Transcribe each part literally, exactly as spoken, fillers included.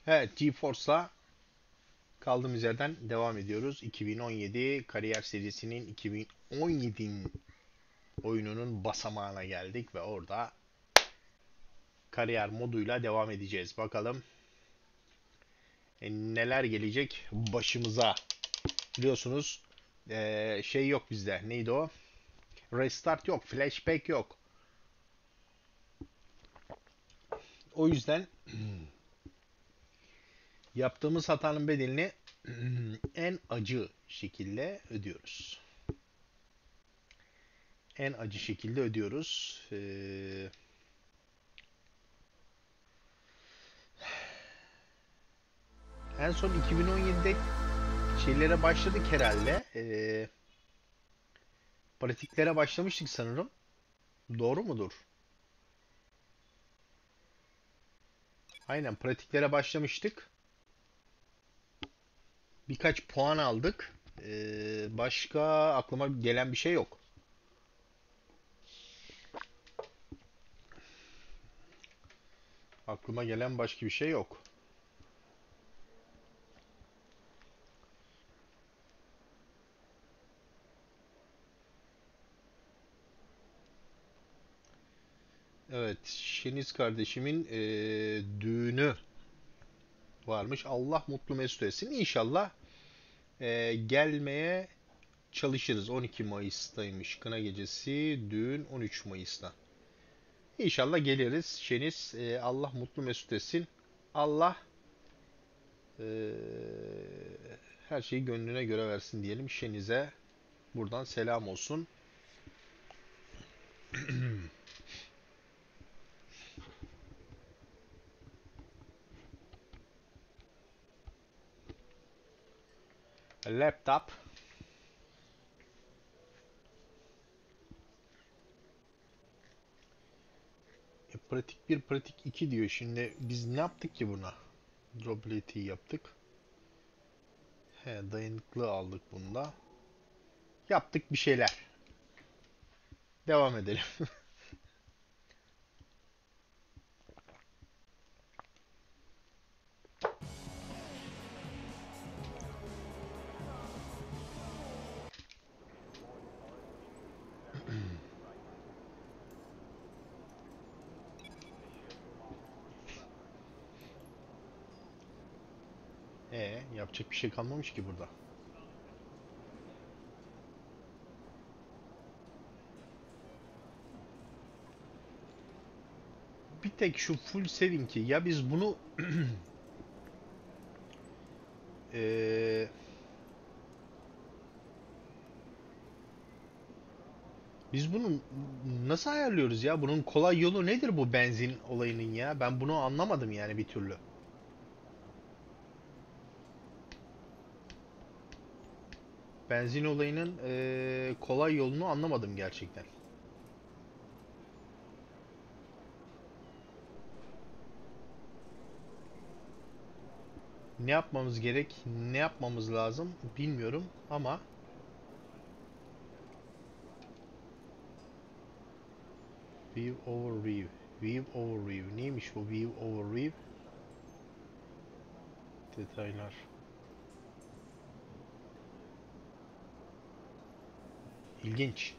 Evet, GeForce'la kaldığımız yerden devam ediyoruz. iki bin on yedi kariyer serisinin iki bin on yedi oyununun basamağına geldik ve orada kariyer moduyla devam edeceğiz. Bakalım e, neler gelecek başımıza. Biliyorsunuz e, şey yok bizde. Neydi o? Restart yok, flashback yok. O yüzden yaptığımız hatanın bedelini en acı şekilde ödüyoruz. En acı şekilde ödüyoruz. Ee, en son iki bin on yedide şeylere başladık herhalde. Ee, pratiklere başlamıştık sanırım. Doğru mudur? Aynen, pratiklere başlamıştık. Birkaç puan aldık. Ee, başka aklıma gelen bir şey yok. Aklıma gelen başka bir şey yok. Evet, Şeniz kardeşimin ee, düğünü varmış. Allah mutlu mesut etsin. İnşallah ee, gelmeye çalışırız. on iki Mayıs'taymış kına gecesi. Düğün on üç Mayıs'ta. İnşallah geliriz. Şeniz e, Allah mutlu mesut etsin. Allah e, her şeyi gönlüne göre versin diyelim. Şeniz'e buradan selam olsun. Laptop. E, pratik bir, pratik iki diyor. Şimdi biz ne yaptık ki buna? Droplet'i yaptık. He, dayanıklı aldık bunda. Yaptık bir şeyler. Devam edelim. E, yapacak bir şey kalmamış ki burada. Bir tek şu full sevinki. Ya biz bunu e, Biz bunu nasıl ayarlıyoruz ya? Bunun kolay yolu nedir bu benzin olayının ya? Ben bunu anlamadım yani bir türlü. Benzin olayının eee, kolay yolunu anlamadım gerçekten. Ne yapmamız gerek, ne yapmamız lazım bilmiyorum ama view overview, view overview neymiş bu view overview? Detaylar. İlginç.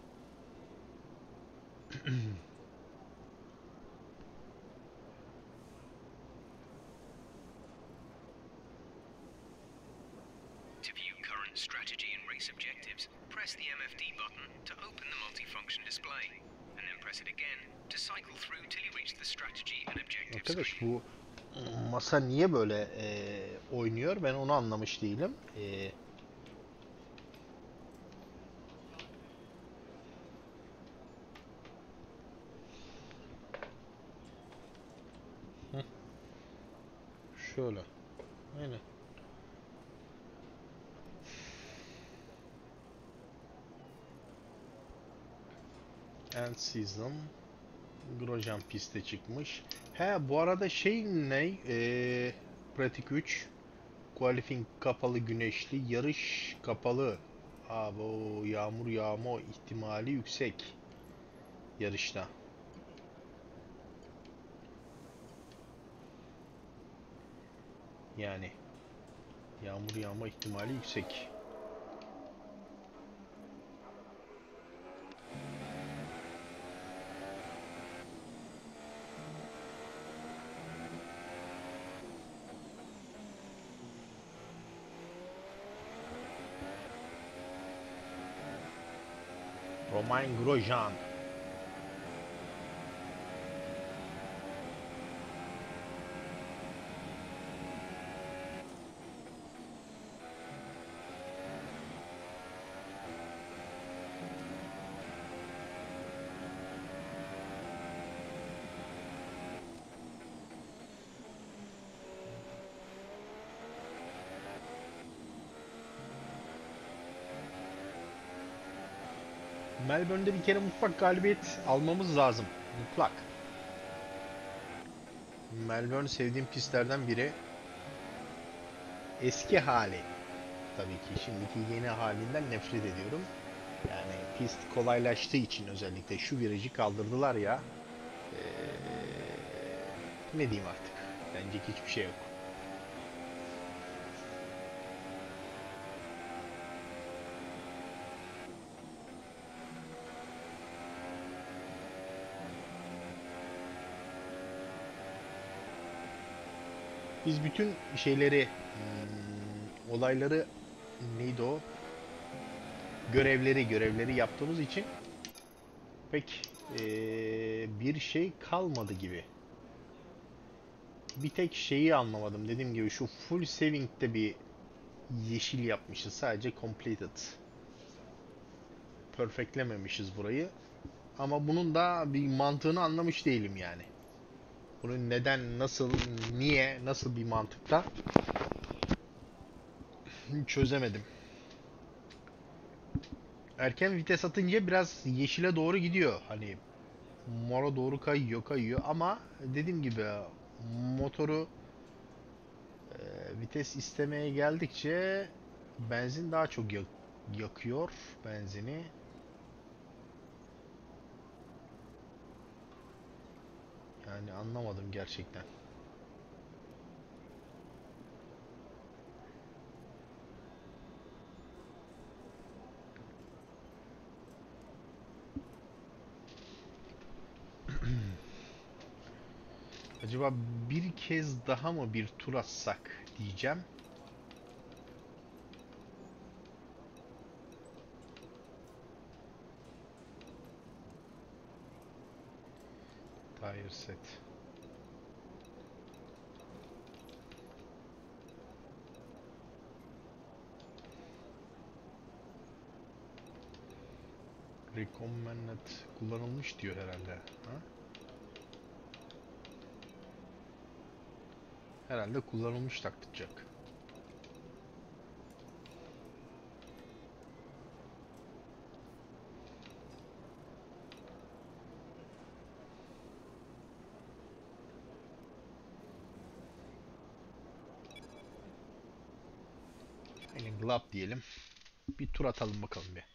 To view current strategy and race objectives, press the M F D button to open the multifunction display, and then press it again to cycle through till you reach the strategy and objective Arkadaş screen. bu masa niye böyle eee, oynuyor? Ben onu anlamış değilim. Eee şöyle. Aynen. End season. Grosjean piste çıkmış. He, bu arada şey ne? Ee, pratik üç. Qualifying kapalı, güneşli. Yarış kapalı. Abi o yağmur yağma ihtimali yüksek yarışta. Yani yağmur yağma ihtimali yüksek. Romain Grosjean. Melbourne'de bir kere mutlak galibiyet almamız lazım. Mutlak. Melbourne sevdiğim pistlerden biri. Eski hali. Tabii ki şimdiki yeni halinden nefret ediyorum. Yani pist kolaylaştığı için özellikle şu virajı kaldırdılar ya. Ee, ne diyeyim artık. Bence hiçbir şey yok. Biz bütün şeyleri, hmm, olayları, neydi o? Görevleri, görevleri yaptığımız için pek ee, bir şey kalmadı gibi. Bir tek şeyi anlamadım. Dediğim gibi şu full saving'de bir yeşil yapmışız. Sadece completed. Perfectlememişiz burayı. Ama bunun da bir mantığını anlamış değilim yani. Bunun neden, nasıl, niye, nasıl bir mantıkta çözemedim. Erken vites atınca biraz yeşile doğru gidiyor. Hani mora doğru kayıyor, kayıyor ama dediğim gibi motoru e, vites istemeye geldikçe benzin daha çok yak yakıyor benzini. Yani anlamadım gerçekten. Acaba bir kez daha mı bir tur atsak diyeceğim. Tire set. Recommended kullanılmış diyor herhalde. Ha? Herhalde kullanılmış taktıcak. Aynen glap diyelim. Bir tur atalım bakalım bir.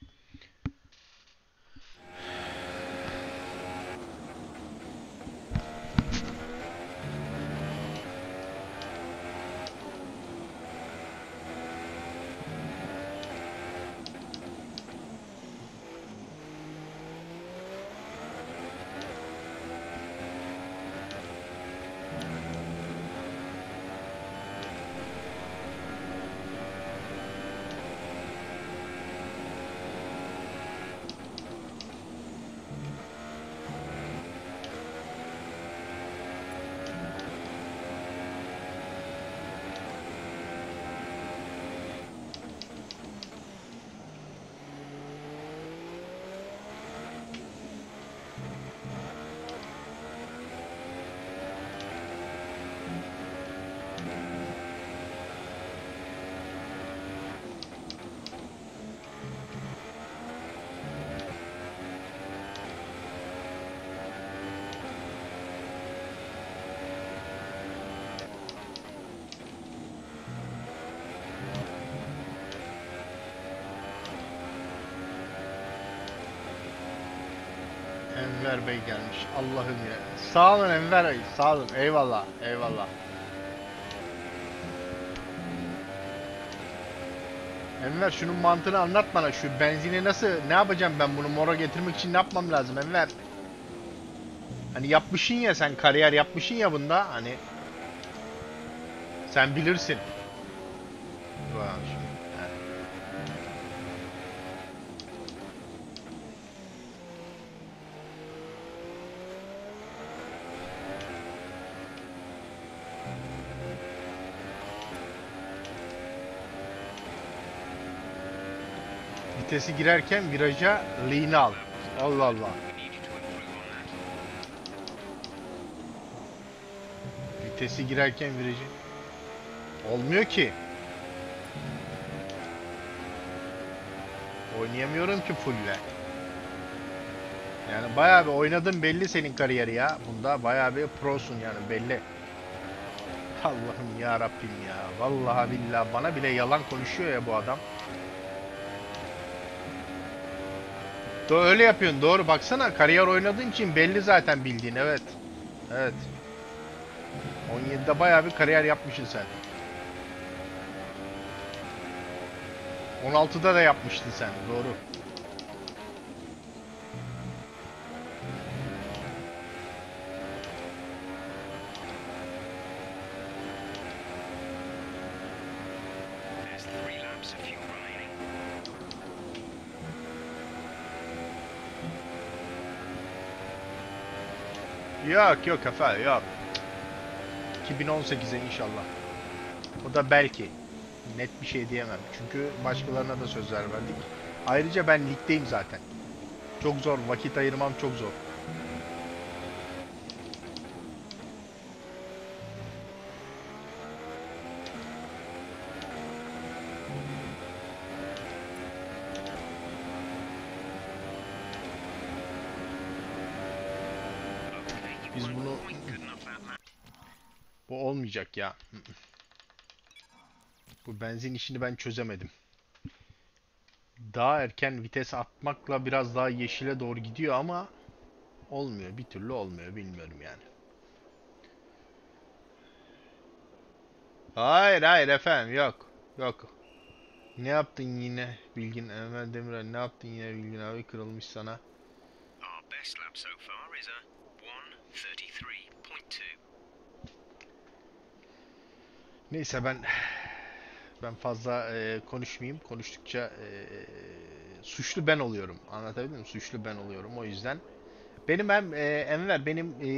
Enver Bey gelmiş. Allah'ım ya. Sağ olun Enver Bey. Sağ olun. Eyvallah. Eyvallah. Enver şunun mantığını anlat bana. Şu benzini nasıl, ne yapacağım ben bunu mora getirmek için ne yapmam lazım Enver? Hani yapmışsın ya, sen kariyer yapmışsın ya bunda, hani sen bilirsin. Vay şimdi. Heh. Vitesi girerken viraja lean al. Allah Allah. We need you to improve on that. Vitesi girerken virajı. Olmuyor ki. Oynayamıyorum ki fulle. Yani bayağı bir oynadın belli senin kariyeri ya. Bunda bayağı bir prosun yani belli. Allah'ım ya Rabbim ya. Vallahi billahi bana bile yalan konuşuyor ya bu adam. Doğru, öyle yapıyorsun doğru, baksana kariyer oynadığın için belli zaten bildiğin, evet. Evet. on yedide bayağı bir kariyer yapmışsın sen. on altıda da yapmıştın sen, doğru. There's three laps of fuel remaining. Yok yok efendim yok. iki bin on sekize inşallah. O da belki. Net bir şey diyemem. Çünkü başkalarına da sözler verdik. Ayrıca ben ligdeyim zaten. Çok zor. Vakit ayırmam çok zor. Okay, you Biz weren't bunu... quite good enough that lap. Bu olmayacak ya. Bu benzin işini ben çözemedim. Daha erken vites atmakla biraz daha yeşile doğru gidiyor ama olmuyor. Bir türlü olmuyor. Bilmiyorum yani. Hayır hayır efendim yok. Yok. Ne yaptın yine Bilgin Emel Demirel, ne yaptın yine Bilgin abi, kırılmış sana. Our best lap so far is a one thirty-three point two. Neyse ben ben fazla e, konuşmayayım. Konuştukça e, suçlu ben oluyorum. Anlatabildim mi? Suçlu ben oluyorum. O yüzden benim hem e, Enver benim e,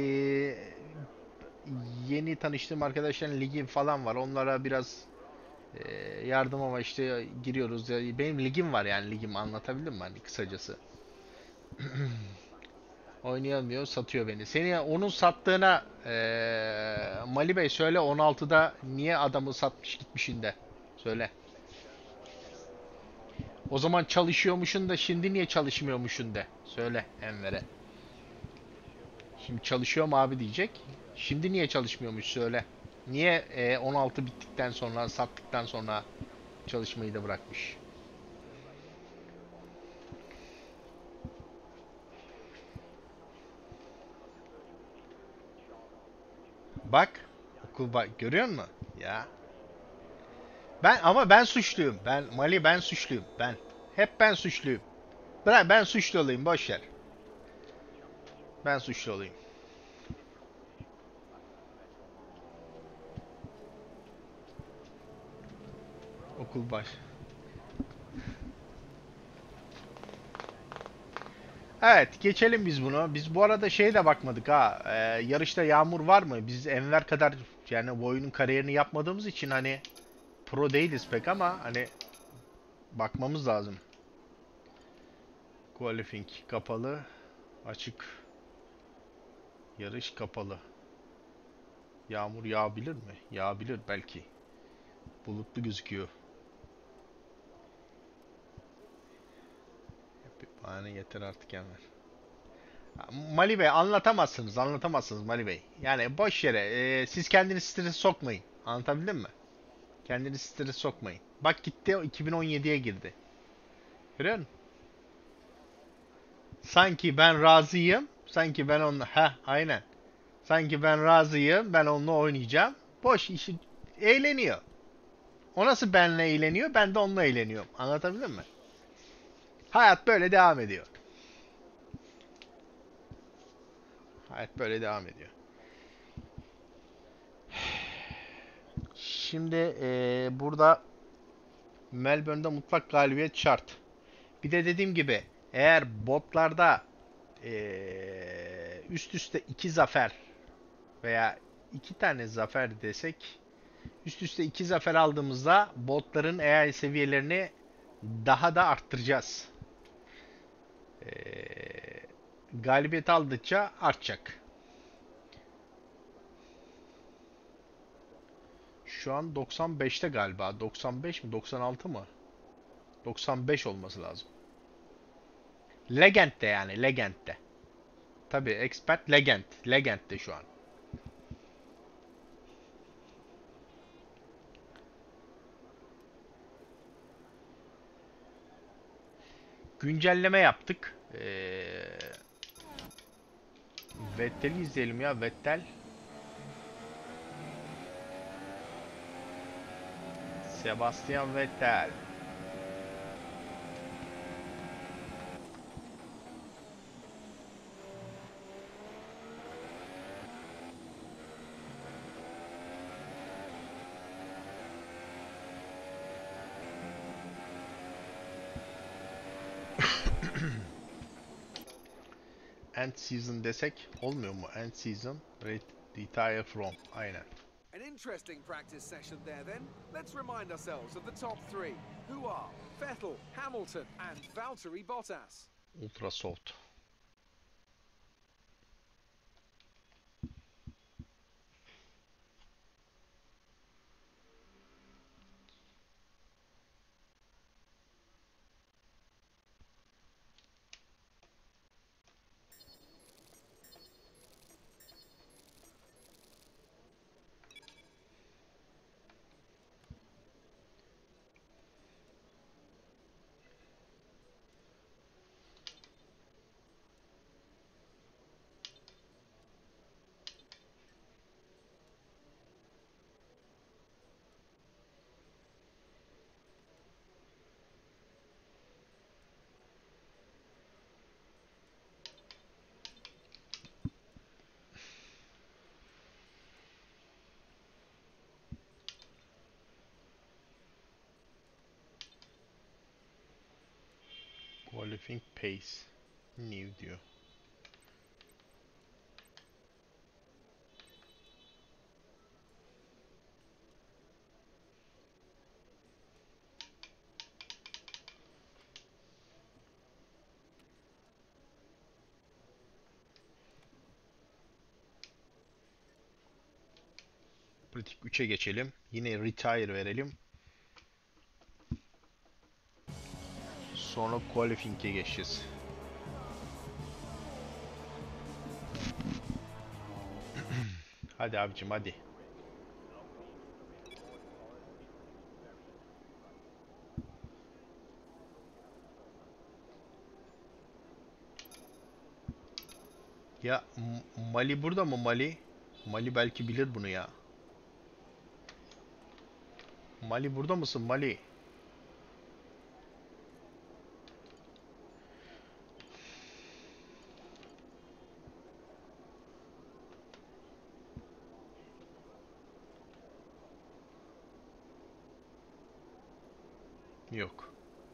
yeni tanıştığım arkadaşların ligi falan var. Onlara biraz e, yardım amaçlı giriyoruz. Ya, benim ligim var yani, ligim, anlatabildim mi hani kısacası. Oynayamıyor, satıyor beni. Seni onun sattığına eee Mali Bey söyle, on altıda niye adamı satmış gitmişin de. Söyle. O zaman çalışıyormuşun da şimdi niye çalışmıyormuşun de. Söyle Enver'e. Şimdi çalışıyorum abi diyecek. Şimdi niye çalışmıyormuş söyle. Niye eee, on altı bittikten sonra, sattıktan sonra çalışmayı da bırakmış. Bak. Okul bak. Görüyor musun? Ya. Ben ama ben suçluyum. Ben Mali, ben suçluyum. Ben. Hep ben suçluyum. Bırak ben suçlu olayım, boş ver. Ben suçlu olayım. Okul baş. Evet, geçelim biz bunu. Biz bu arada şeye de bakmadık ha. Ee, yarışta yağmur var mı? Biz Enver kadar yani bu oyunun kariyerini yapmadığımız için hani pro değiliz pek ama hani bakmamız lazım. Qualifying kapalı, açık. Yarış kapalı. Yağmur yağabilir mi? Yağabilir belki. Bulutlu gözüküyor. Bana yeter artık Enver. Mali Bey anlatamazsınız, anlatamazsınız Mali Bey. Yani boş yere e, siz kendinizi strese sokmayın. Anlatabildim mi? Kendinizi strese sokmayın. Bak gitti, iki bin on yediye girdi. Görüyor musun? Sanki ben razıyım. Sanki ben onunla... Heh aynen. Sanki ben razıyım. Ben onunla oynayacağım. Boş işi, eğleniyor. O nasıl benimle eğleniyor, ben de onunla eğleniyorum. Anlatabildim mi? Hayat böyle devam ediyor. Hayat böyle devam ediyor. Şimdi eee, burada Melbourne'de mutlak galibiyet şart. Bir de dediğim gibi eğer botlarda eee, üst üste iki zafer veya iki tane zafer desek, üst üste iki zafer aldığımızda botların A I seviyelerini daha da arttıracağız. Eee, galibiyet aldıkça artacak. Şu an doksan beşte galiba. doksan beş mi? doksan altı mı? doksan beş olması lazım. Legend'de yani. Legend'de. Tabii expert Legend. Legend'de şu an. Güncelleme yaptık. Ee, Vettel'i izleyelim ya. Vettel. Sebastian Vettel. End season desek olmuyor mu? End season retire from. Aynen. An interesting practice session there then. Let's remind ourselves of the top three, who are Vettel, Hamilton and Valtteri Bottas. Ultra soft. Qualifying pace. New diyor. Pratik üçe geçelim. Yine retire verelim. Sonra qualifying'e geçeceğiz. Hadi abicim hadi. Ya M- Mali burada mı Mali? Mali belki bilir bunu ya. Mali burada mısın Mali? Yok.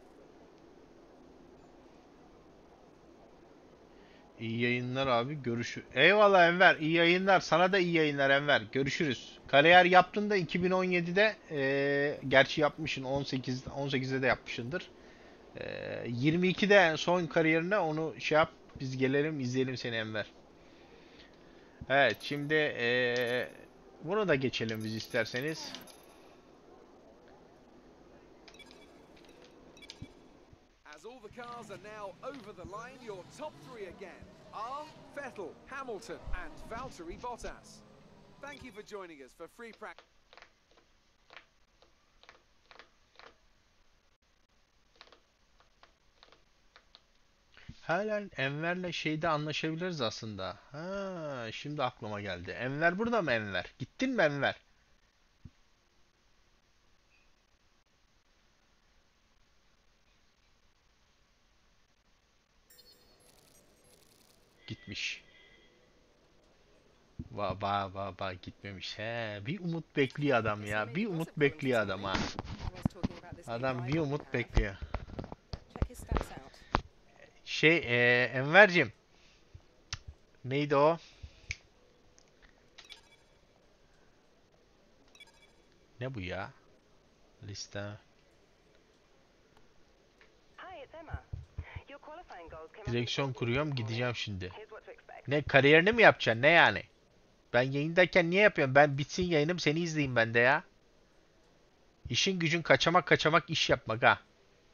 İyi yayınlar abi. Görüşü. Eyvallah Enver. İyi yayınlar. Sana da iyi yayınlar Enver. Görüşürüz. Kariyer yaptığında iki bin on yedide eee gerçi yapmışsın on sekiz on sekizde de yapmışsındır. Eee yirmi ikide en son kariyerine onu şey yap. Biz gelelim izleyelim seni Enver. Evet şimdi eee bunu da geçelim biz isterseniz. As all the cars are now over the line, your top three again are Vettel, Hamilton and Valtteri Bottas. Thank you for joining us for free practice. Halen Enver'le şeyde anlaşabiliriz aslında. Ha, şimdi aklıma geldi. Enver burada mı Enver? Gittin mi Enver? gitmiş. Va va va va gitmemiş. He, bir umut bekliyor adam ya. Bir umut bekliyor adam ha. Adam bir umut bekliyor. Şey, e, Enver'cim. Neydi o? Ne bu ya? Liste. Direksiyon kuruyorum, gideceğim şimdi. Ne, kariyerini mi yapacaksın? Ne yani? Ben yayındayken niye yapıyorum? Ben bitsin yayınım, seni izleyeyim ben de ya. İşin gücün kaçamak kaçamak iş yapmak ha.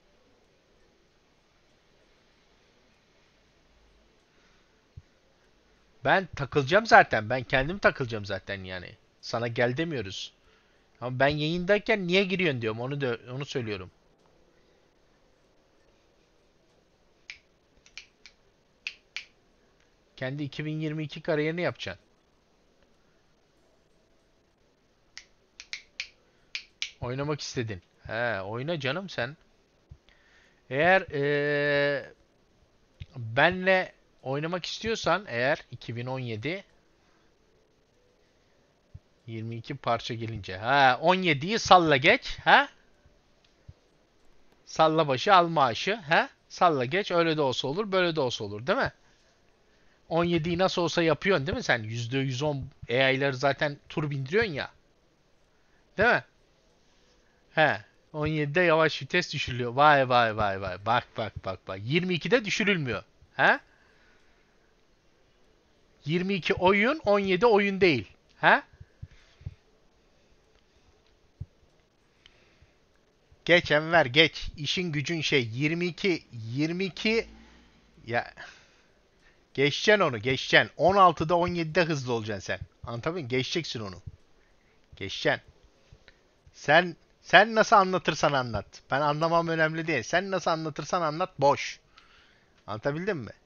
Ben takılacağım zaten. Ben kendim takılacağım zaten yani. Sana gel demiyoruz. Ama ben yayındayken niye giriyorsun diyorum. Onu da onu söylüyorum. Kendi iki bin yirmi iki kariyerini yapacaksın. Oynamak istedin. He, oyna canım sen. Eğer ee, benle oynamak istiyorsan eğer iki bin on yedi yirmi iki parça gelince. Ha, on yediyi salla geç. Ha? Salla başı al maaşı. Ha? Salla geç. Öyle de olsa olur, böyle de olsa olur, değil mi? on yediyi nasıl olsa yapıyorsun değil mi sen? yüzde yüz on A I'ları zaten tur bindiriyorsun ya. Değil mi? He. on yedide yavaş vites düşürülüyor. Vay vay vay vay. Bak bak bak bak. yirmi ikide düşürülmüyor. He? yirmi iki oyun, on yedi oyun değil. He? Geç Enver geç. İşin gücün şey yirmi iki yirmi iki ya geçeceksin onu geçeceksin. on altıda on yedide hızlı olacaksın sen. Anlatabiliyor muyum? Geçeceksin onu. Geçeceksin. Sen sen nasıl anlatırsan anlat. Ben anlamam önemli değil. Sen nasıl anlatırsan anlat boş. Anlatabildim mi?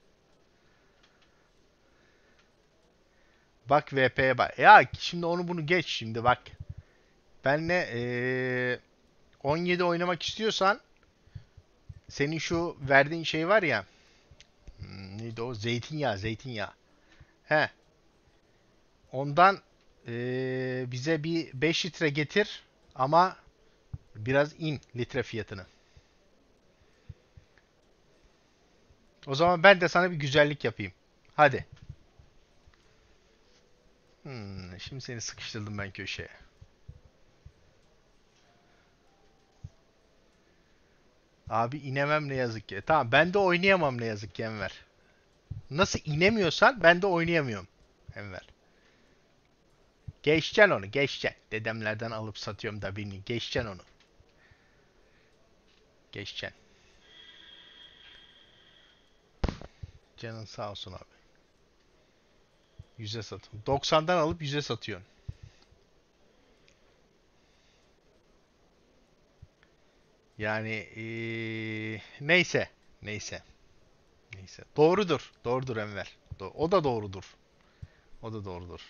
Bak V P'ye bak. Ya şimdi onu bunu geç şimdi bak. Benle ee, on yedi oynamak istiyorsan senin şu verdiğin şey var ya. Hmm, neydi o? Zeytinyağı, zeytinyağı. He. Ondan ee, bize bir beş litre getir ama biraz in litre fiyatını. O zaman ben de sana bir güzellik yapayım. Hadi. Hmm, şimdi seni sıkıştırdım ben köşeye. Abi inemem ne yazık ki. Tamam ben de oynayamam ne yazık ki Enver. Nasıl inemiyorsan ben de oynayamıyorum Enver. Geçeceksin onu geçeceksin. Dedemlerden alıp satıyorum da beni. Geçeceksin onu. Geçeceksin. Canın sağ olsun abi. yüze satın. doksandan alıp yüze satıyorsun. Yani ee, neyse. Neyse. Neyse. Doğrudur. Doğrudur Enver. Do- o da doğrudur. O da doğrudur.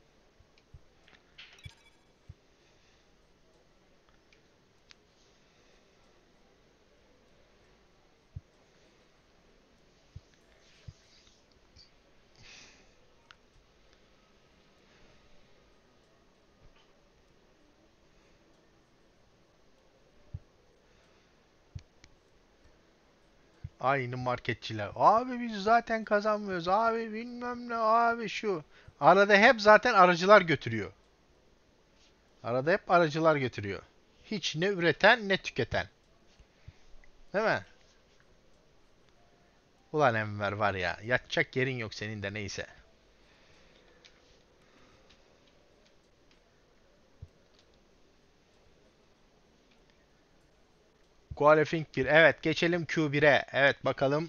Aynı marketçiler. Abi biz zaten kazanmıyoruz. Abi bilmem ne abi şu. Arada hep zaten aracılar götürüyor. Arada hep aracılar götürüyor. Hiç ne üreten ne tüketen. Değil mi? Ulan Enver var ya. Yatacak yerin yok senin de neyse. Qualifying bir. Evet geçelim Q bire. Evet bakalım.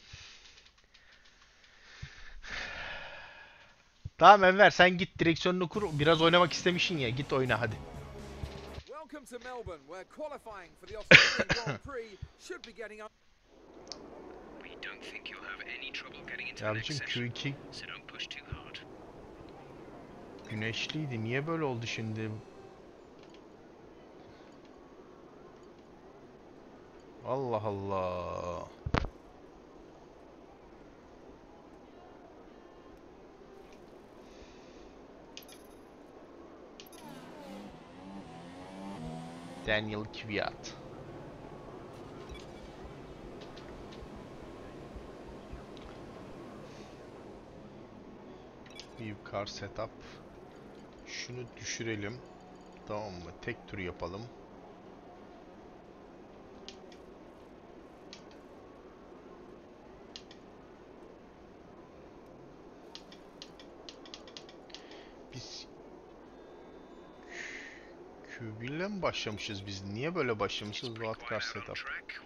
Tamam Enver sen git direksiyonunu kur. Biraz oynamak istemişsin ya. Git oyna hadi. Welcome to Melbourne, where qualifying for the Australian Grand Prix should be getting up. We don't think you'll have any trouble getting into the next Yavrucuğum Q session, iki so don't push too hard. güneşliydi. Niye böyle oldu şimdi? Allah Allah. Daniel Kvyat. View car setup. Şunu düşürelim. Tamam mı? Tek tur yapalım. Biz Q bir ile mi başlamışız biz? Niye böyle başlamışız? What car setup.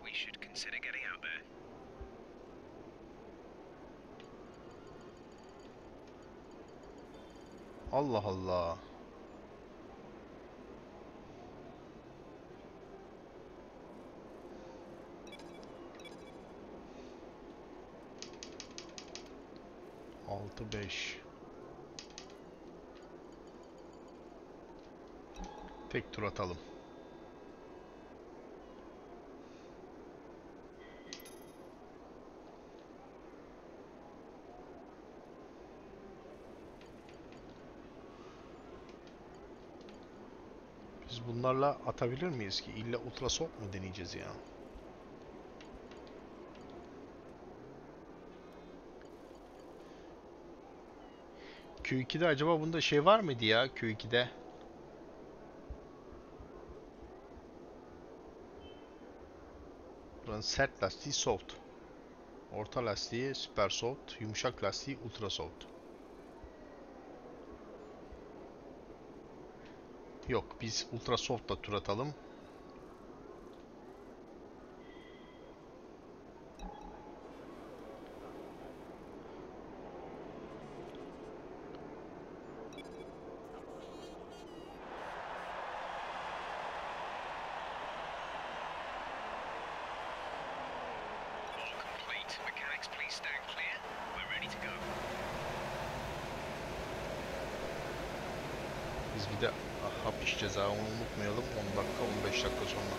Allah Allah. altı beş. Tek tur atalım. Biz bunlarla atabilir miyiz ki? İlla ultrasoft mu deneyeceğiz ya? Q iki'de acaba bunda şey var mıydı ya Q iki'de? Buranın sert lastiği soft. Orta lastiği super soft. Yumuşak lastiği ultra soft. Yok, biz ultra soft'la tur atalım. Biz bir de hapis ceza, onu unutmayalım. on dakika on beş dakika sonra.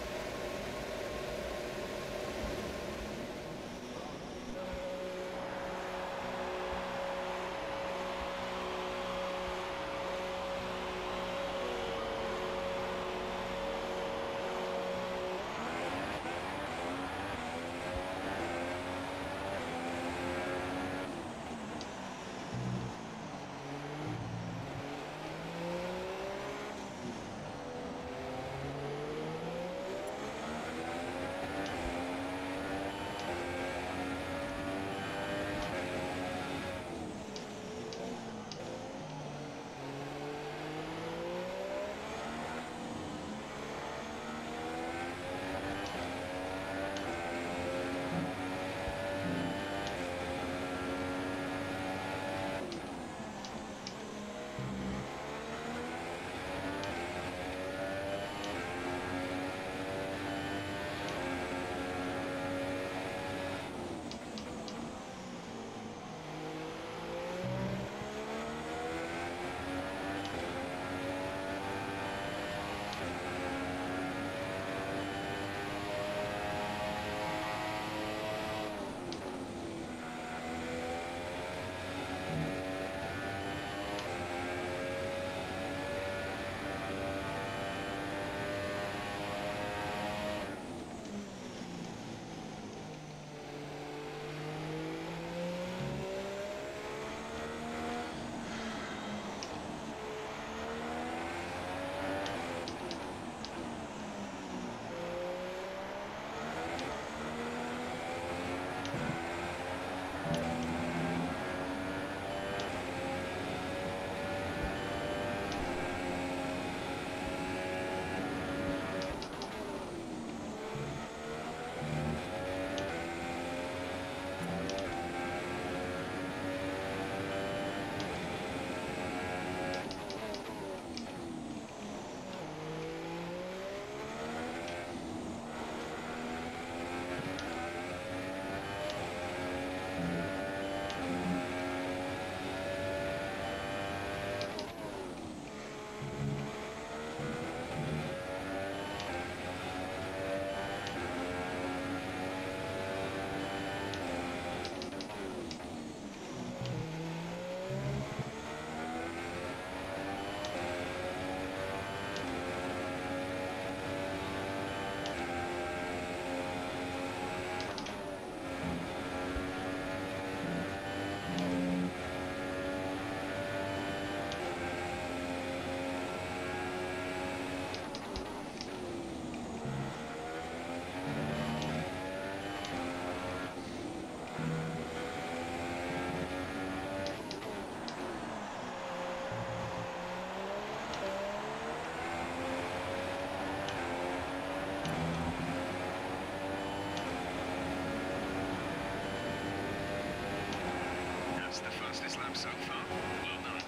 That's the fastest lap so far. Well done.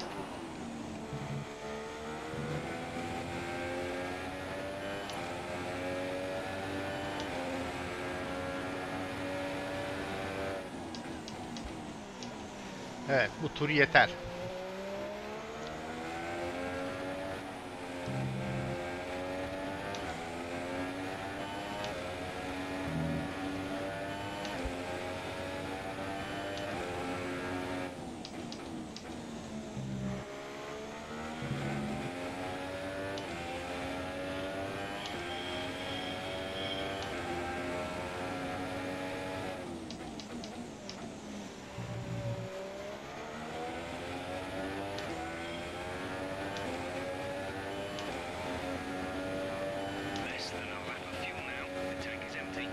Evet, bu tur yeter. Less than a lap of fuel now. The tank is empty.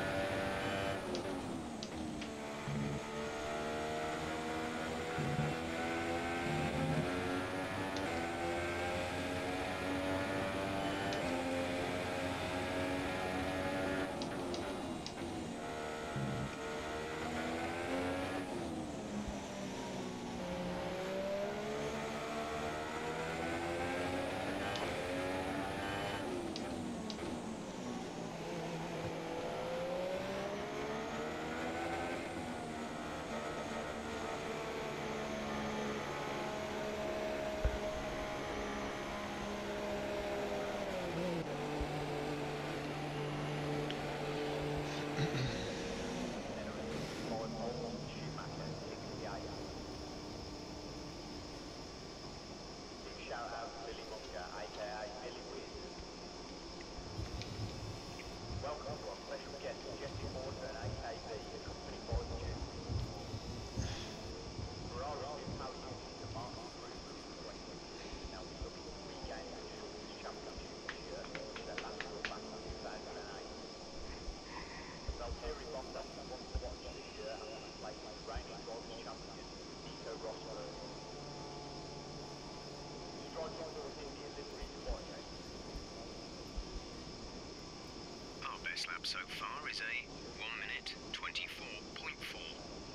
Our best lap so far is a one minute twenty-four point four.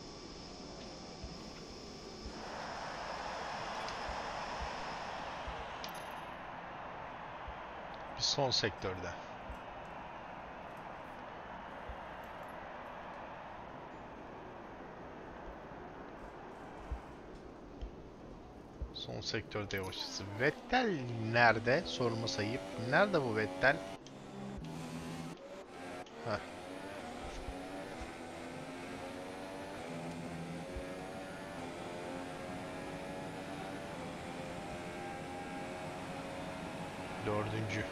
Bir son sektörde. Son sektörde yavaşçası. Vettel nerede? Sorma sayıp. Nerede bu Vettel? Heh. Dördüncü.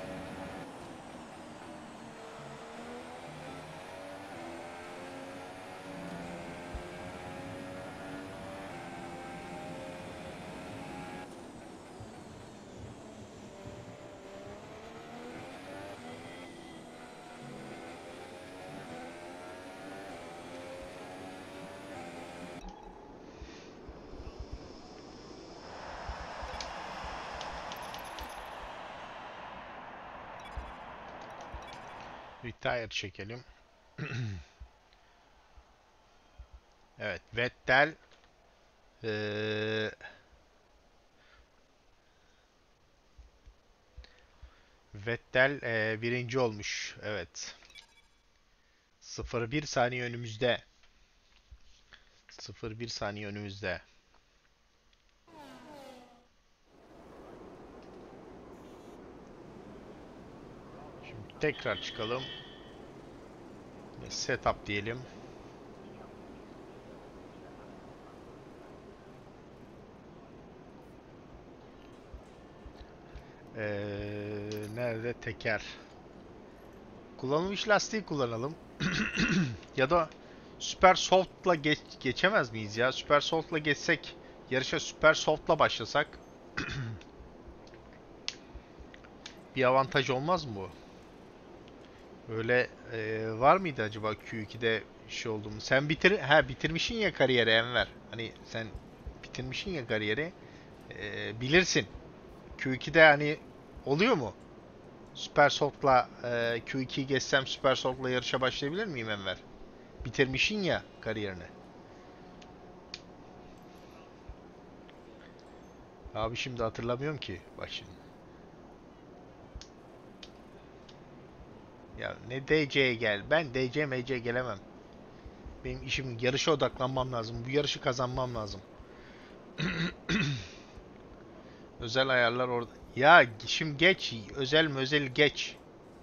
Retire çekelim. Evet, Vettel ee, Vettel ee, birinci olmuş. Evet. sıfır virgül bir saniye önümüzde. sıfır virgül bir saniye önümüzde. Şimdi tekrar çıkalım. Setup diyelim. Ee, nerede teker? Kullanılmış lastiği kullanalım. Ya da Super Soft'la geç, geçemez miyiz ya? Super Soft'la geçsek, yarışa Super Soft'la başlasak bir avantaj olmaz mı bu? Öyle e, var mıydı acaba Q iki'de şey oldu mu? Sen bitir, ha bitirmişsin ya kariyeri Enver. Hani sen bitirmişsin ya kariyeri. E, bilirsin. Q iki'de hani oluyor mu? Super Soft'la e, Q iki'yi geçsem Super Soft'la yarışa başlayabilir miyim Enver? Bitirmişsin ya kariyerini. Abi şimdi hatırlamıyorum ki. Bak şimdi. Ya ne D C'ye gel. Ben D C M C gelemem. Benim işim, yarışa odaklanmam lazım. Bu yarışı kazanmam lazım. Özel ayarlar orada. Ya şimdi geç. Özel mi özel geç.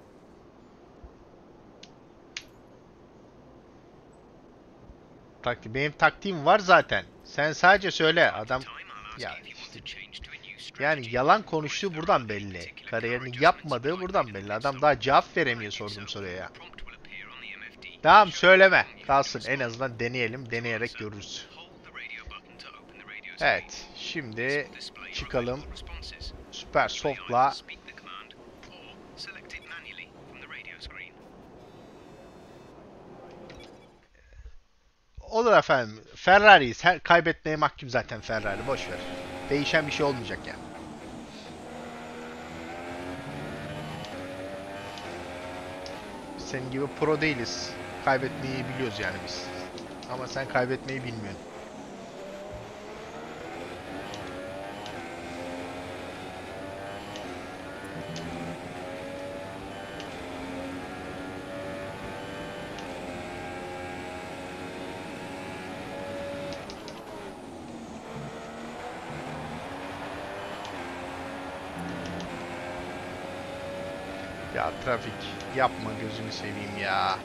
Takti benim taktiğim var zaten. Sen sadece söyle adam. Ya işte, yani yalan konuştuğu buradan belli. Kariyerini yapmadığı buradan belli. Adam daha cevap veremiyor sorduğum soruya ya. Tamam söyleme. Kalsın, en azından deneyelim. Deneyerek görürüz. Evet. Şimdi çıkalım. Süper Soft'la olur efendim. Ferrari'yiz. Her kaybetmeye mahkum zaten Ferrari. Boş ver. Değişen bir şey olmayacak yani. Senin gibi pro değiliz. Kaybetmeyi biliyoruz yani biz. Ama sen kaybetmeyi bilmiyorsun. Ya trafik yapma, gözünü seveyim ya.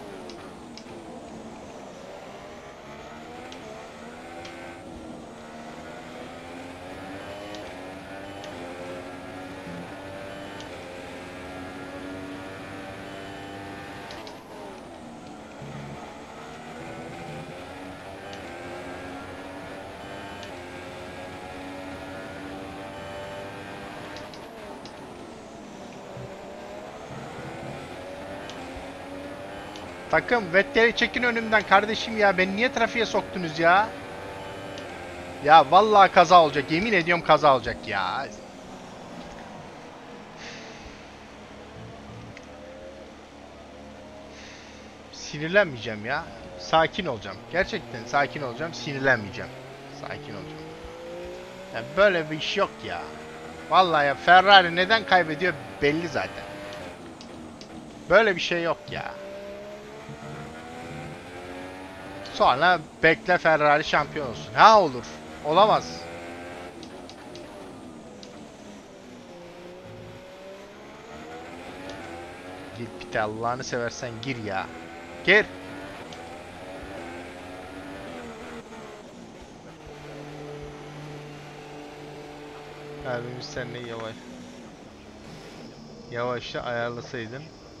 Takım Vettel'i çekin önümden kardeşim ya. Beni niye trafiğe soktunuz ya? Ya vallahi kaza olacak. Yemin ediyorum kaza olacak ya. Sinirlenmeyeceğim ya. Sakin olacağım. Gerçekten sakin olacağım. Sinirlenmeyeceğim. Sakin olacağım. Ya böyle bir iş yok ya. Vallahi ya, Ferrari neden kaybediyor belli zaten. Böyle bir şey yok ya. Sonra bekle Ferrari şampiyon olsun. Ha olur. Olamaz. Gir pite, Allah'ını seversen gir ya. Gir. Abimiz seninle yavaş. Yavaşça ayarlasaydın.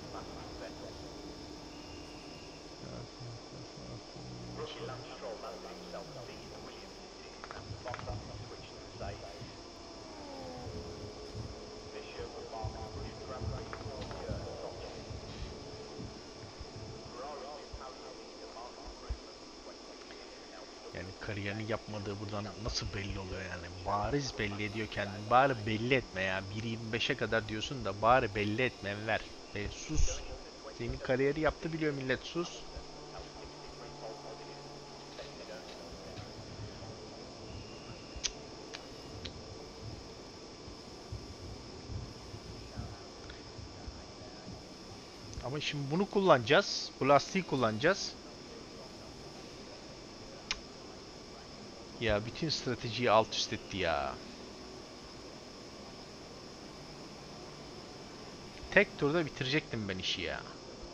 Yani kariyerini yapmadığı buradan nasıl belli oluyor yani? Bariz belli ediyor kendini. Bari belli etme ya. bir yirmi beşe kadar diyorsun da bari belli etme Enver. Be, sus. Senin kariyeri yaptı biliyor millet, sus. Ama şimdi bunu kullanacağız. Bu lastiği kullanacağız. Ya bütün stratejiyi alt üst etti ya. Tek turda bitirecektim ben işi ya.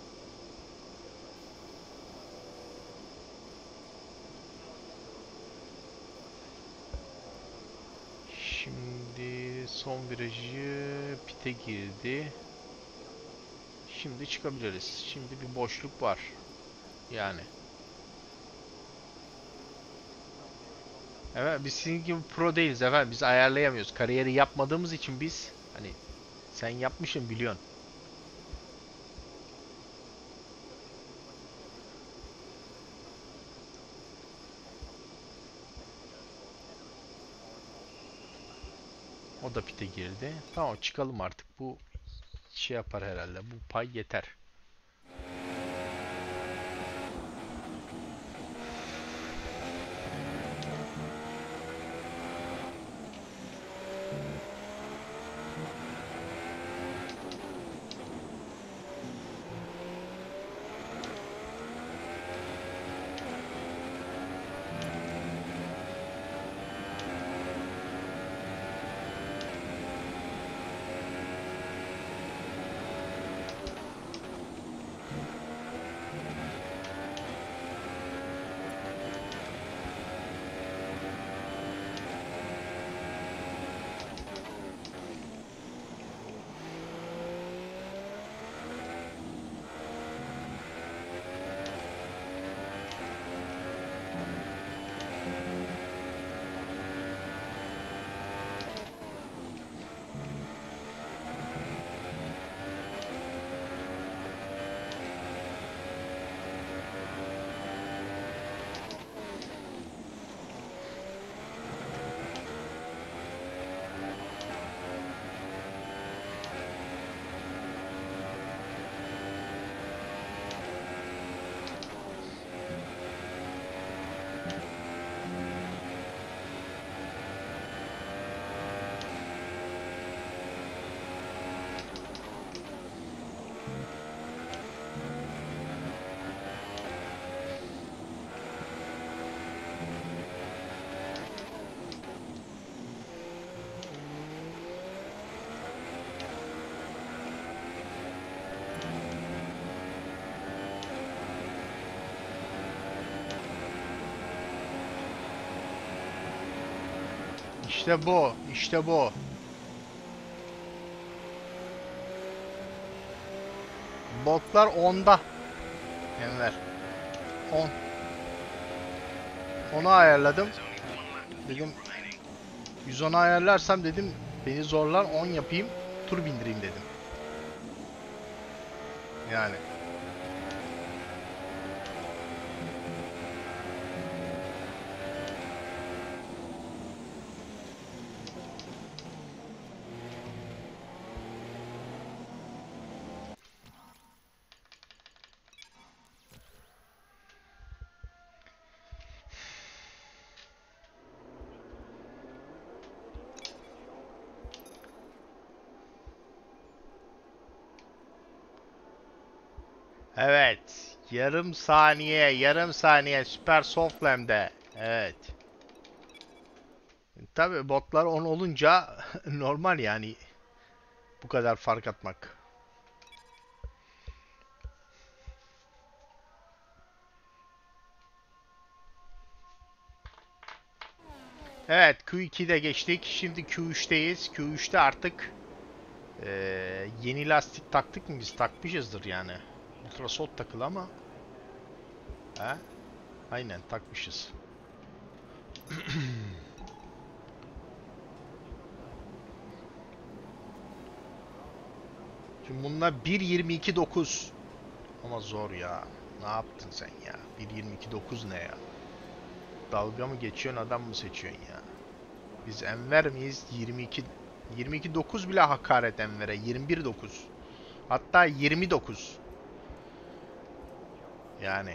Şimdi son virajı pite girdi. Şimdi çıkabiliriz. Şimdi bir boşluk var. Yani. Evet, biz sizin gibi pro değiliz efendim. Biz ayarlayamıyoruz. Kariyeri yapmadığımız için biz, hani sen yapmışsın biliyorsun. O da pite girdi. Tamam, çıkalım artık. Bu şey yapar herhalde. Bu pay yeter. İşte bu. İşte bu. Botlar onda. Enver. on. Onu ayarladım. Dedim yüz ona ayarlarsam dedim beni zorlar, on yapayım, tur bindireyim dedim. Yani. Evet. Yarım saniye, yarım saniye süper softlam'de. Evet. Tabii botlar on olunca normal yani bu kadar fark atmak. Evet, Q iki'de geçtik. Şimdi Q üç'teyiz. Q üç'te artık Ee, yeni lastik taktık mı biz? Takmışızdır yani. Ultrasoft takılı ama. He? Aynen takmışız. Şimdi bunlar bir yirmi iki dokuz. Ama zor ya. Ne yaptın sen ya? bir yirmi iki dokuz ne ya? Dalga mı geçiyorsun, adam mı seçiyorsun ya? Biz Enver miyiz? yirmi iki yirmi iki dokuz bile hakaret Enver'e. yirmi bir dokuz. Hatta yirmi dokuz. Yani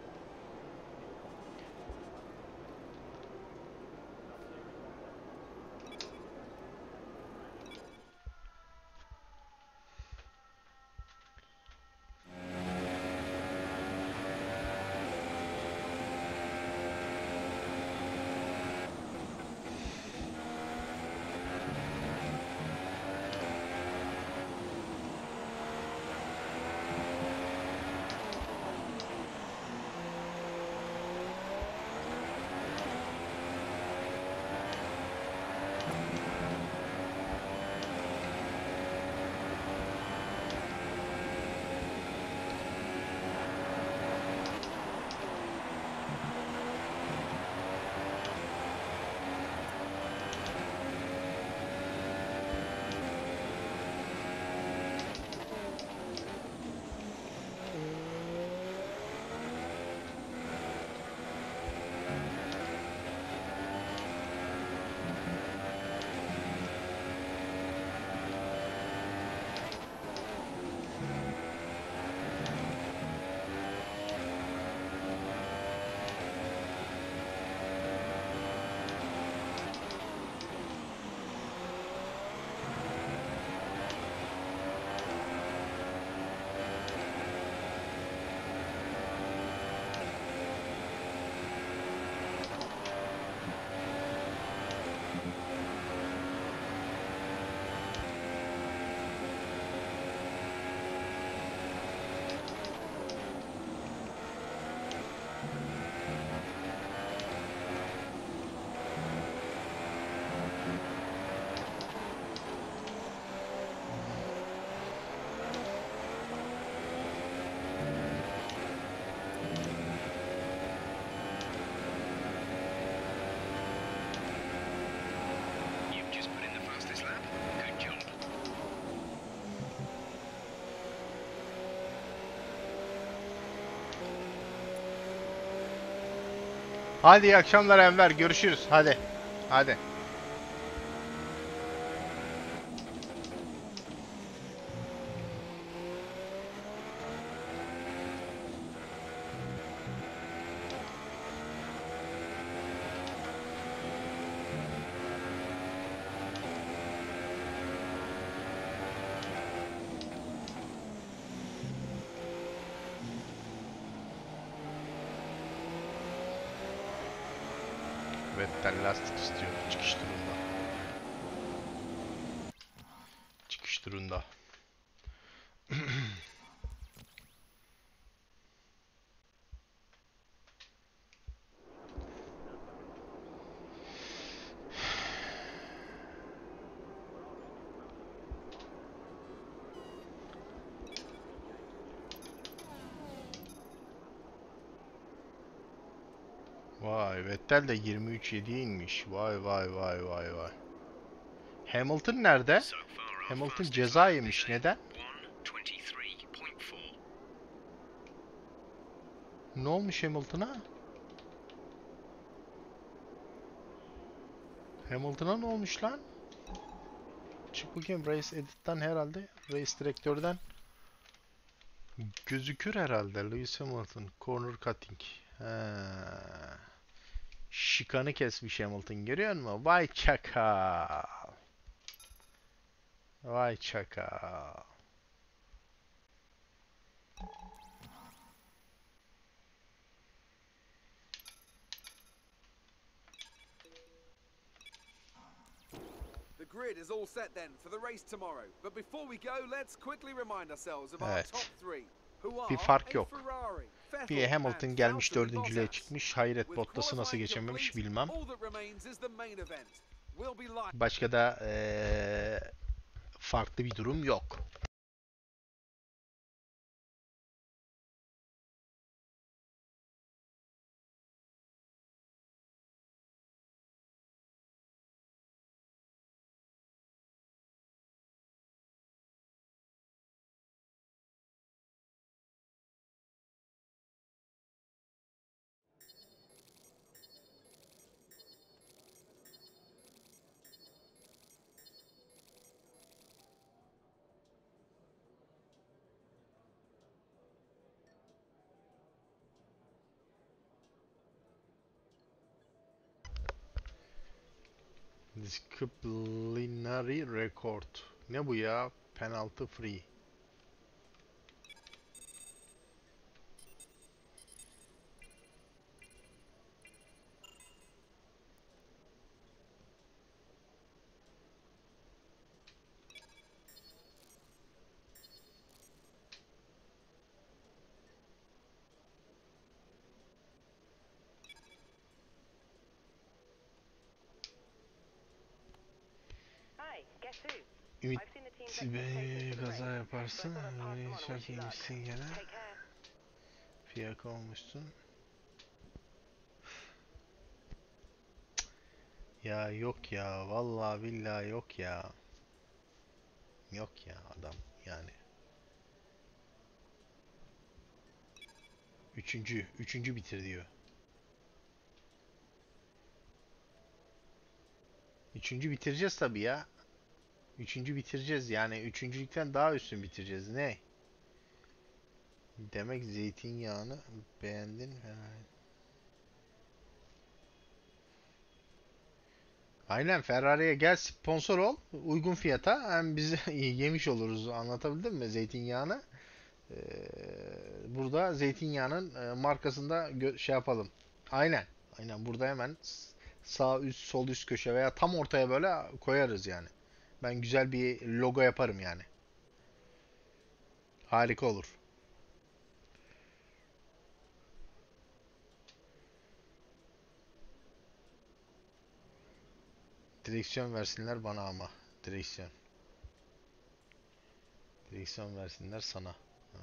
You've just put in the fastest lap. Good job. hadi iyi akşamlar Enver. Görüşürüz. Hadi. Hadi. Vettel lastik istiyor çıkış turunda. Çıkış turunda. Vay, Vettel de yirmi üç yediye inmiş. Vay vay vay vay vay. Hamilton nerede? So far, our Hamilton fastest ceza lap is yemiş. a Neden? one twenty-three point four. Ne olmuş Hamilton'a? Hamilton'a ne olmuş lan? Çık bakayım, Race Edit'ten herhalde. Race Direktör'den gözükür herhalde. Lewis Hamilton. Corner cutting. He. Şikanı kesmiş Hamilton, görüyor musun? Vay çakal. Vay çakal. The grid is all set then for the race tomorrow. But before we go, let's quickly remind ourselves of our Evet. top three, who are Bir fark a yok. Ferrari, Bir Vettel Hamilton and gelmiş Valtteri dördüncülüğe Bottas. çıkmış. Hayret, With Bottas'ı nasıl qualifying geçememiş complete, bilmem. all that remains is the main event. We'll be live. Başka da eee, farklı bir durum yok. Disciplinary record. Ne bu ya? Penalty free. Hi, guess who? Ümit I've seen the team's bir expectations for the kaza race, yaparsın. so I thought I'd pass them on and Çok wish you luck. iyiymişsin gene. Take care. Fiyaka olmuşsun. Ya yok ya. Vallahi billahi yok ya. Yok ya adam yani. Üçüncü. Üçüncü bitir diyor. Üçüncü bitireceğiz tabii ya. Üçüncü bitireceğiz yani. Üçüncülükten daha üstün bitireceğiz. Ne? Demek zeytinyağını beğendin. Aynen, Ferrari'ye gel, sponsor ol. Uygun fiyata. Hem biz yemiş oluruz. Anlatabildim mi? Zeytinyağını. Ee, burada zeytinyağının e, markasında gö- şey yapalım. Aynen. Aynen, burada hemen s- sağ üst sol üst köşe veya tam ortaya böyle koyarız yani. Ben güzel bir logo yaparım yani. Harika olur. Direksiyon versinler bana ama. Direksiyon. Direksiyon versinler sana. Ha.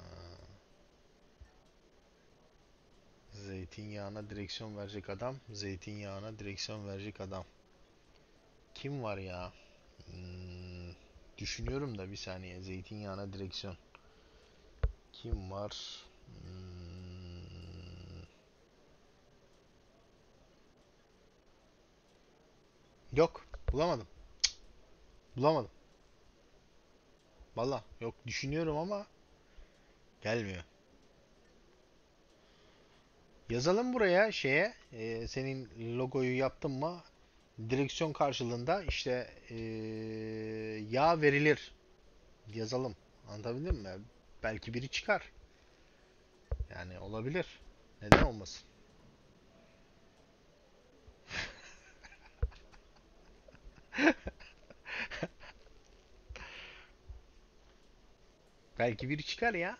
Zeytinyağına direksiyon verecek adam. Zeytinyağına direksiyon verecek adam. Kim var ya? Hmm, düşünüyorum da bir saniye. Zeytinyağına direksiyon. Kim var? Hmm, yok. Bulamadım. Bulamadım. Valla yok, düşünüyorum ama gelmiyor. Yazalım buraya şeye. E, senin logoyu yaptın mı? Direksiyon karşılığında işte e, yağ verilir. Yazalım. Anlatabildim mi? Belki biri çıkar. Yani olabilir. Neden olmasın? Belki biri çıkar ya.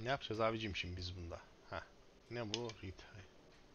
Ne yapacağız abicim şimdi biz bunda? Ha. Ne bu? Retire.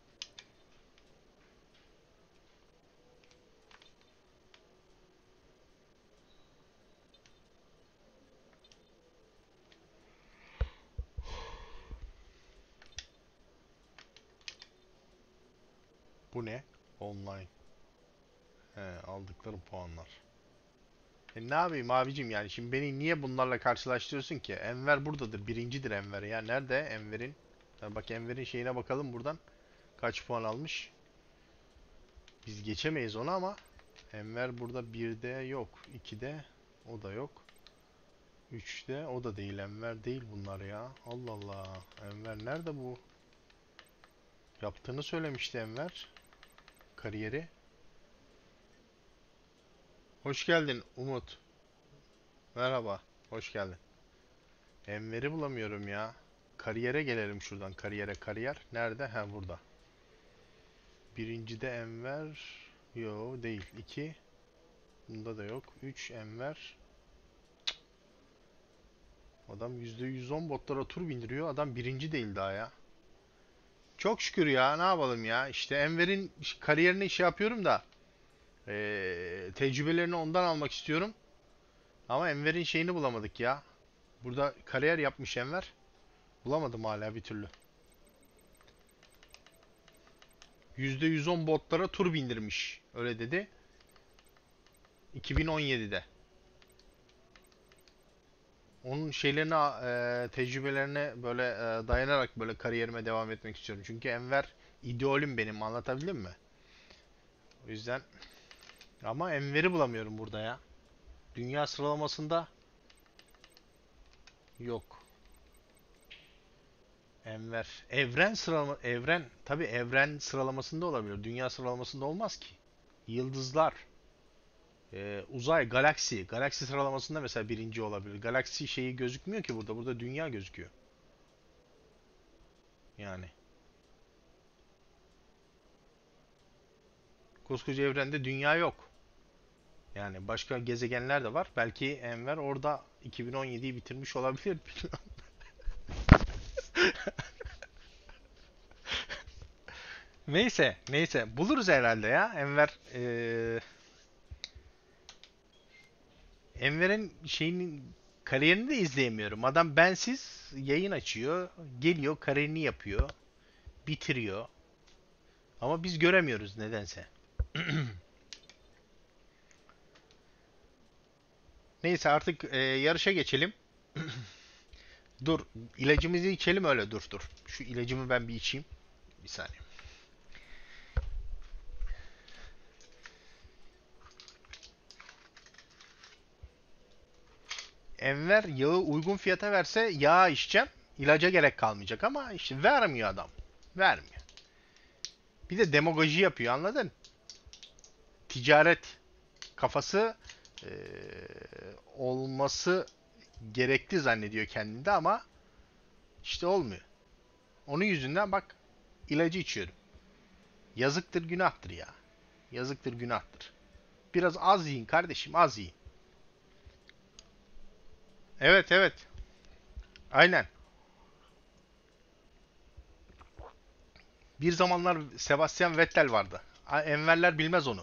Bu ne? Online. He, aldıkları puanlar. E ne yapayım abicim yani şimdi beni niye bunlarla karşılaştırıyorsun ki? Enver buradadır. Birincidir Enver ya. Nerede Enver'in? Ha, bak Enver'in şeyine bakalım buradan. Kaç puan almış? Biz geçemeyiz onu ama Enver burada birde yok. ikide o da yok. üçte o da değil. Enver değil bunlar ya. Allah Allah. Enver nerede bu? Yaptığını söylemişti Enver. Kariyeri. Hoş geldin Umut. Merhaba. Hoş geldin. Enver'i bulamıyorum ya. Kariyere gelelim şuradan. Kariyere kariyer. Nerede? Ha burada. Birincide Enver. Yo değil. iki. Bunda da yok. üç Enver. Cık. Adam yüzde yüz on botlara tur bindiriyor. Adam birinci değil daha ya. Çok şükür ya. Ne yapalım ya. İşte Enver'in kariyerini şey yapıyorum da ee, tecrübelerini ondan almak istiyorum. Ama Enver'in şeyini bulamadık ya. Burada kariyer yapmış Enver. Bulamadım hala bir türlü. yüzde yüz on botlara tur bindirmiş. Öyle dedi. iki bin on yedide. Onun şeylerine, e, tecrübelerine böyle e, dayanarak böyle kariyerime devam etmek istiyorum. Çünkü Enver idolüm benim. Anlatabildim mi? O yüzden ama Enver'i bulamıyorum burada ya. Dünya sıralamasında yok. Enver. Evren sıralama evren tabii evren sıralamasında olabilir. Dünya sıralamasında olmaz ki. Yıldızlar, e, uzay, galaksi, galaksi sıralamasında mesela birinci olabilir. Galaksi şeyi gözükmüyor ki burada. Burada dünya gözüküyor. Yani koskoca evrende dünya yok. Yani başka gezegenler de var. Belki Enver orada iki bin on yediyi bitirmiş olabilir. Neyse, neyse. Buluruz herhalde ya. Enver eee Enver'in şeyinin kariyerini de izleyemiyorum. Adam bensiz yayın açıyor, geliyor, kariyerini yapıyor, bitiriyor. Ama biz göremiyoruz nedense. Neyse artık eee, yarışa geçelim. Dur, ilacımızı içelim öyle dur dur. Şu ilacımı ben bir içeyim. Bir saniye. Enver yağı uygun fiyata verse yağ içeceğim. İlaca gerek kalmayacak ama işte vermiyor adam. Vermiyor. Bir de demagoji yapıyor anladın? Ticaret kafası eee, olması gerekli zannediyor kendinde ama işte olmuyor. Onun yüzünden bak ilacı içiyorum. Yazıktır günahtır ya. Yazıktır günahtır. Biraz az yiyin kardeşim az yiyin. Evet evet. Aynen. Bir zamanlar Sebastian Vettel vardı. A- Enverler bilmez onu.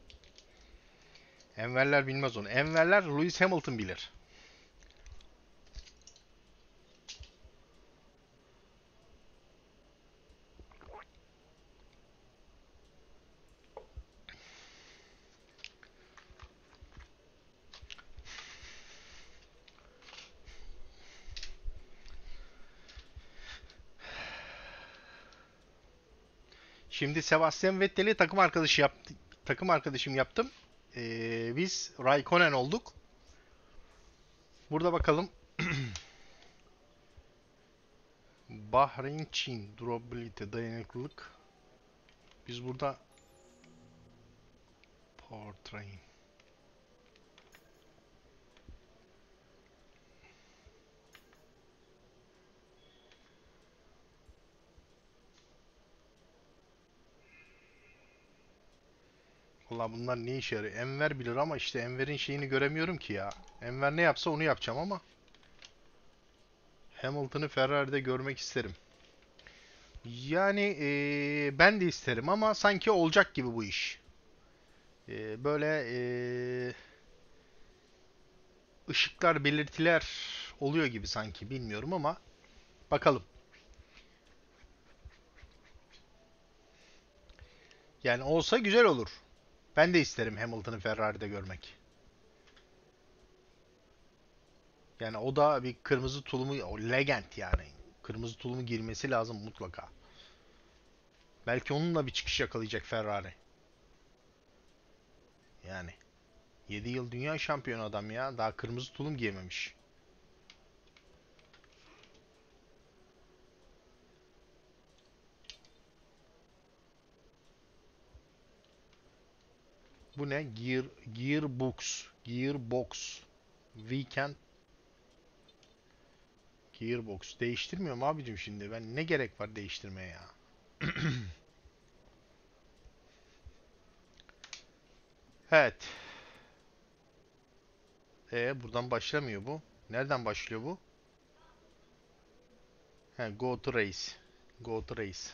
Enverler bilmez onu. Enverler Lewis Hamilton bilir. Şimdi Sebastian Vettel'i takım arkadaşı yaptı, takım arkadaşım yaptım. Ee, biz Raikkonen olduk. Burada bakalım. Bahreyn, Çin, durability, dayanıklılık. Biz burada powertrain. Valla bunlar ne işe yarıyor? Enver bilir ama işte Enver'in şeyini göremiyorum ki ya. Enver ne yapsa onu yapacağım ama. Hamilton'ı Ferrari'de görmek isterim. Yani eee, ben de isterim ama sanki olacak gibi bu iş. Eee, böyle eee, ışıklar, belirtiler oluyor gibi sanki, bilmiyorum ama bakalım. Yani olsa güzel olur. Ben de isterim Hamilton'ı Ferrari'de görmek. Yani o da bir kırmızı tulumu, o legend yani. Kırmızı tulumu girmesi lazım mutlaka. Belki onunla bir çıkış yakalayacak Ferrari. Yani yedi yıl dünya şampiyonu adam ya. Daha kırmızı tulum giymemiş. Bu ne? Gear, Gearbox. Gearbox. Weekend Gearbox. Değiştirmiyorum abicim şimdi. Ben ne gerek var değiştirmeye ya? Evet. E buradan başlamıyor bu. Nereden başlıyor bu? He, go to race. Go to race.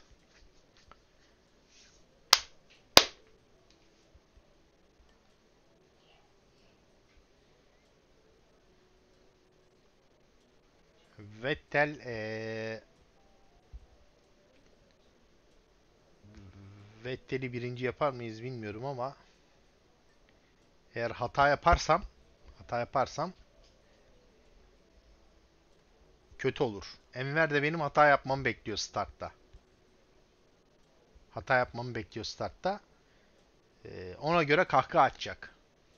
Vettel eee Vettel'i birinci yapar mıyız bilmiyorum ama eğer hata yaparsam hata yaparsam kötü olur. Enver de benim hata yapmamı bekliyor startta. Hata yapmamı bekliyor startta. Eee, ona göre kahkaha atacak.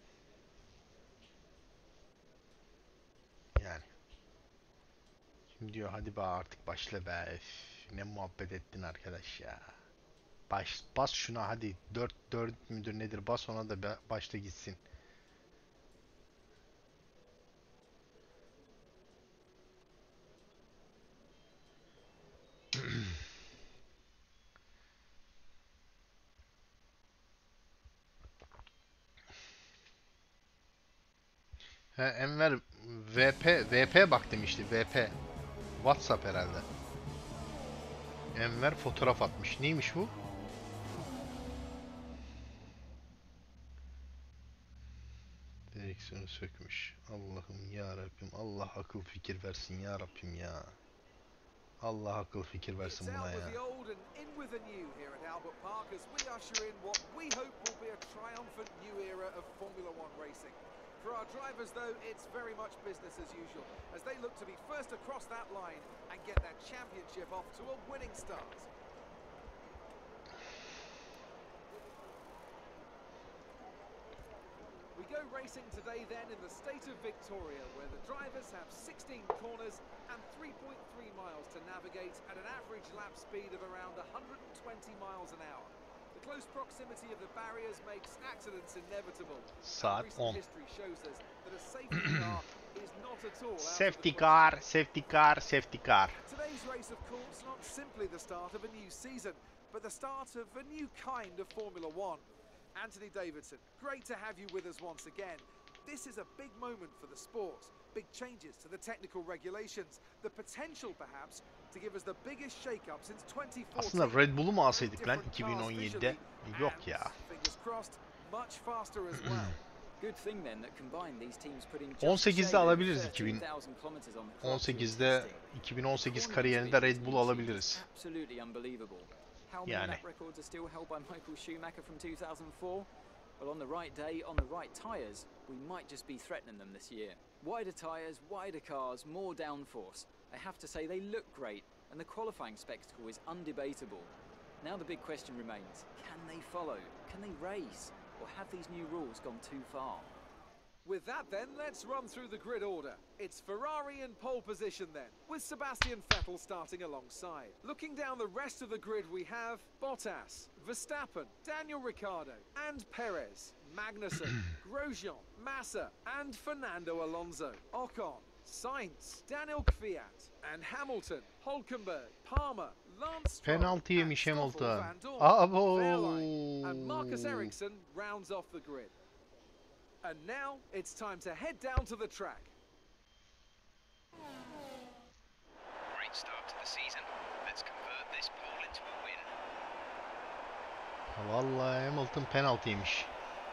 Yani. Şimdi diyor hadi be artık başla be. Üf, ne muhabbet ettin arkadaş ya. Baş, bas şuna hadi. Dört dört müdür nedir? Bas ona da be- başla gitsin. He, Enver V P V P bak demişti. V P. WhatsApp herhalde. Enver fotoğraf atmış. Neymiş bu? Direksiyonu sökmüş. Allah'ım ya Rabbim. Allah akıl fikir versin ya Rabbim ya. Allah akıl fikir versin It's buna out with ya. the old and in with the new here at Albert Park as we usher in what we hope will be a triumphant new era of Formula One racing. For our drivers, though, it's very much business as usual as they look to be first across that line and get their championship off to a winning start. We go racing today then in the state of Victoria, where the drivers have sixteen corners and three point three miles to navigate at an average lap speed of around one hundred twenty miles an hour. The close proximity of the barriers makes accidents inevitable. Saat Recent on. history shows us that a safety car is not at all out of the Safety question. car, safety car, safety car. Today's race, of course, not simply the start of a new season, but the start of a new kind of Formula One. Anthony Davidson, great to have you with us once again. This is a big moment for the sport. Big changes to the technical regulations. The potential, perhaps, to give us the biggest shake-up since twenty fourteen. Aslında Red Bull'u mu alsaydık lan Different iki bin on cars yedide? visually Yok and, ya. fingers crossed, much faster as well. Good thing then that combined these teams put in just on a sekizde shade over alabiliriz thirteen thousand kilometers on the clock on since sekizde testing. iki bin on sekiz Corner kariyerinde speed Red in Bull this season alabiliriz. is Absolutely unbelievable. How many Yani. lap records are still held by Michael Schumacher from two thousand four? Well, on the right day, on the right tyres, we might just be threatening them this year. Wider tyres, wider cars, more downforce. I have to say they look great, and the qualifying spectacle is undebatable. Now the big question remains, can they follow? Can they race? Or have these new rules gone too far? With that then, let's run through the grid order. It's Ferrari in pole position then, with Sebastian Vettel starting alongside. Looking down the rest of the grid we have Bottas, Verstappen, Daniel Ricciardo and Perez, Magnussen, Grosjean, Massa and Fernando Alonso, Ocon, Sainz, Daniel Kvyat and Hamilton, Hulkenberg, Palmer, Lance Stroll Penaltı and yemiş Stoffel Hamilton. Van Dorn. Abo. Fair line. And Marcus Ericsson rounds off the grid. And now it's time to head down to the track. excellent start to the season. Let's convert this pole into a win. Vallahi Hamilton penaltıymış.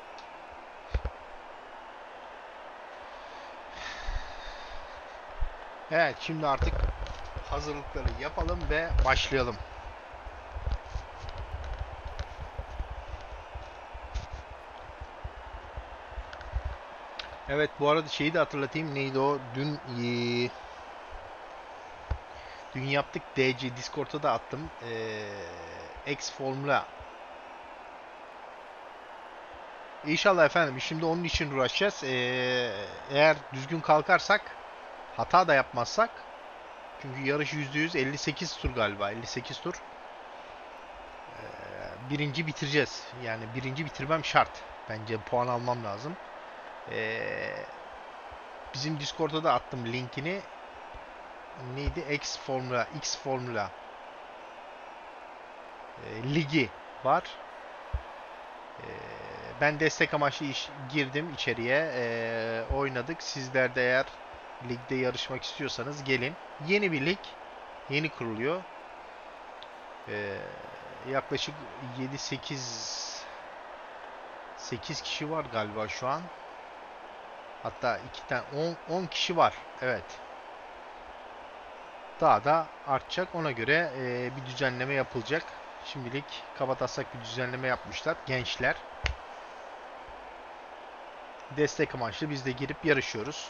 Evet, şimdi artık hazırlıkları yapalım ve başlayalım. Evet, bu arada şeyi de hatırlatayım. Neydi o? Dün ee, dün yaptık. D C Discord'a da attım. Ee, X Formula. İnşallah efendim. Şimdi onun için uğraşacağız. Ee, eğer düzgün kalkarsak, hata da yapmazsak, çünkü yarış yüzde yüz elli sekiz tur galiba. elli sekiz tur. Ee, birinci bitireceğiz. Yani birinci bitirmem şart. Bence puan almam lazım. Ee, bizim Discord'a da attım linkini. Neydi? X Formula, X Formula e, ligi var. E, ben destek amaçlı iş, girdim içeriye. E, oynadık. Sizler de eğer ligde yarışmak istiyorsanız gelin. Yeni bir lig. Yeni kuruluyor. E, yaklaşık yedi sekiz sekiz kişi var galiba şu an. Hatta iki tane on, on kişi var. Evet. Daha da artacak. Ona göre e, bir düzenleme yapılacak. Şimdilik kabataslak bir düzenleme yapmışlar. Gençler. Destek amaçlı biz de girip yarışıyoruz.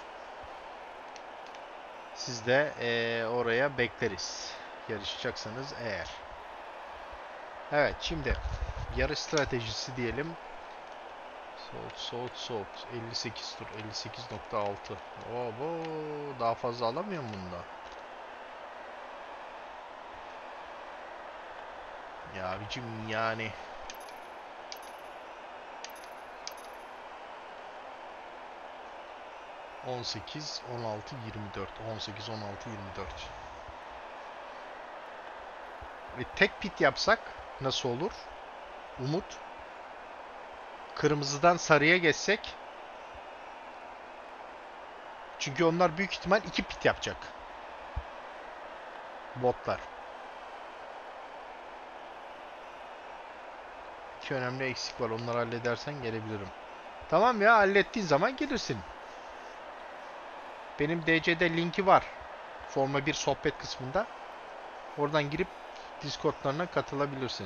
Siz de e, oraya bekleriz. Yarışacaksanız eğer. Evet, şimdi yarış stratejisi diyelim. Soğut, soğut, soğut. elli sekiz tur. elli sekiz nokta altı. Obo, daha fazla alamıyor mu bunda? Ya abicim yani. on sekiz, on altı, yirmi dört. on sekiz, on altı, yirmi dört. E, tek pit yapsak nasıl olur? Umut. Kırmızıdan sarıya geçsek. Çünkü onlar büyük ihtimal iki pit yapacak. Botlar. İki önemli eksik var. Onları halledersen gelebilirim. Tamam ya, hallettiğin zaman gelirsin. Benim D C'de linki var. Forma bir sohbet kısmında. Oradan girip Discord'larına katılabilirsin.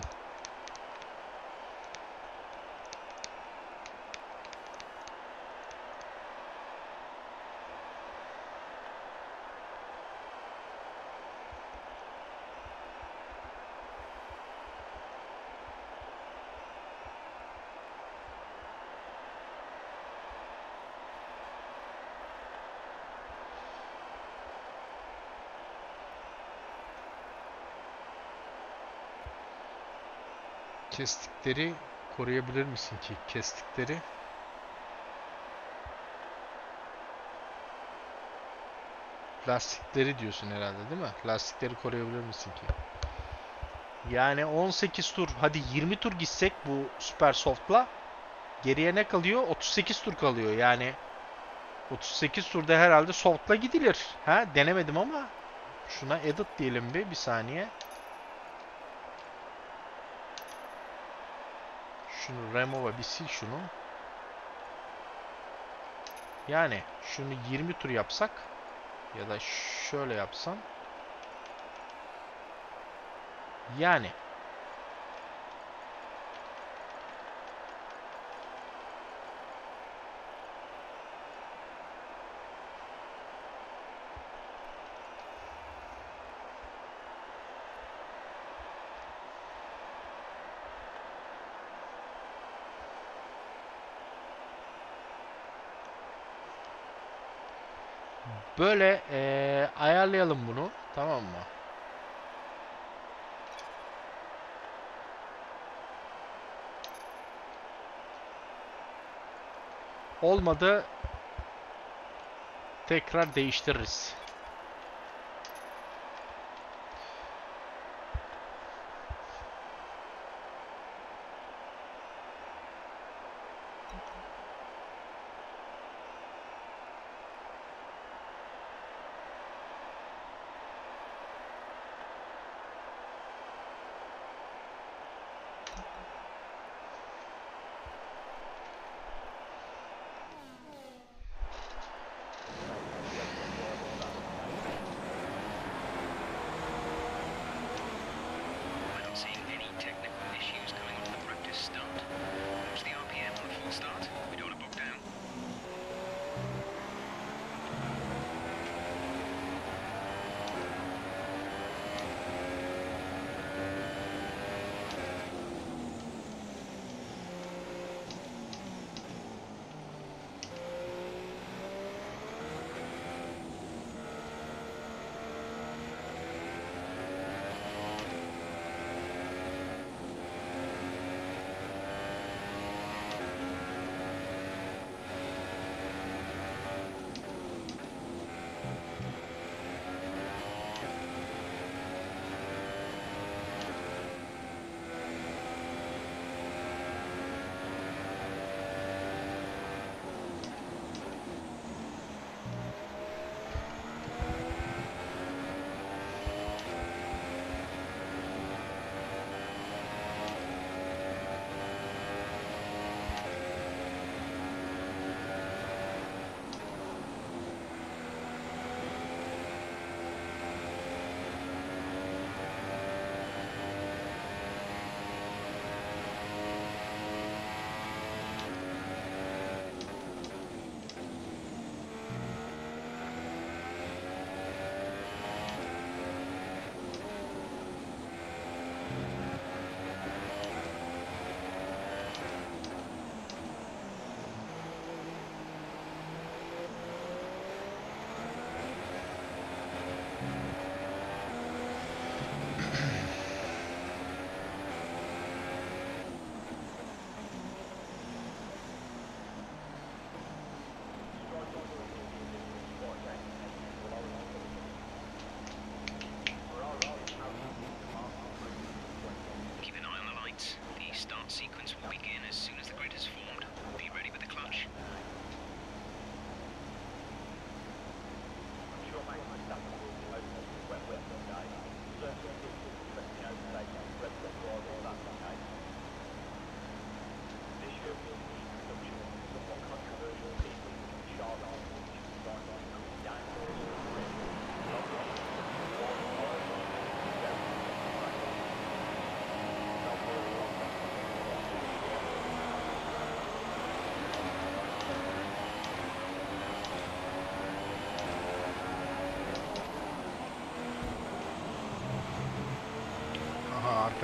Kestikleri koruyabilir misin ki? Kestikleri. Lastikleri diyorsun herhalde, değil mi? Lastikleri koruyabilir misin ki? Yani on sekiz tur, hadi yirmi tur gitsek bu Super Soft'la, geriye ne kalıyor? otuz sekiz tur kalıyor. Yani otuz sekiz turda herhalde Soft'la gidilir. Ha, denemedim ama şuna edit diyelim bir, bir saniye. Şunu remove bir sil şunu. Yani şunu yirmi tur yapsak ya da şöyle yapsam. Yani böyle ee, ayarlayalım bunu, tamam mı? Olmadı, tekrar değiştiririz.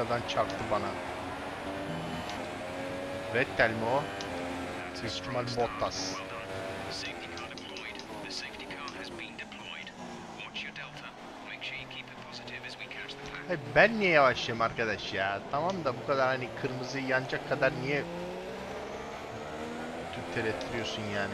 arkadan çarptı bana. Vettel mi o? Büyük ihtimal Bottas. Hayır, ben niye yavaşlayayım arkadaş ya? Tamam da bu kadar hani kırmızı yanacak kadar niye tüttelettiriyorsun yani?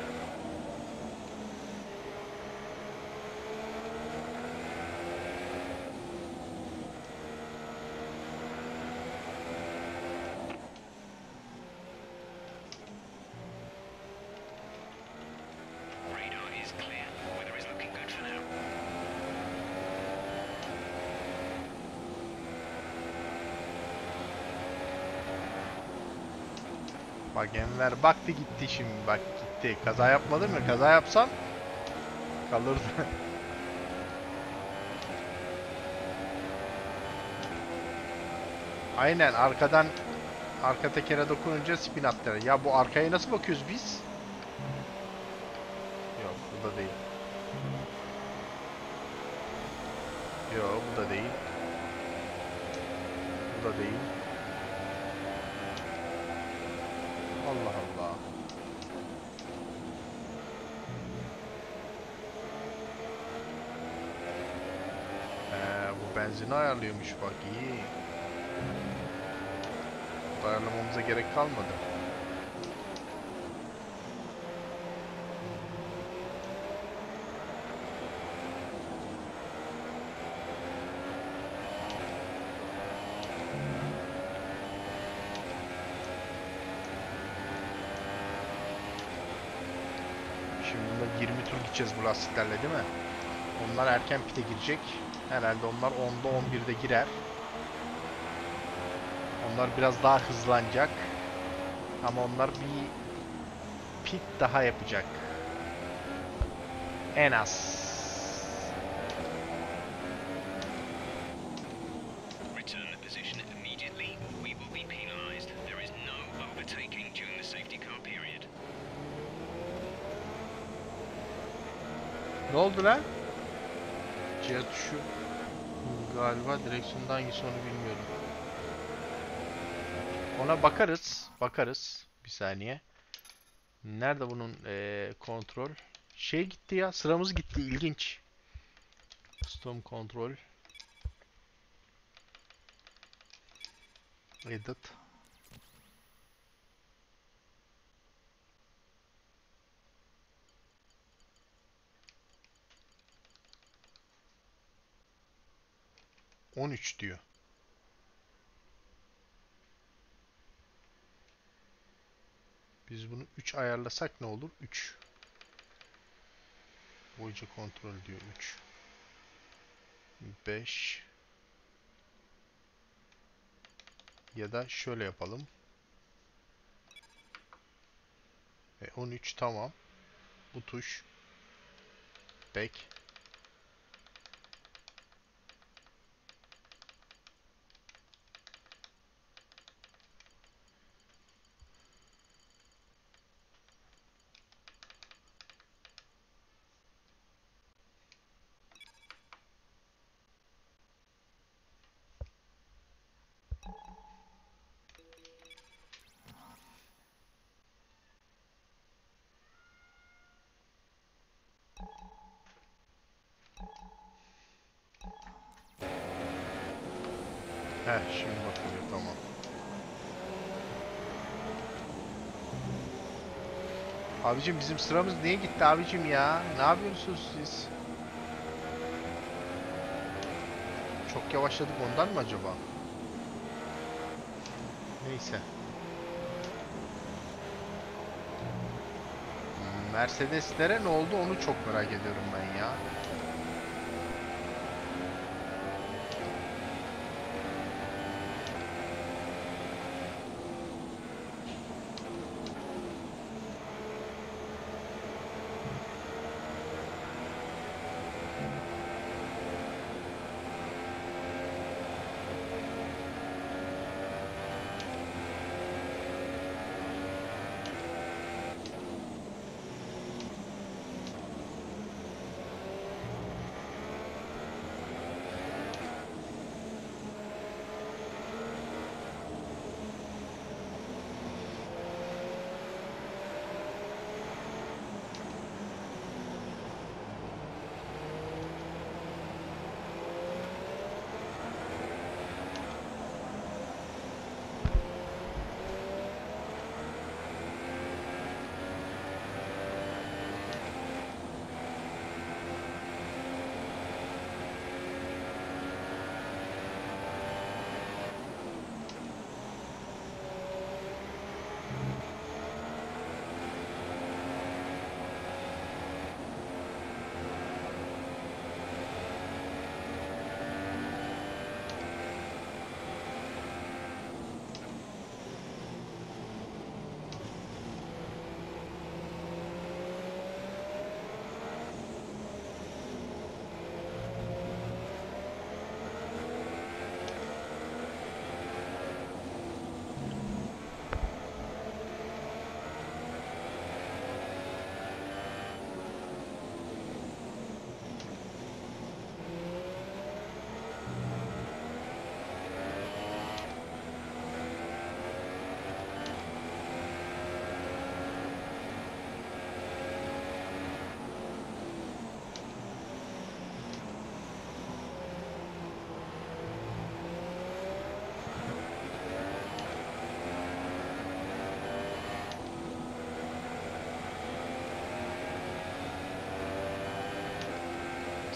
Bak Enver baktı gitti şimdi bak gitti. Kaza yapmadı mı? Kaza yapsam kalırdı. Aynen arkadan arka tekere dokununca spin attı. Ya bu arkaya nasıl bakıyoruz biz? Yok bu da değil. Yok bu da değil. Bu da değil. Allah Allah. Ee, bu benzini ayarlıyormuş bak iyi. Ayarlamamıza gerek kalmadı. Şimdi bunda yirmi tur gideceğiz bu lastiklerle değil mi? Onlar erken pite girecek. Herhalde onlar onda on birde girer. Onlar biraz daha hızlanacak. Ama onlar bir pit daha yapacak. En az. Return the position immediately or we will be penalized. There is no overtaking during the safety car period. Ne oldu lan? Cihat şu galiba direksiyonda hangisi onu bilmiyorum. Ona bakarız. Bakarız. Bir saniye. Nerede bunun ee, kontrol? Şey gitti ya. Sıramız gitti. İlginç. Custom kontrol. Edit. on üç diyor. Biz bunu üç ayarlasak ne olur? üç. Boyunca kontrol diyor üç. beş. Ya da şöyle yapalım. E, on üç tamam. Bu tuş. Back. Heh şimdi bakılıyor tamam. Abicim bizim sıramız niye gitti abicim ya? Ne yapıyorsunuz siz? Çok yavaşladık ondan mı acaba? Neyse. Mercedeslere ne oldu onu çok merak ediyorum ben ya.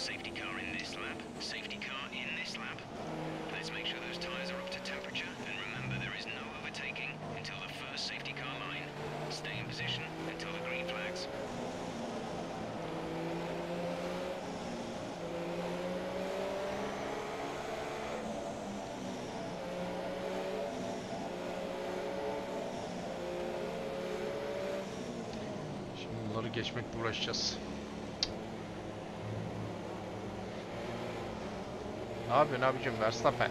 Safety car in this lap. Safety car in this lap. Let's make sure those tyres are up to temperature, and remember there is no overtaking until the first safety car line. Stay in position until the green flags. Şimdi bunları geçmekle uğraşacağız. Ne yapıyorsun abicim Verstappen?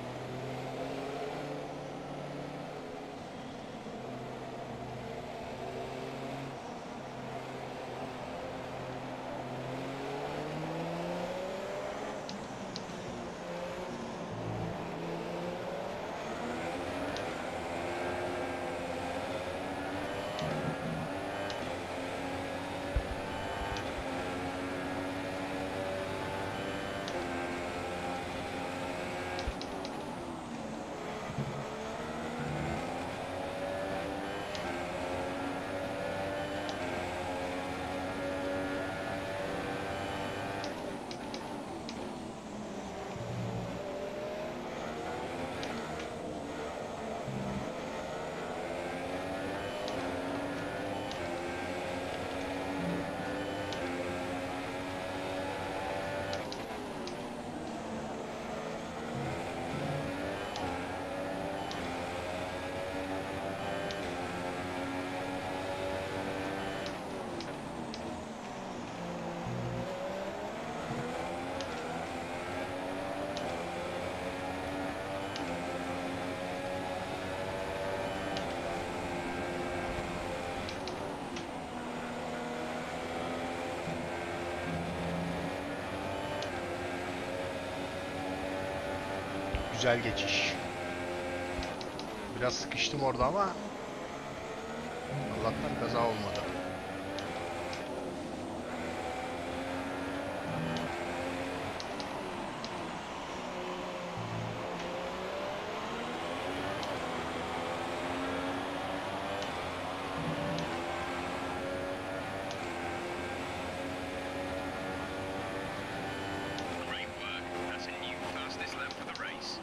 Güzel geçiş. Biraz sıkıştım orada ama Allah'tan kaza olmadı. Great work. That's a new fastest lap for the race.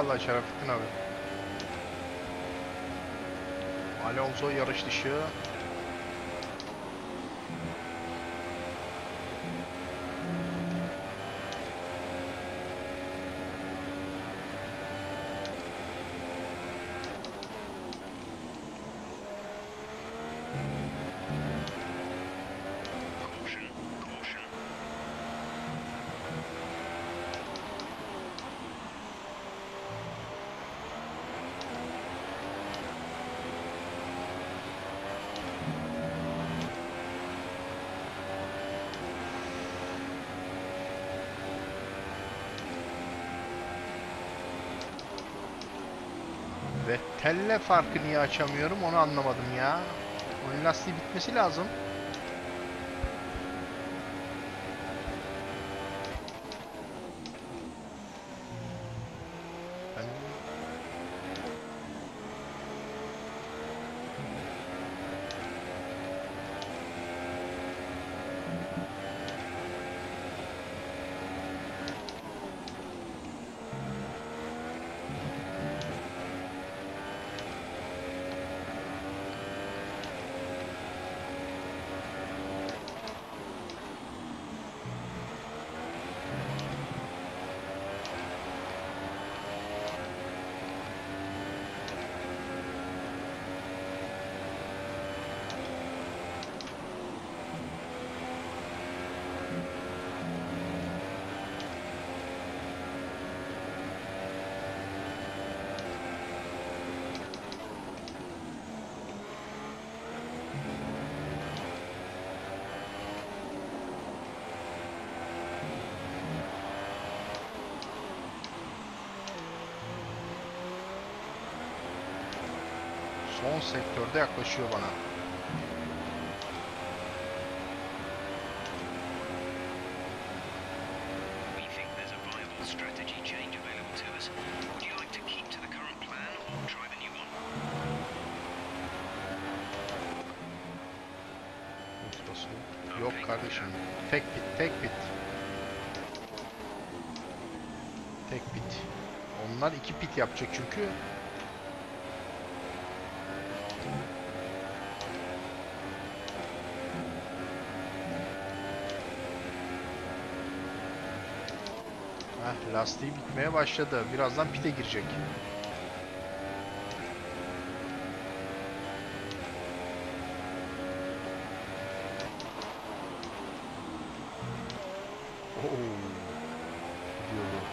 Eyvallah Şerafettin abi. Alonso yarış dışı. Caution, caution. Vettel'le farkı niye açamıyorum onu anlamadım ya. Onun lastiği bitmesi lazım. Ben... Son sektörde yaklaşıyor bana. We think there's a viable strategy change available to us. Would you like to keep to the current plan or try the new one? Yok kardeşim. Tek bit, tek bit. Tek bit. Onlar iki pit yapacak çünkü. Heh, lastiği bitmeye başladı. Birazdan pite girecek. Oo. Gidiyor bu.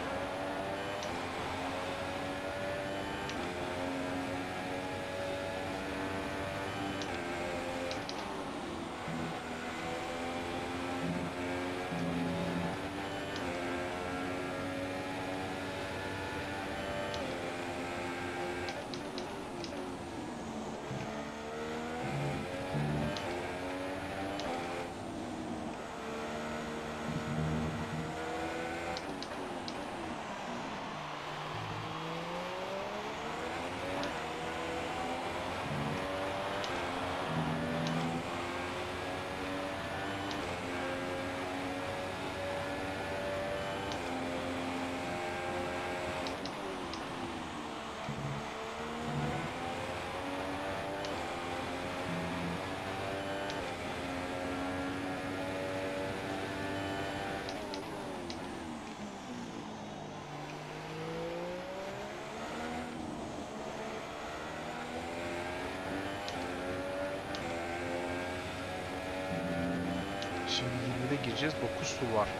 Şimdi yirmide gireceğiz. dokuz su var.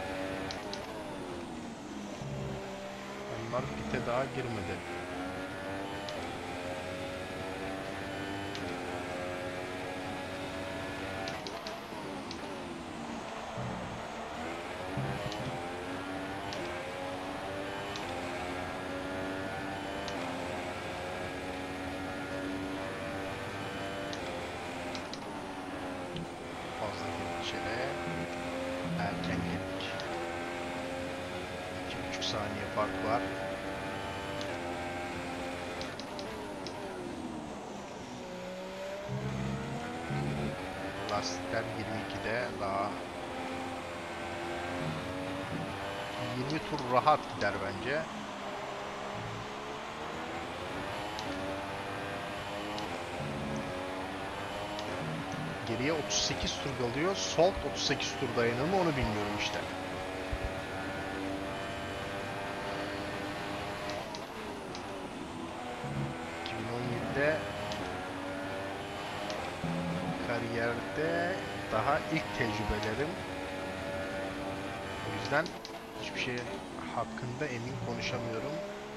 Onlar pite daha girmedi. Fazla geçene erken geldik. iki buçuk saniye fark var. Lastikler yirmi ikide daha yirmi tur rahat gider bence. Geriye otuz sekiz tur kalıyor. Salt otuz sekiz tur dayanır mı onu bilmiyorum işte. iki bin on yedide kariyerde daha ilk tecrübelerim. O yüzden hiçbir şey hakkında emin konuşamıyorum.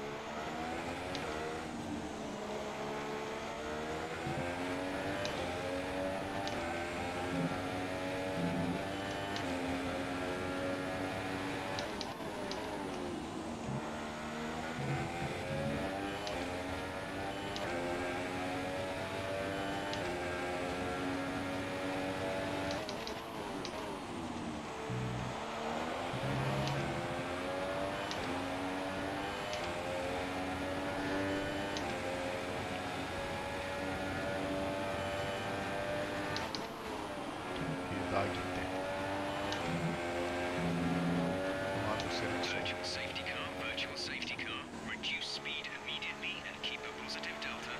Daha gitti. Marco Selection. Virtual safety car, virtual safety car. Reduce speed immediately and keep a positive delta.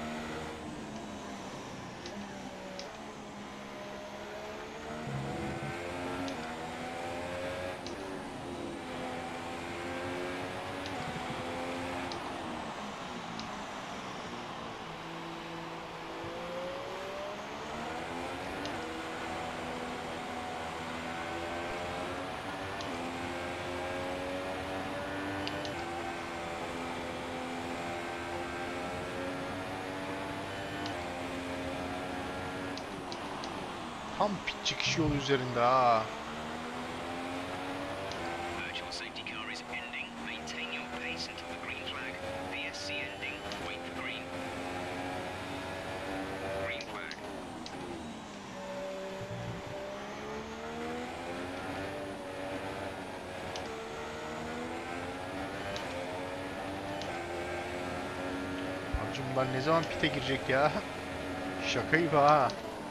Tam pit çıkış yolu üzerinde ha. Virtual safety car is ending. Maintain your pace until the green flag. V S C ending. Wait for green. Green flag. Abicim bunlar ne zaman pite girecek ya? Şaka gibi ha.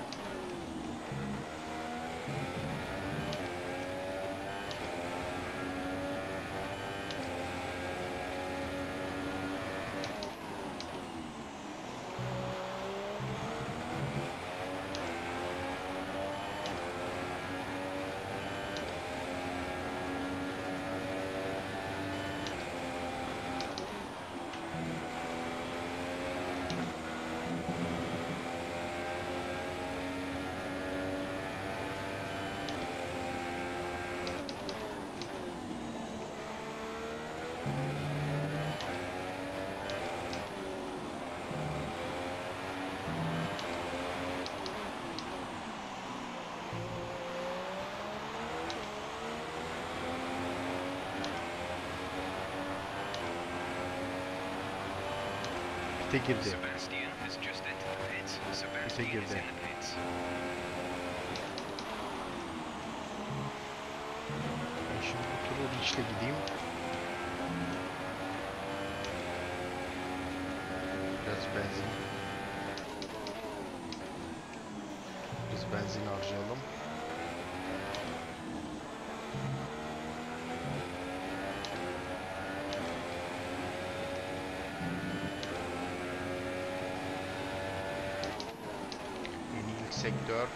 Pite girdi. Sebastian has just entered the pits. Sebastian is girdi. in the pits. Ben şimdi bu turu Rich'le gideyim. Biraz benzin. Biraz benzin harcayalım. Yeni ilk sektör.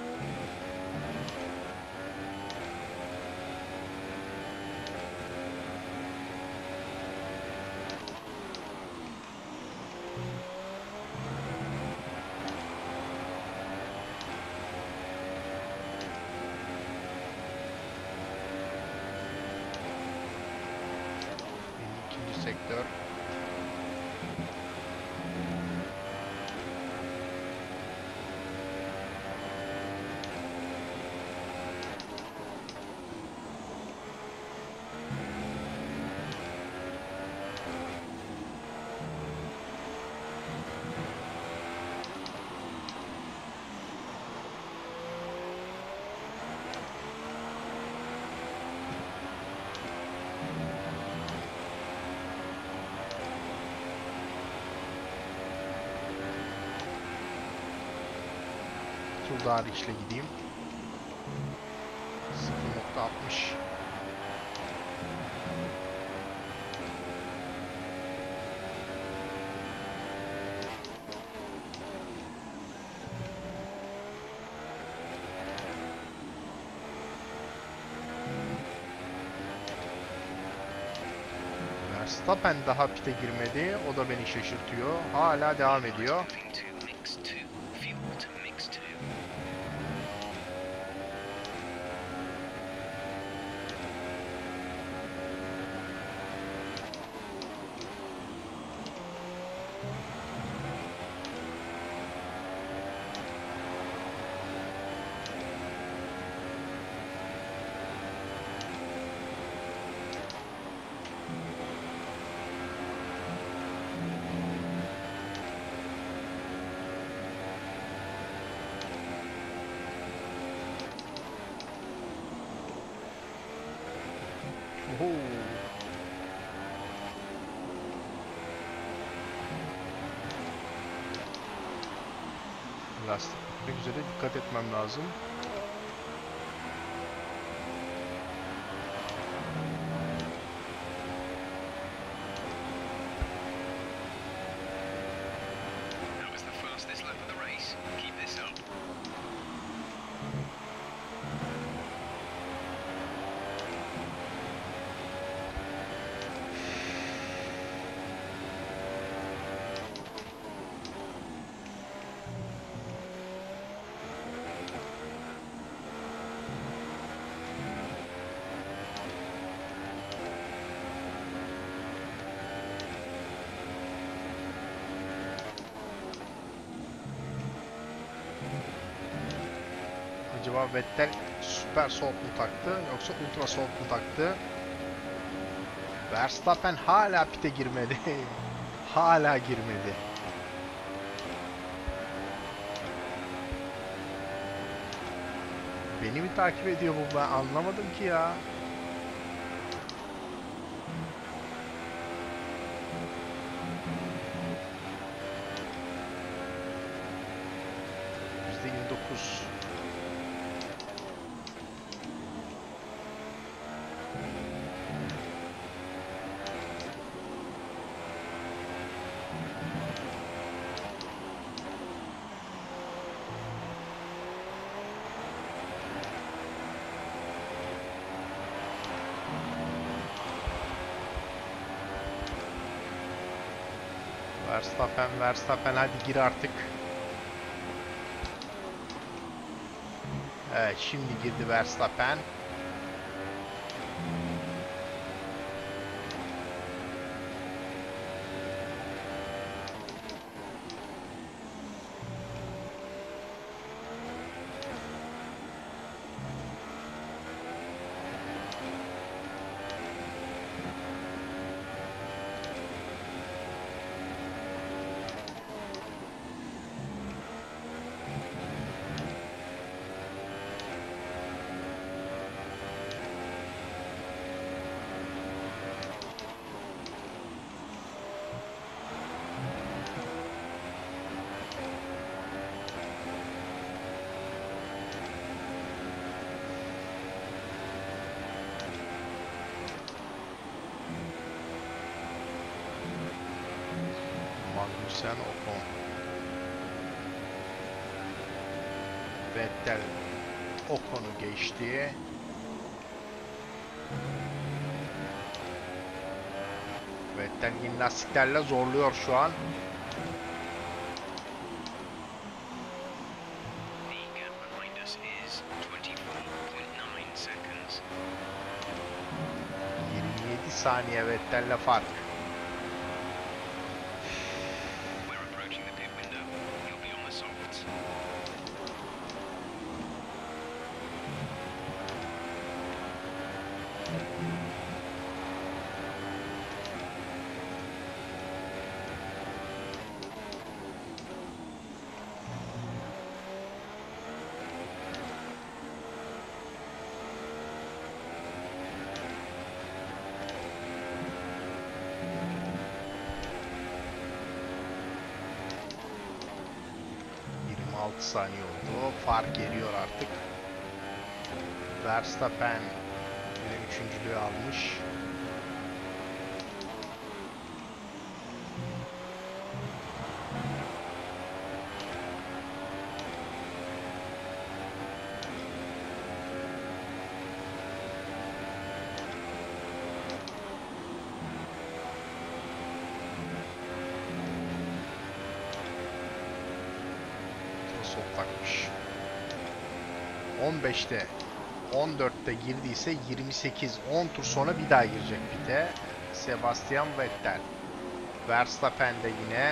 Yeni ikinci sektör. Tur daha Rich'le gideyim. sıfır nokta altmış. Verstappen daha pite girmedi. O da beni şaşırtıyor. Hala devam ediyor. Moving to mix two. Fuel to mix two. Oho. Lastik bitmek üzere, dikkat etmem lazım. That was the fastest lap of the race. Keep this up. Acaba Vettel süper soğuk mu taktı yoksa ultra soğuk mu taktı? Verstappen hala pite girmedi. Hala girmedi. Beni mi takip ediyor bu, ben anlamadım ki ya. yüzde yirmi dokuz. Verstappen, Verstappen hadi gir artık. Evet, şimdi girdi Verstappen. Magnussen, Ocon. Vettel Ocon'u geçti. Vettel yeni lastiklerle zorluyor şu an. The gap behind us is twenty-four point nine seconds. yirmi yedi saniye Vettel'le fark. We're approaching the pit window. You'll be on the softs. yirmi altı saniye oldu. Fark geliyor artık. Verstappen yine üçüncülüğü almış. soğuktakmış. on beşte on dörtte girdiyse yirmi sekiz on tur sonra bir daha girecek pite. Sebastian Vettel. Verstappen de yine.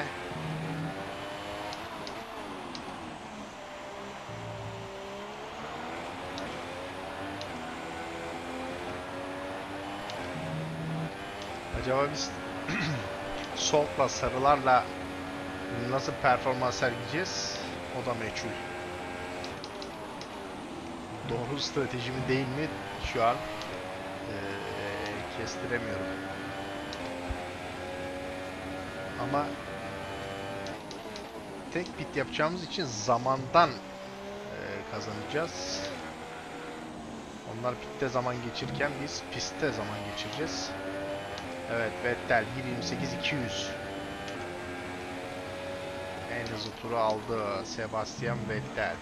Acaba biz soğukla sarılarla nasıl performans sergileyeceğiz? O da meçhul. Doğru strateji mi değil mi şu an ee, kestiremiyorum. Ama tek pit yapacağımız için zamandan e, kazanacağız. Onlar pitte zaman geçirirken biz pistte zaman geçireceğiz. Evet, Vettel bir yirmi sekiz iki yüz. En hızlı turu aldı Sebastian Vettel.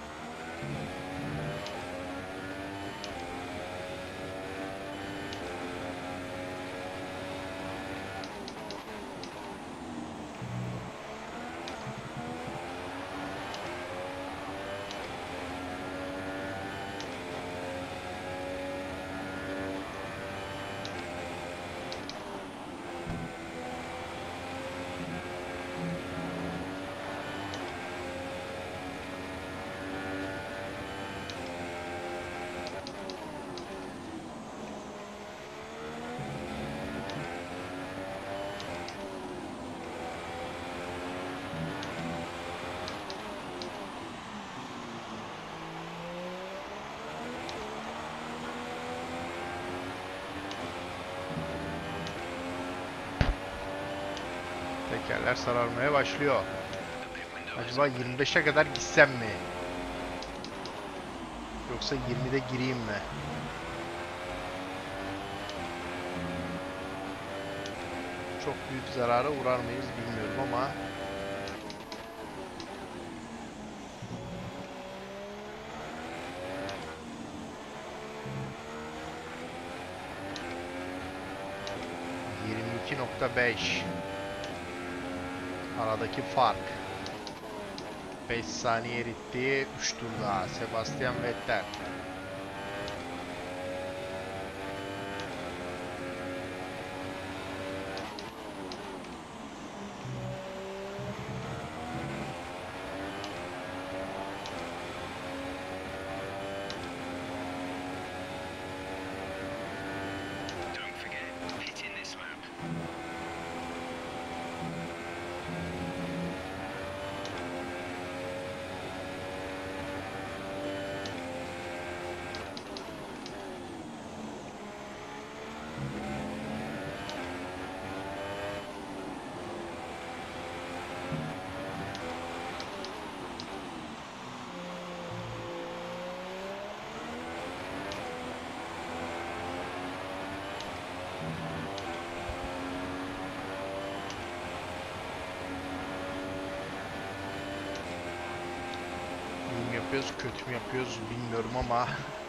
Tekerler sararmaya başlıyor. Acaba yirmi beşe kadar gitsem mi? Yoksa yirmide gireyim mi? Çok büyük zarara uğrar mıyız bilmiyorum ama yirmi iki nokta beş aradaki fark. beş saniye eritti. üç turda Sebastian Vettel. Don't forget, hit in this lap. İyi mi yapıyoruz, kötü mü yapıyoruz bilmiyorum ama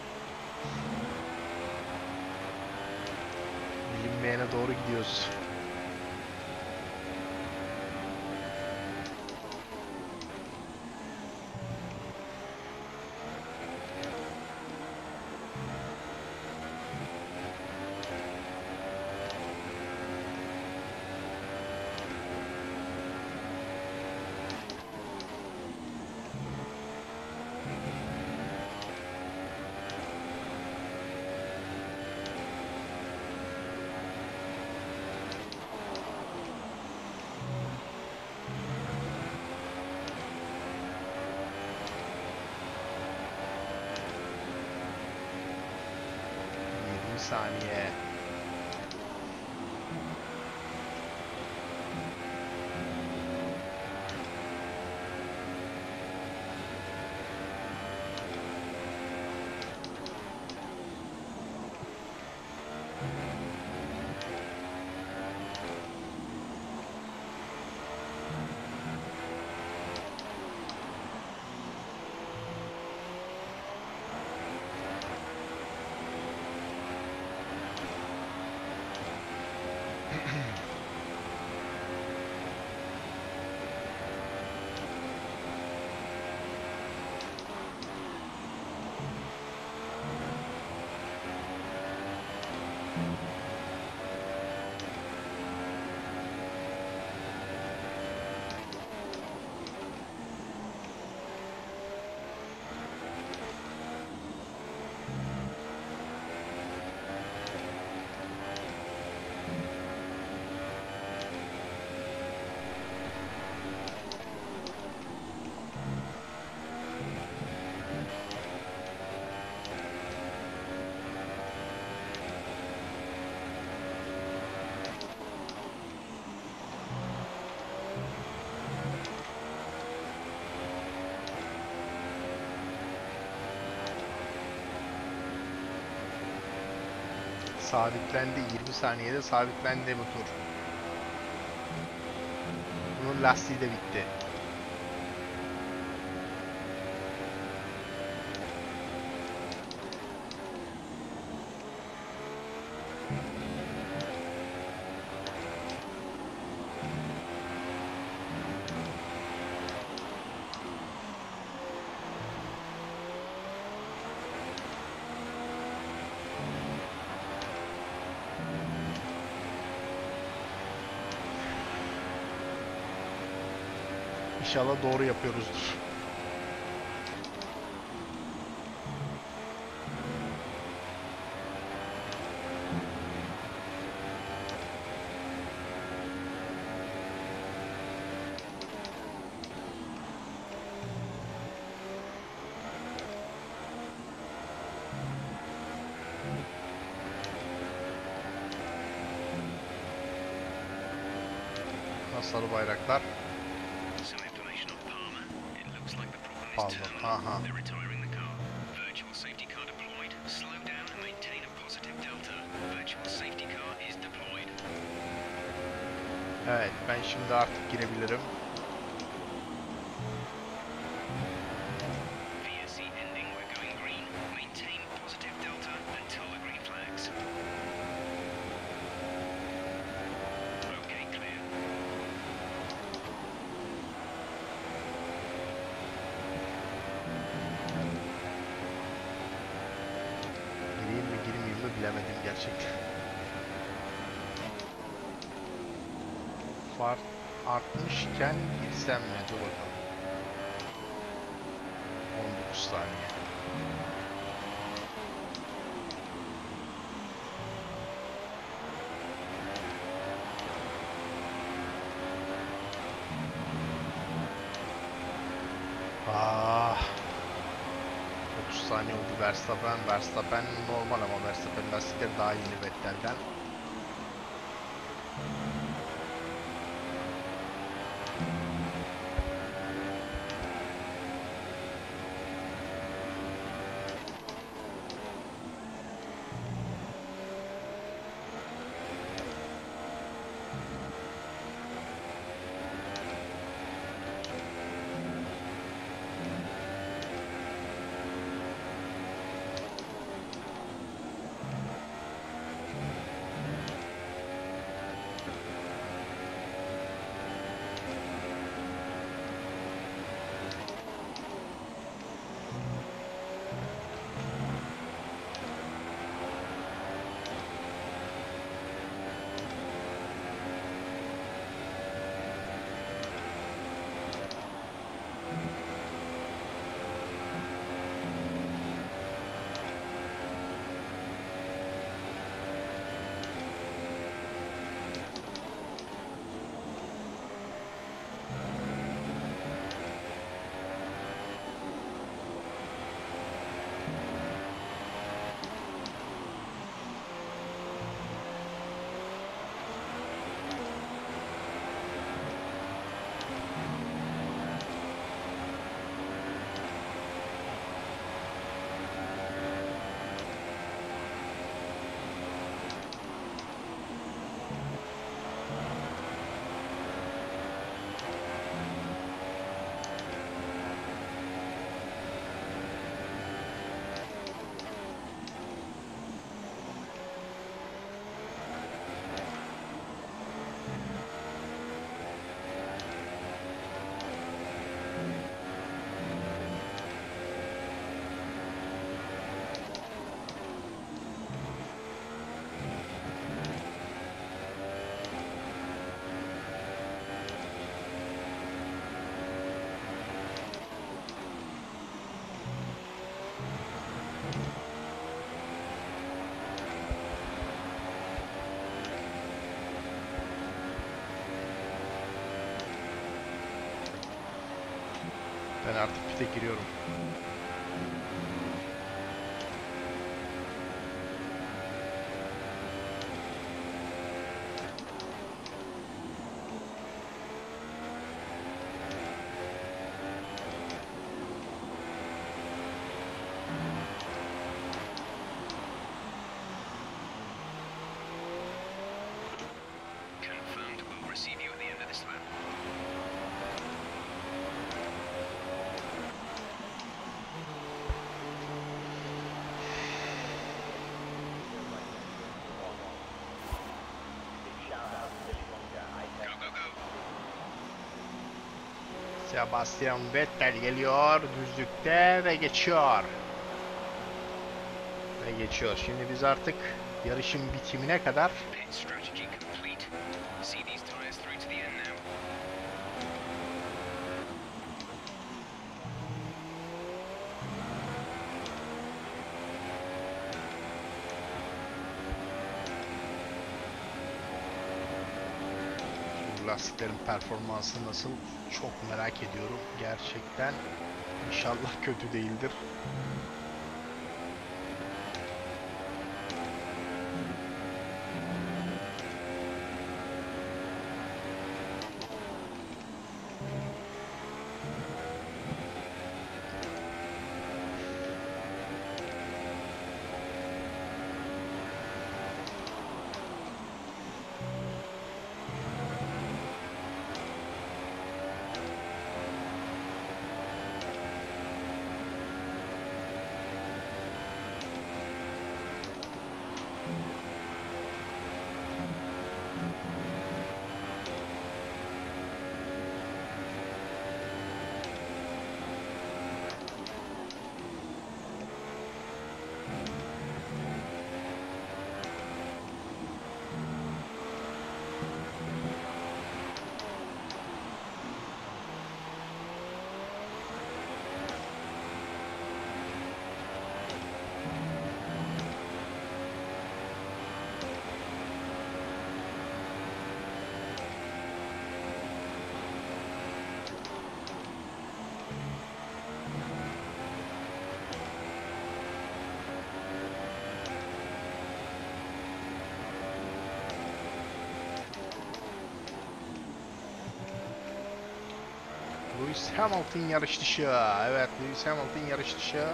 bilinmeyene doğru gidiyoruz. yirmi saniye. Sabitlendi. yirmi saniyede sabitlendi bu tur. Bunun lastiği de bitti. İnşallah doğru yapıyoruzdur. Sarı bayraklar. Some information on Palmer. It looks like the problem is Palmer, terminal. aha. They're retiring the car. Virtual safety car deployed. Slow down and maintain a positive delta. Virtual safety car is deployed. Evet, ben şimdi artık girebilirim. V S E ending. We're going green. Maintain positive delta until the green flags. Okay, clear. Gireyim mi girmeyeyim mi bilemedim gerçekten. Far artmışken girsem mi? Dur bakalım. on dokuz saniye. Ah. otuz saniye oldu Verstappen. Verstappen normal ama Verstappen lastikleri daha yeni Vettel'den. Ben artık pite giriyorum. Sebastian Vettel geliyor düzlükte ve geçiyor. Ve geçiyor. Şimdi biz artık yarışın bitimine kadar Pit strategy complete. See these tires through to the end now. lastiklerin performansı nasıl çok merak ediyorum. Gerçekten inşallah kötü değildir. Lewis Hamilton yarış dışı. Evet, Lewis Hamilton yarış dışı.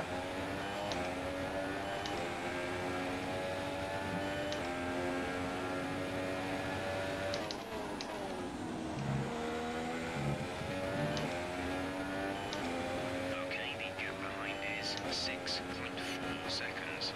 Okay, the gap behind is six point four seconds.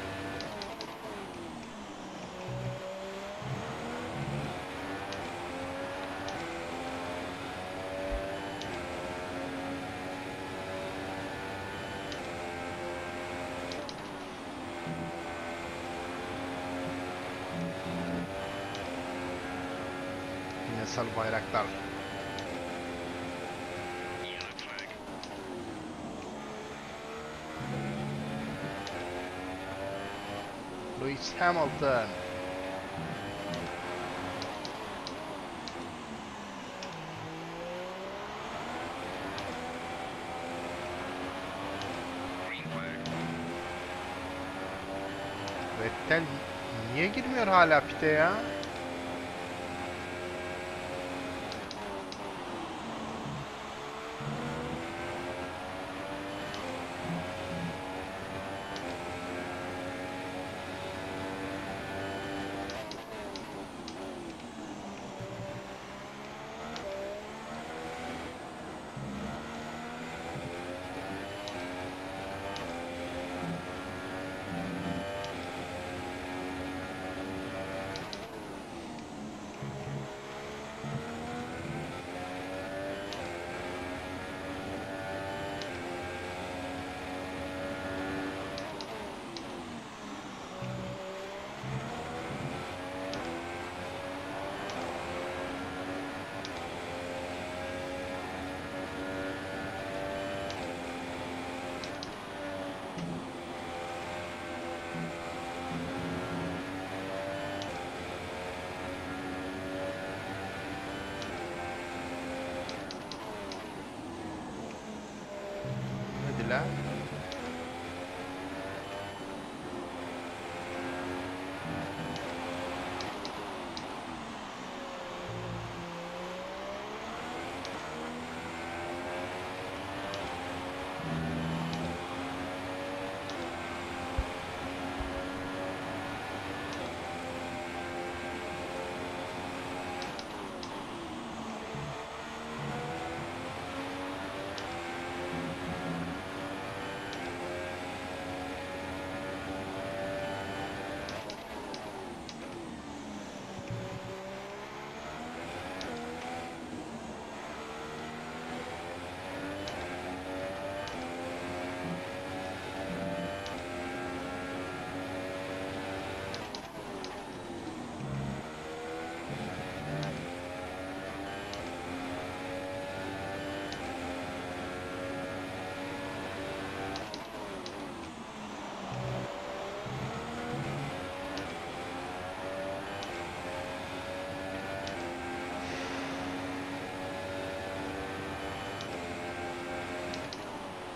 Yine sarı bayraklar. Yellow flag. Lewis Hamilton. Green flag. Vettel niye girmiyor hala pite ya? Hadi lan.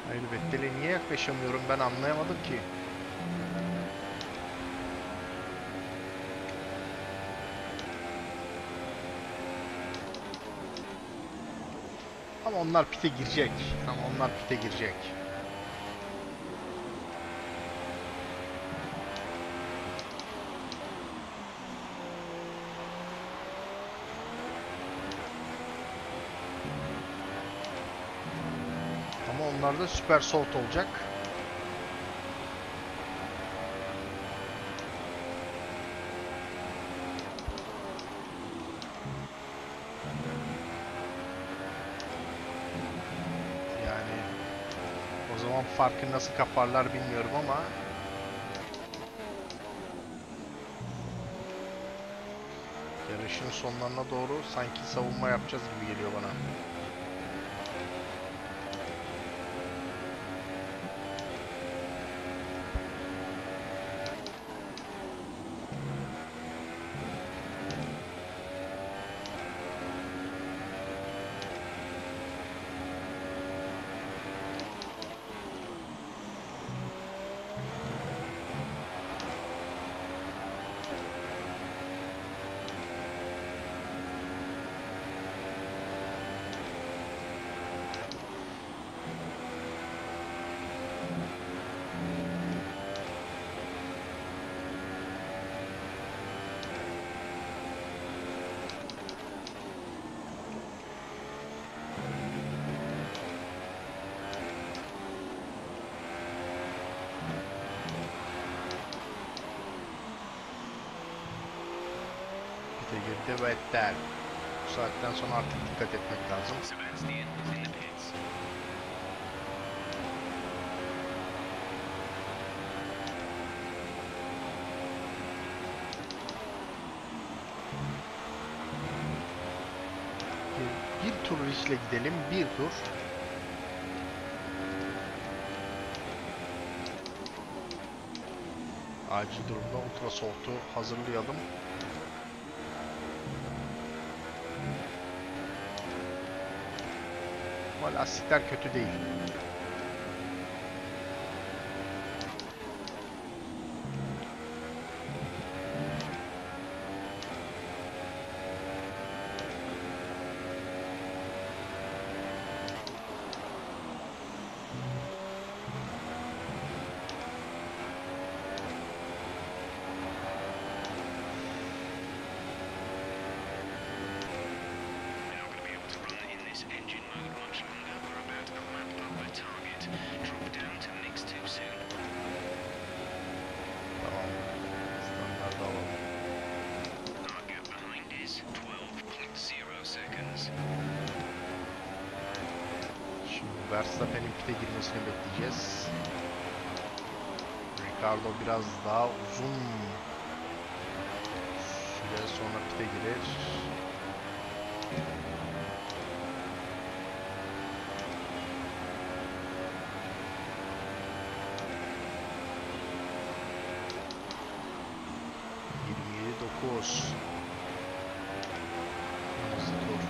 Hayır, Vettel'e niye yaklaşamıyorum ben anlayamadım ki. Ama onlar pite girecek. Ama onlar pite girecek. Ama onlarda süper soğut olacak. Yani o zaman farkı nasıl kaparlar bilmiyorum ama yarışın sonlarına doğru sanki savunma yapacağız gibi geliyor bana. Girdi Vettel. Bu saatten sonra artık dikkat etmek lazım. Sebastian is in the pits. Bir, bir tur riskle gidelim. Bir tur. Acil durumda ultra soğutu hazırlayalım. Ama lastikler kötü değil. Verstappen'in pite girmesini bekleyeceğiz. Ricardo biraz daha uzun süre sonra pite girer. yirmi yedi dokuz. Hızlı tur.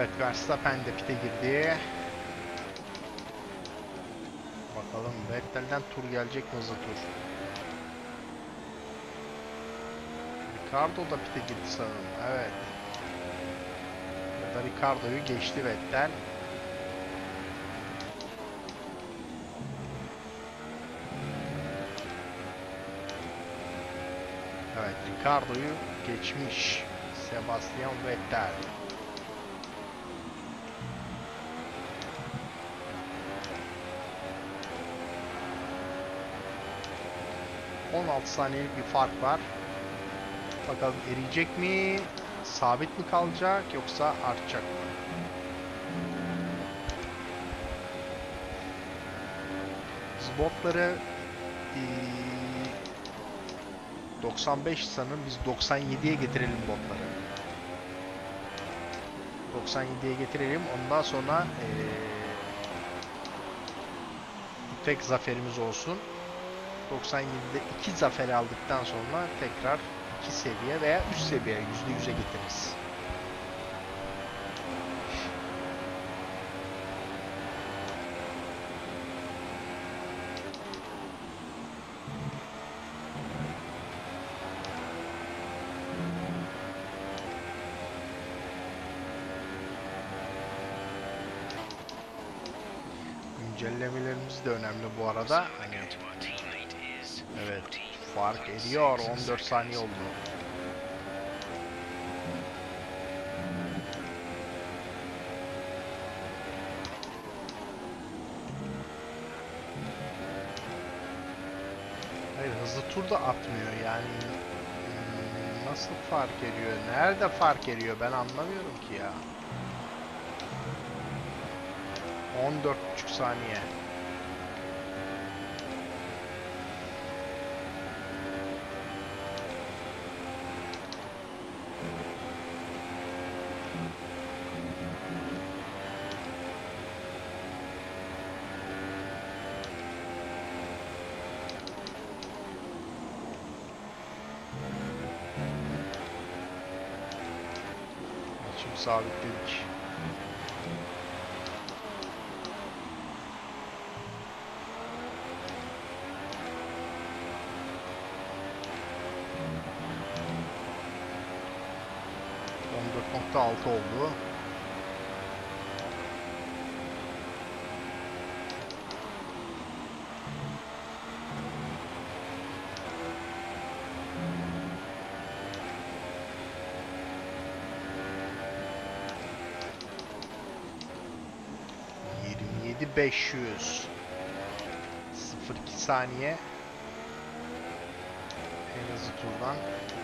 Evet, Verstappen de pite girdi. Bakalım Vettel'den tur gelecek mi, hızlı tur? Ricardo da pite girdi sanırım. Evet. Ya da Ricardo'yu geçti Vettel. Evet, Ricardo'yu geçmiş Sebastian Vettel. on altı saniyelik bir fark var. Bakalım eriyecek mi? Sabit mi kalacak yoksa artacak mı? Biz botları doksan beş sanırım, biz doksan yediye getirelim botları. doksan yediye getirelim. Ondan sonra ee, tek zaferimiz olsun. doksan yedide iki zafer aldıktan sonra tekrar iki seviye veya üç seviye yüzde yüze getiririz. Güncellemelerimiz de önemli bu arada. Hani evet, fark ediyor. on dört saniye oldu. Hayır, hızlı tur da atmıyor yani. Hmm, nasıl fark ediyor? Nerede fark ediyor? Ben anlamıyorum ki ya. on dört buçuk saniye. Şimdi sabitledik. on dört nokta altı oldu. yirmi yedi bin beş yüz. sıfır iki saniye. En hızlı turdan.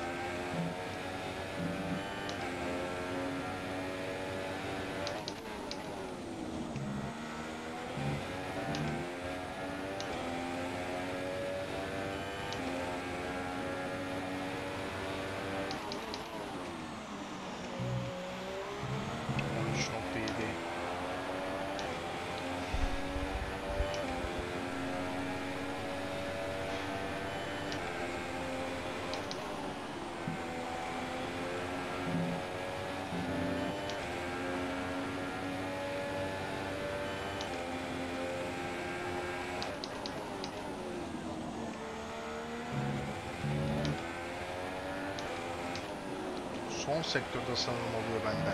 on üç nokta yedi. Son sektörde sanırım oluyor benden.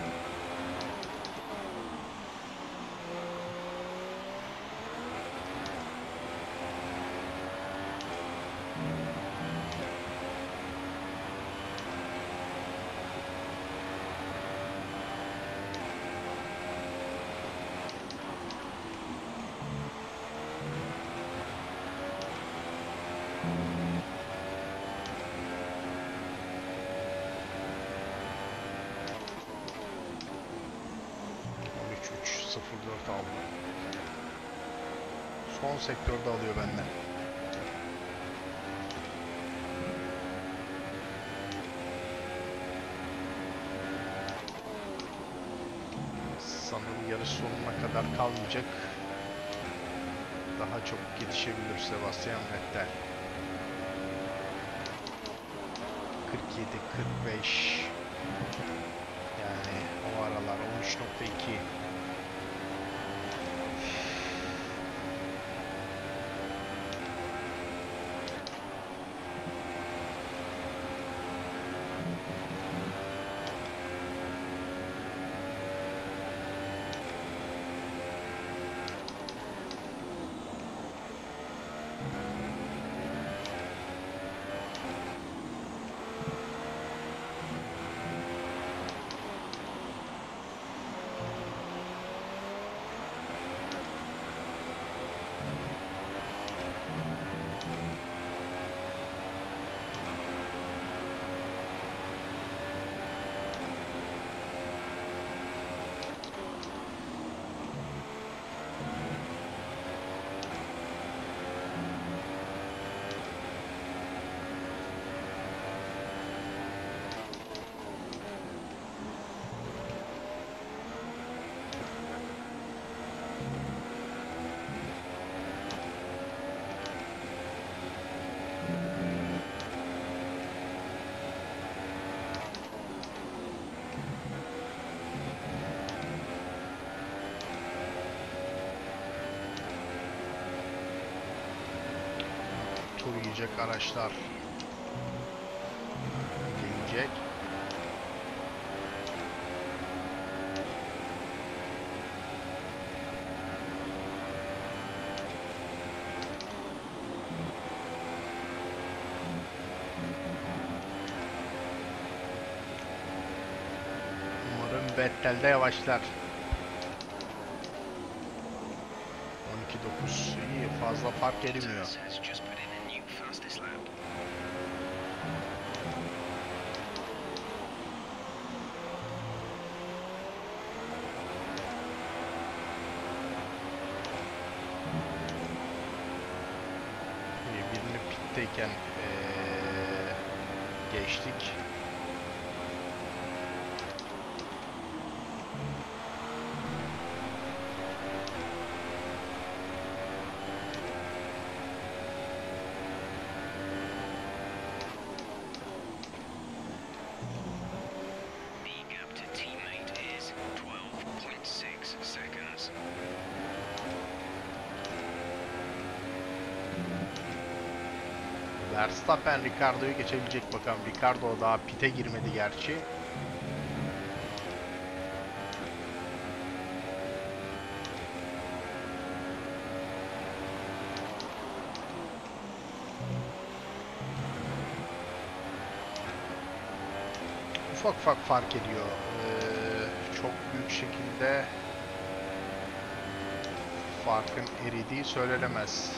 sıfır dört aldı. Son sektörde alıyor benden. Sanırım yarış sonuna kadar kalmayacak. Daha çok yetişebilir Sebastian Vettel. kırk yedi kırk beş. Yani o aralar on üç nokta iki. Tur yiyecek araçlar gelecek. Umarım Vettel'de yavaşlar. on iki dokuz iyi, fazla fark edilmiyor. Bottas has just put in a new fastest lap. İyi, birini pitteyken eee, geçtik. The gap to teammate is twelve point six seconds. Verstappen Ricardo'yu geçebilecek bakalım. Ricardo daha pite girmedi gerçi. Ufak ufak fark ediyor. Ee, çok büyük şekilde farkın eridiği söylenemez.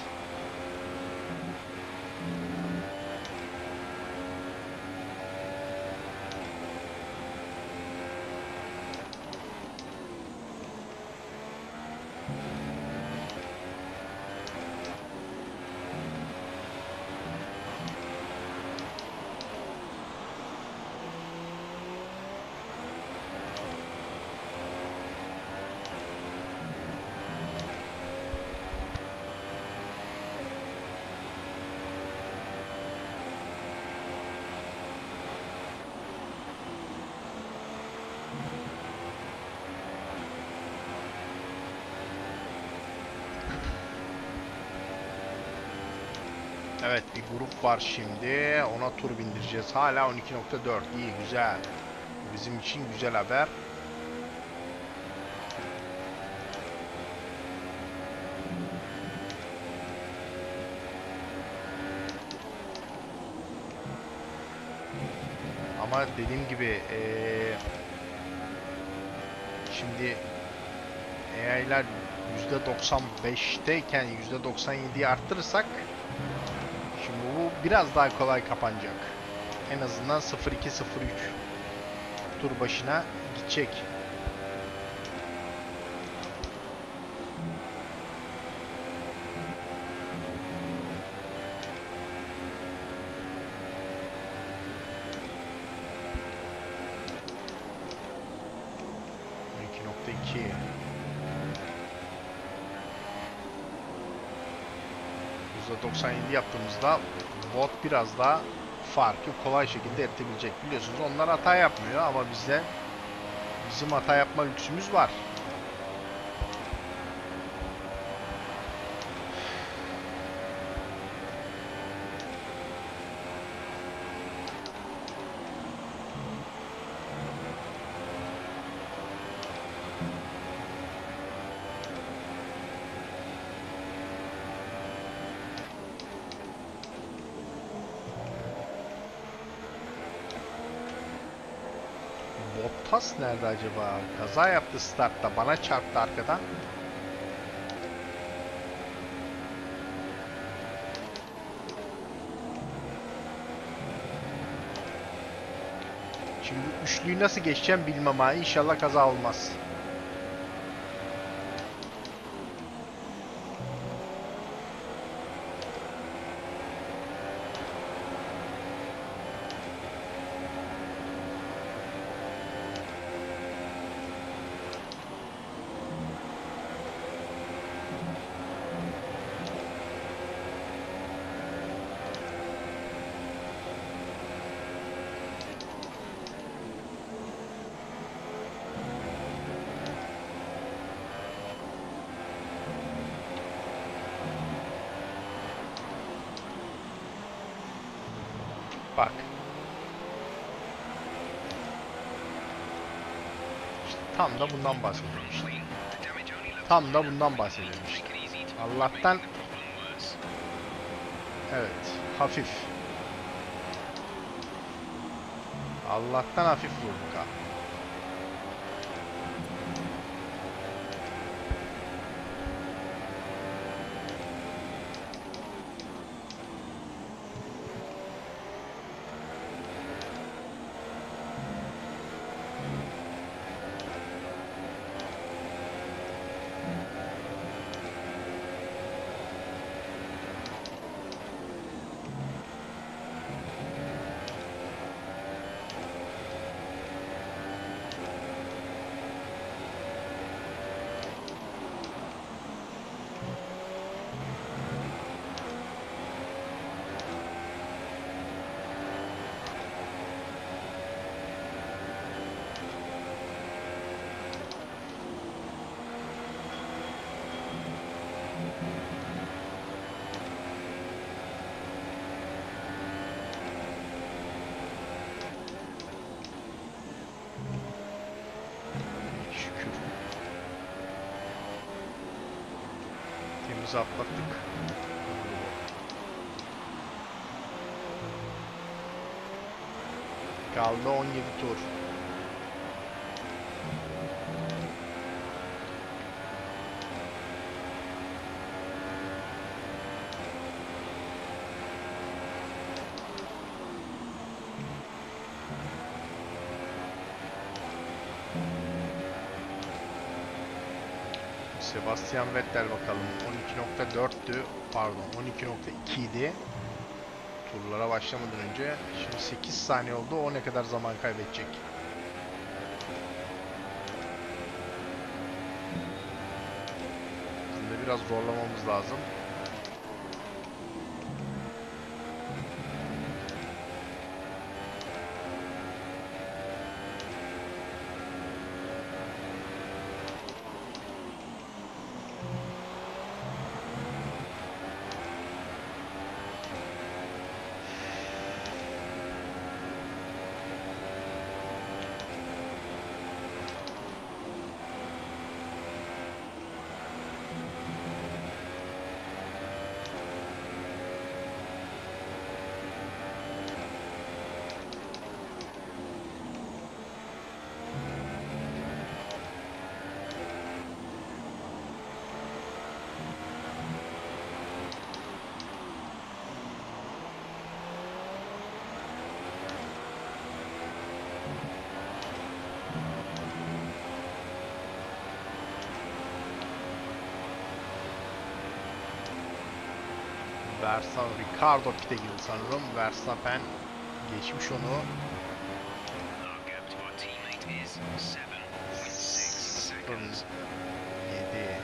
Evet, bir grup var şimdi. Ona tur bindireceğiz. Hala on iki nokta dört. İyi, güzel. Bizim için güzel haber. Ama dediğim gibi ee, şimdi A I'lar yüzde doksan beşteyken yüzde doksan yediye arttırırsak şimdi bu biraz daha kolay kapanacak. En azından sıfır iki sıfır üç tur başına gidecek. iki nokta iki. yüzde doksan yedi yaptığımızda bot biraz daha farkı kolay şekilde edebilecek. Biliyorsunuz onlar hata yapmıyor ama bizde Bizim hata yapma lüksümüz var. Bottas nerede acaba? Kaza yaptı startta. Bana çarptı arkadan. Şimdi bu üçlüyü nasıl geçeceğim bilmem ha. İnşallah kaza olmaz. Bak. İşte tam da bundan bahsediyorum işte. Tam da bundan bahsediyorum işte. Allah'tan evet, hafif. Allah'tan hafif vurduk ha. Şükür. Temiz atlattık. Kaldı on yedi tur. Sebastian Vettel bakalım. on iki nokta dörttü. Pardon, on iki nokta iki idi. Turlara başlamadan önce. Şimdi sekiz saniye oldu. O ne kadar zaman kaybedecek? Şimdi biraz zorlamamız lazım. Verstappen, Ricardo pit'e girdi sanırım. Verstappen geçmiş onu. yedi.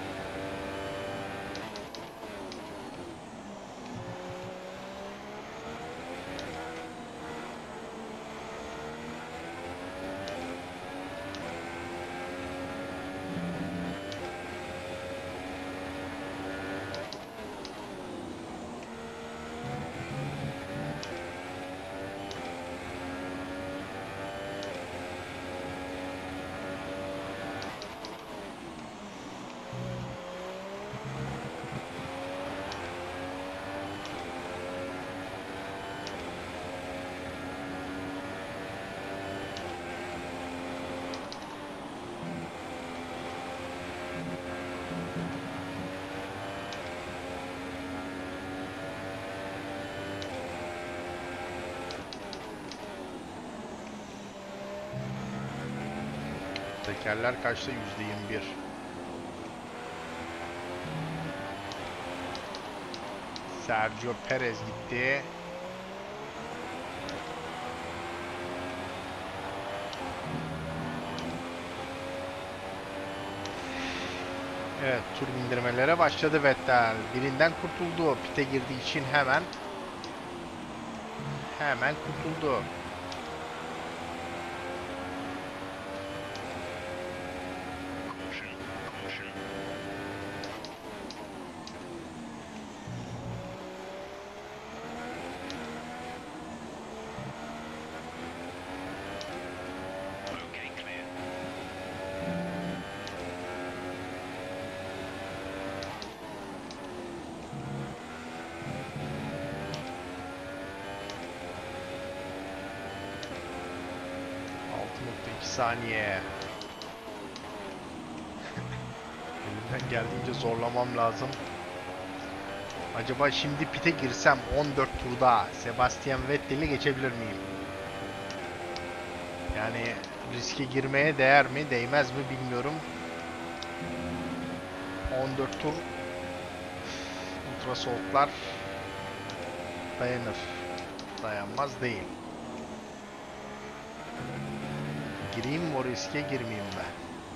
Tekerler kaçta? yüzde yirmi bir. Sergio Perez gitti. Evet, tur bindirmelere başladı Vettel. Birinden kurtuldu. Pite girdiği için hemen hemen kurtuldu. Caution, caution. Okay, clear. altı nokta iki saniye. Elimden geldiğince zorlamam lazım. Acaba şimdi pite girsem on dört turda Sebastian Vettel'i geçebilir miyim? Yani riske girmeye değer mi, değmez mi bilmiyorum. on dört tur ultrasoftlar dayanır. Dayanmaz değil. Gireyim mi o riske, girmeyeyim mi?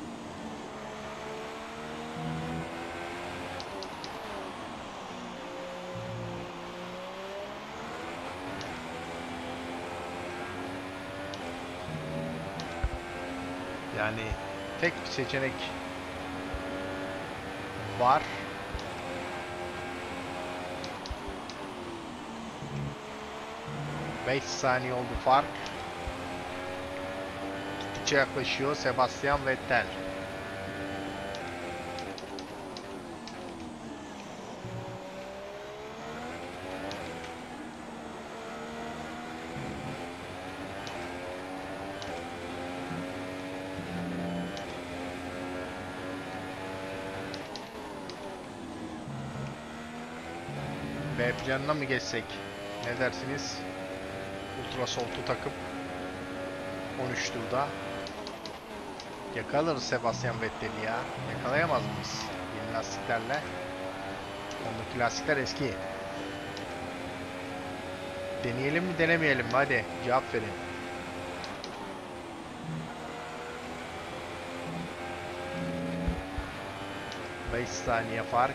Yani tek bir seçenek var. beş saniye oldu fark. Gittikçe yaklaşıyor Sebastian Vettel. B planına mı geçsek? Ne dersiniz? Ultrasoft'u takıp on üç turda yakalarız Sebastian Vettel'i ya. Yakalayamaz mıyız? Yeni lastiklerle. Ondaki lastikler eski. Deneyelim mi, denemeyelim mi? Hadi cevap verin. beş saniye fark.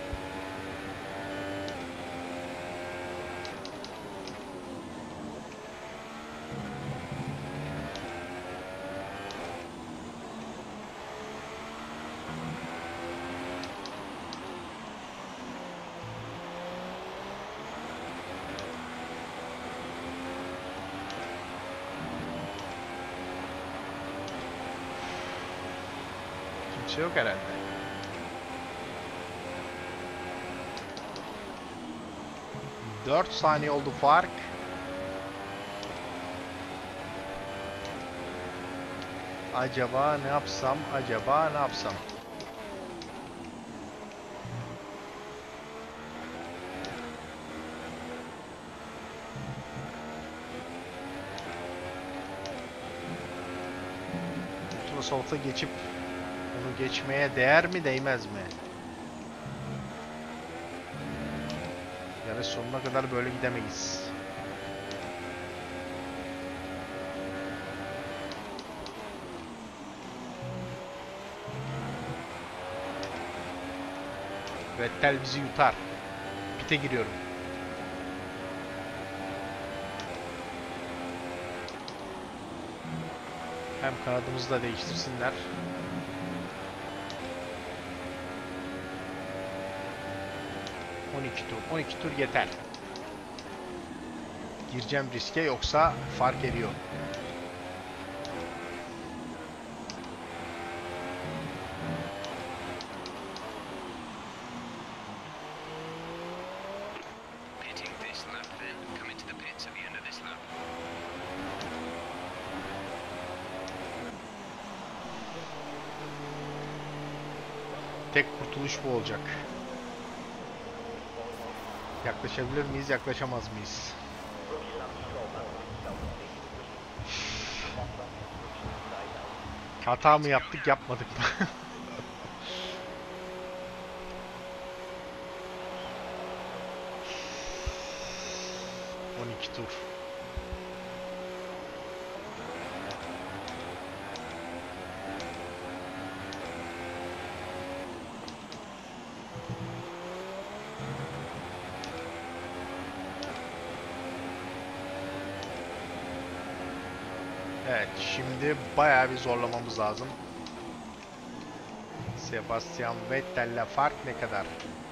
Kimse yok herhalde. dört saniye oldu fark. Acaba ne yapsam? Acaba ne yapsam? Ultrasoft'a geçip onu geçmeye değer mi, değmez mi? Yarış sonuna kadar böyle gidemeyiz. Vettel bizi yutar. Pite giriyorum. Hem kanadımızı da değiştirsinler. on iki tur. on iki tur yeter. Gireceğim riske, yoksa fark ediyor. Pitting this lap then. Come into the pits at the end of this lap. Tek kurtuluş bu olacak. Yaklaşabilir miyiz, yaklaşamaz mıyız? Hata mı yaptık, yapmadık mı? on iki tur. Evet, şimdi bayağı bir zorlamamız lazım. Sebastian Vettel'le fark ne kadar?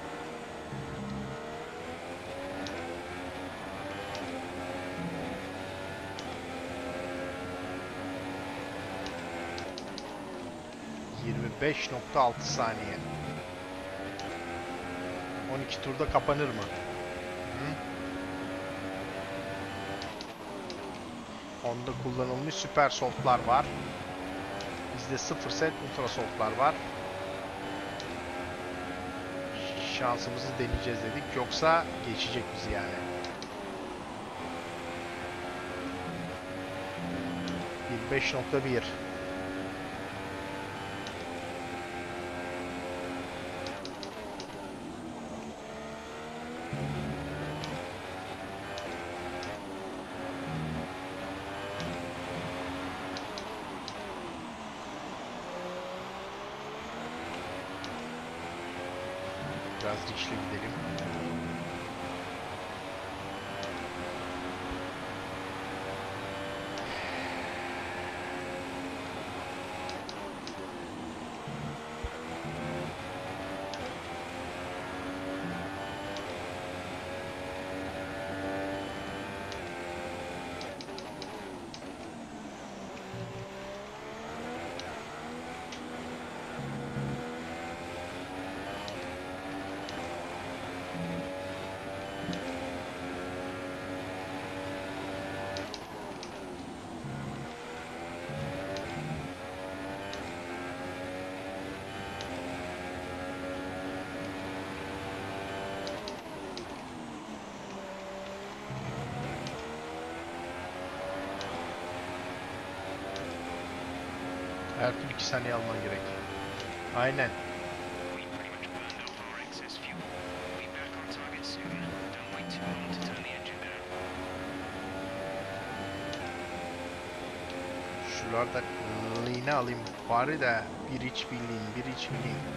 yirmi beş nokta altı saniye. on iki turda kapanır mı? Hı? Honda kullanılmış süper softlar var. Bizde sıfır set ultra softlar var. Şansımızı deneyeceğiz dedik. Yoksa geçecek bizi yani. yirmi beş nokta bir. Biraz dişli gidelim. Her türlü iki saniye alman gerek. Aynen. We pretty much burned off our excess fuel. We'll be back on target soon. Don't wait too long to turn the engine down. Şuralarda lean'e alayım. Bari de bir iç bir lean, bir iç bir lean.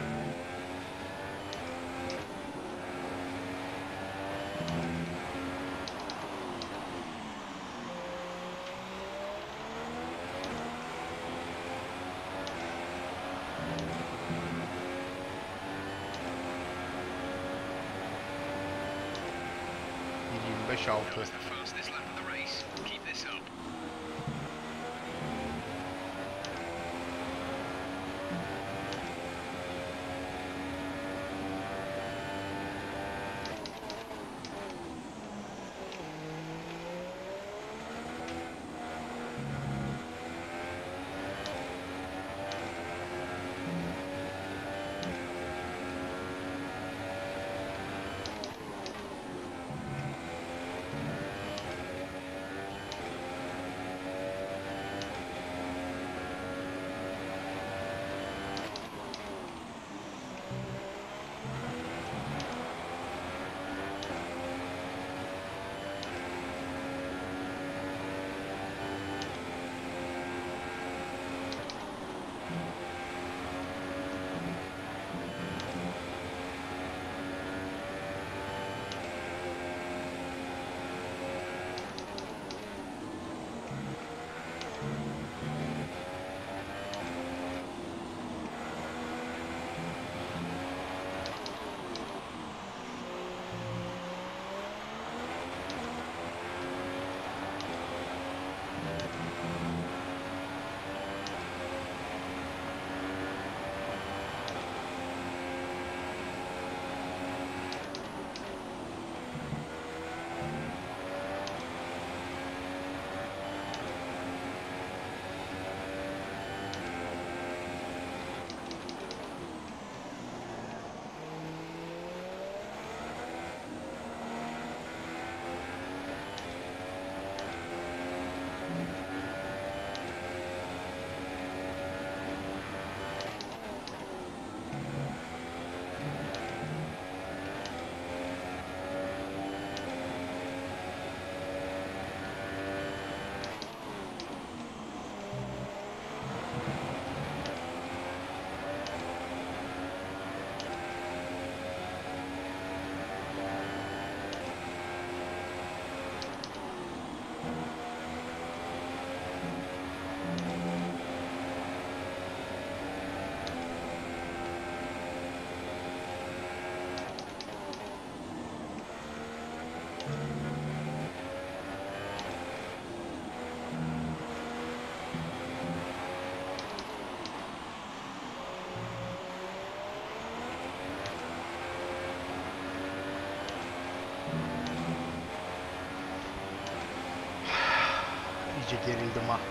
bir yirmi beş altı. That was the fastest lap of the race. Keep this up. İyice gerildim ha.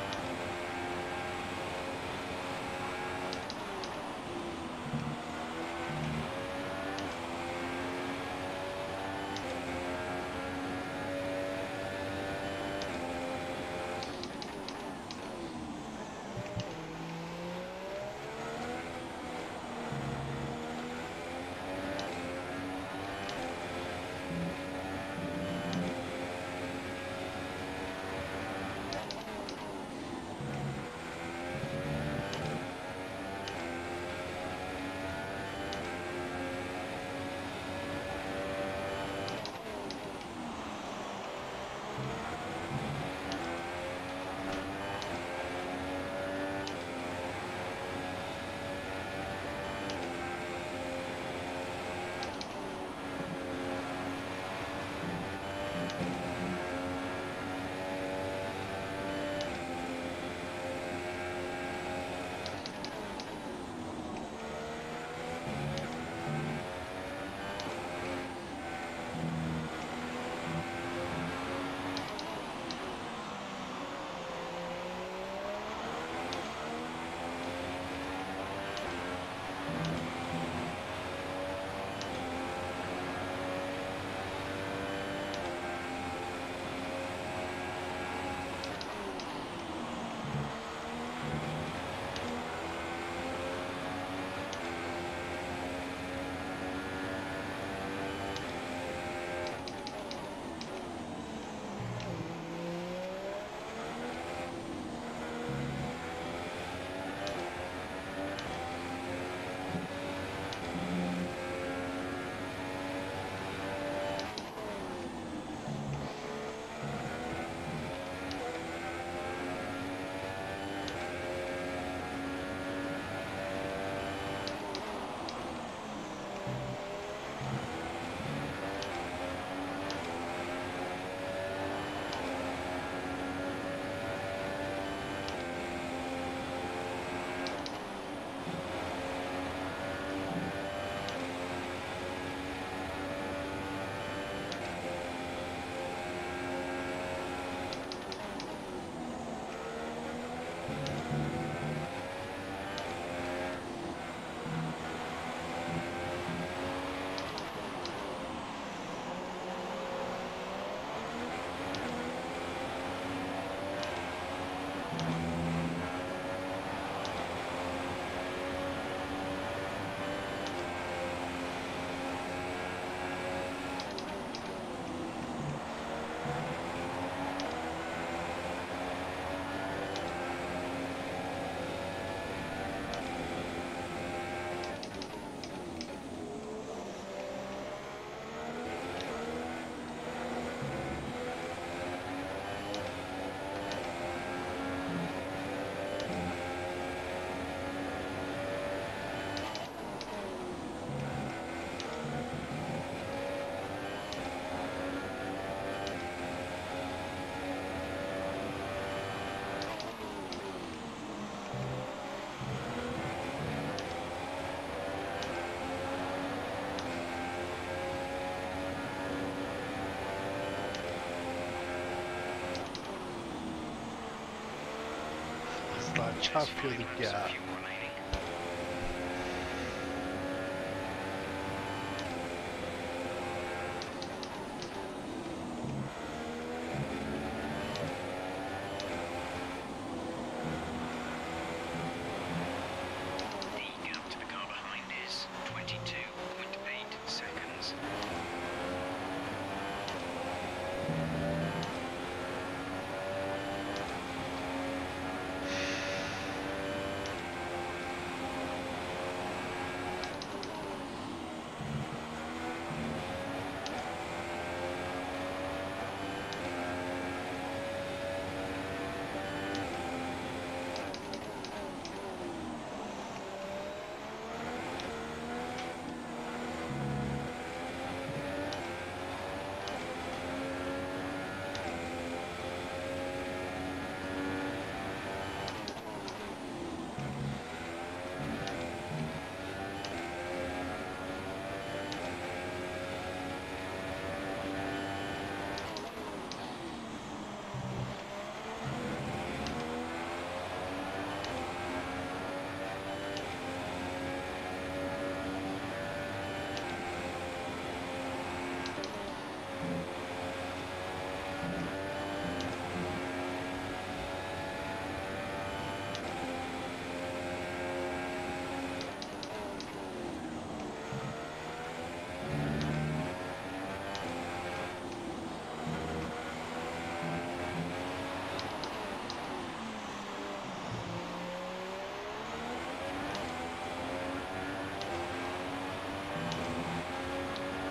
There's Çarpıyorduk five laps ya. of fuel remaining. The gap to the car behind is twenty-two point eight seconds.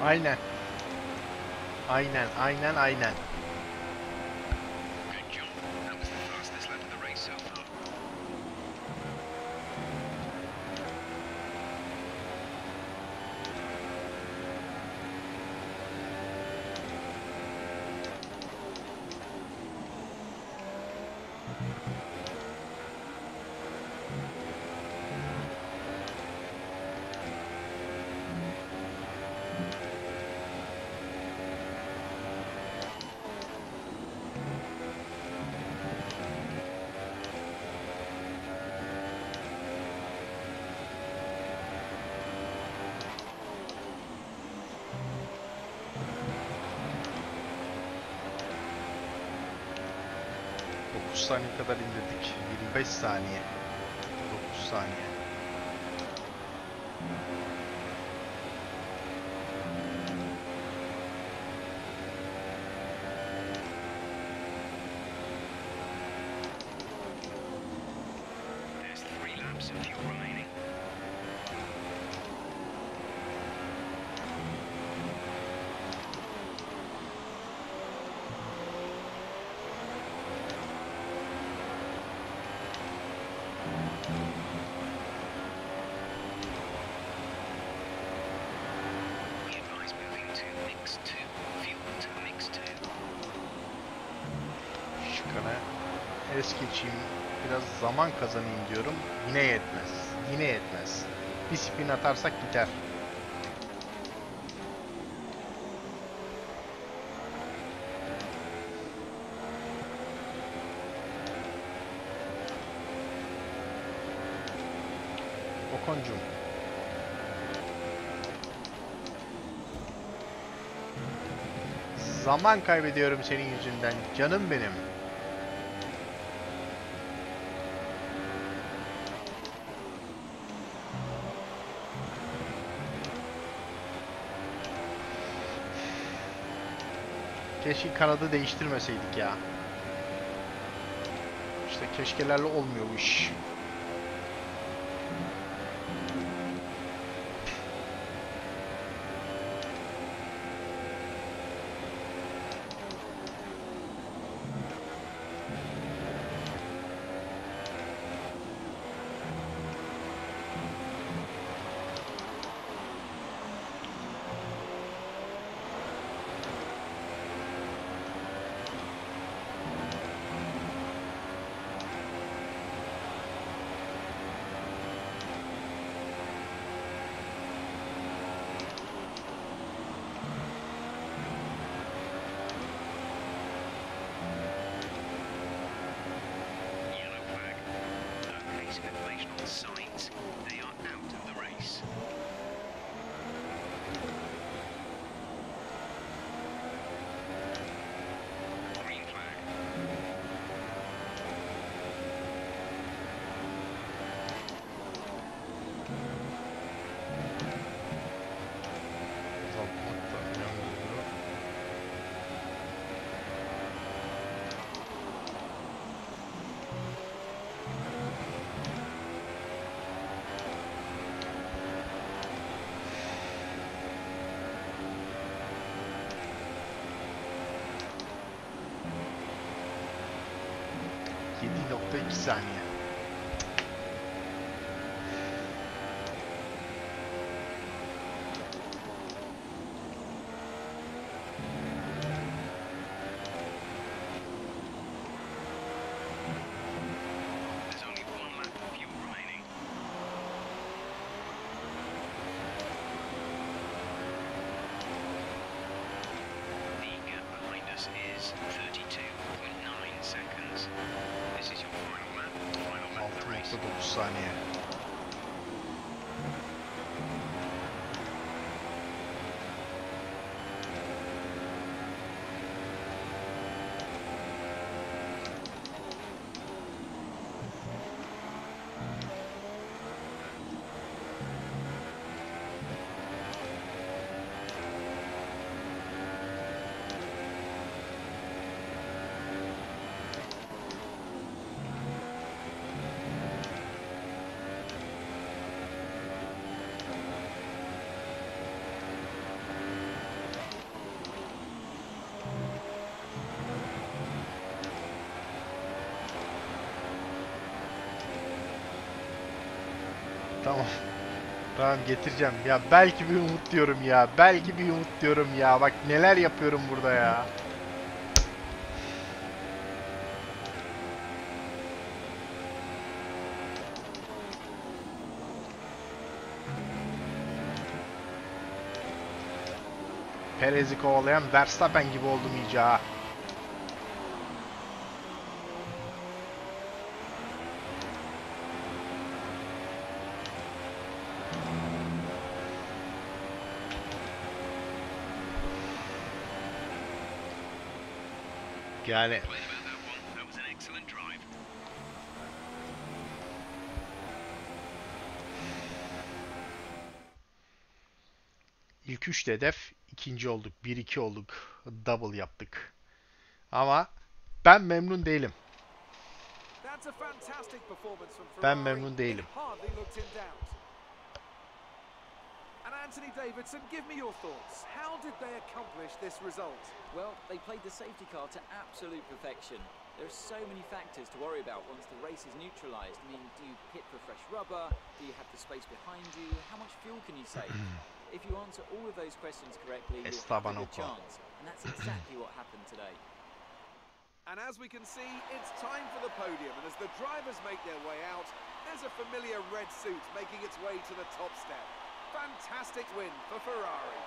Aynen. Aynen, aynen, aynen. Good job. That was the fastest lap of the race so far. dokuz saniye kadar indirdik. yirmi beş saniye. dokuz saniye. There's three laps of fuel remaining. We advise moving to mix two. Fuel to mix two. Şıkkana es geçeyim. Biraz zaman kazanayım diyorum. Yine yetmez. Yine yetmez. Bir spin atarsak biter. Okoncum. Zaman kaybediyorum senin yüzünden. Canım benim. Keşke kanadı değiştirmeseydik ya. İşte keşkelerle olmuyor bu iş. Yellow flag. No pace information on signs. They are out of the race. Green flag. Azaltmak da önemli oluyor. yedi nokta iki saniye. There's only one lap of fuel remaining. The gap behind us is thirty-two point nine seconds. This is your final lap, final lap of the race. altı nokta dokuz saniye. Tamam. Tamam getireceğim. Ya belki bir umut diyorum ya. Belki bir umut diyorum ya. Bak neler yapıyorum burada ya. Perez'i kovalayan Verstappen gibi oldum iyice ha. Yani Played about that one. That was an excellent drive. ilk üç hedef, ikinci olduk, bir iki olduk, double yaptık. Ama ben memnun değilim. That's a fantastic performance from Ben Ferrari. memnun değilim. It hardly looked in doubt. And Anthony Davidson, give me your thoughts. How did they accomplish this result? Well, they played the safety car to absolute perfection. There are so many factors to worry about once the race is neutralised. I mean, do you pit for fresh rubber? Do you have the space behind you? How much fuel can you save? If you answer all of those questions correctly, you'll have a Esteban good Ocon. chance. And that's exactly what happened today. And as we can see, it's time for the podium. And as the drivers make their way out, there's a familiar red suit making its way to the top step. Fantastic win for Ferrari.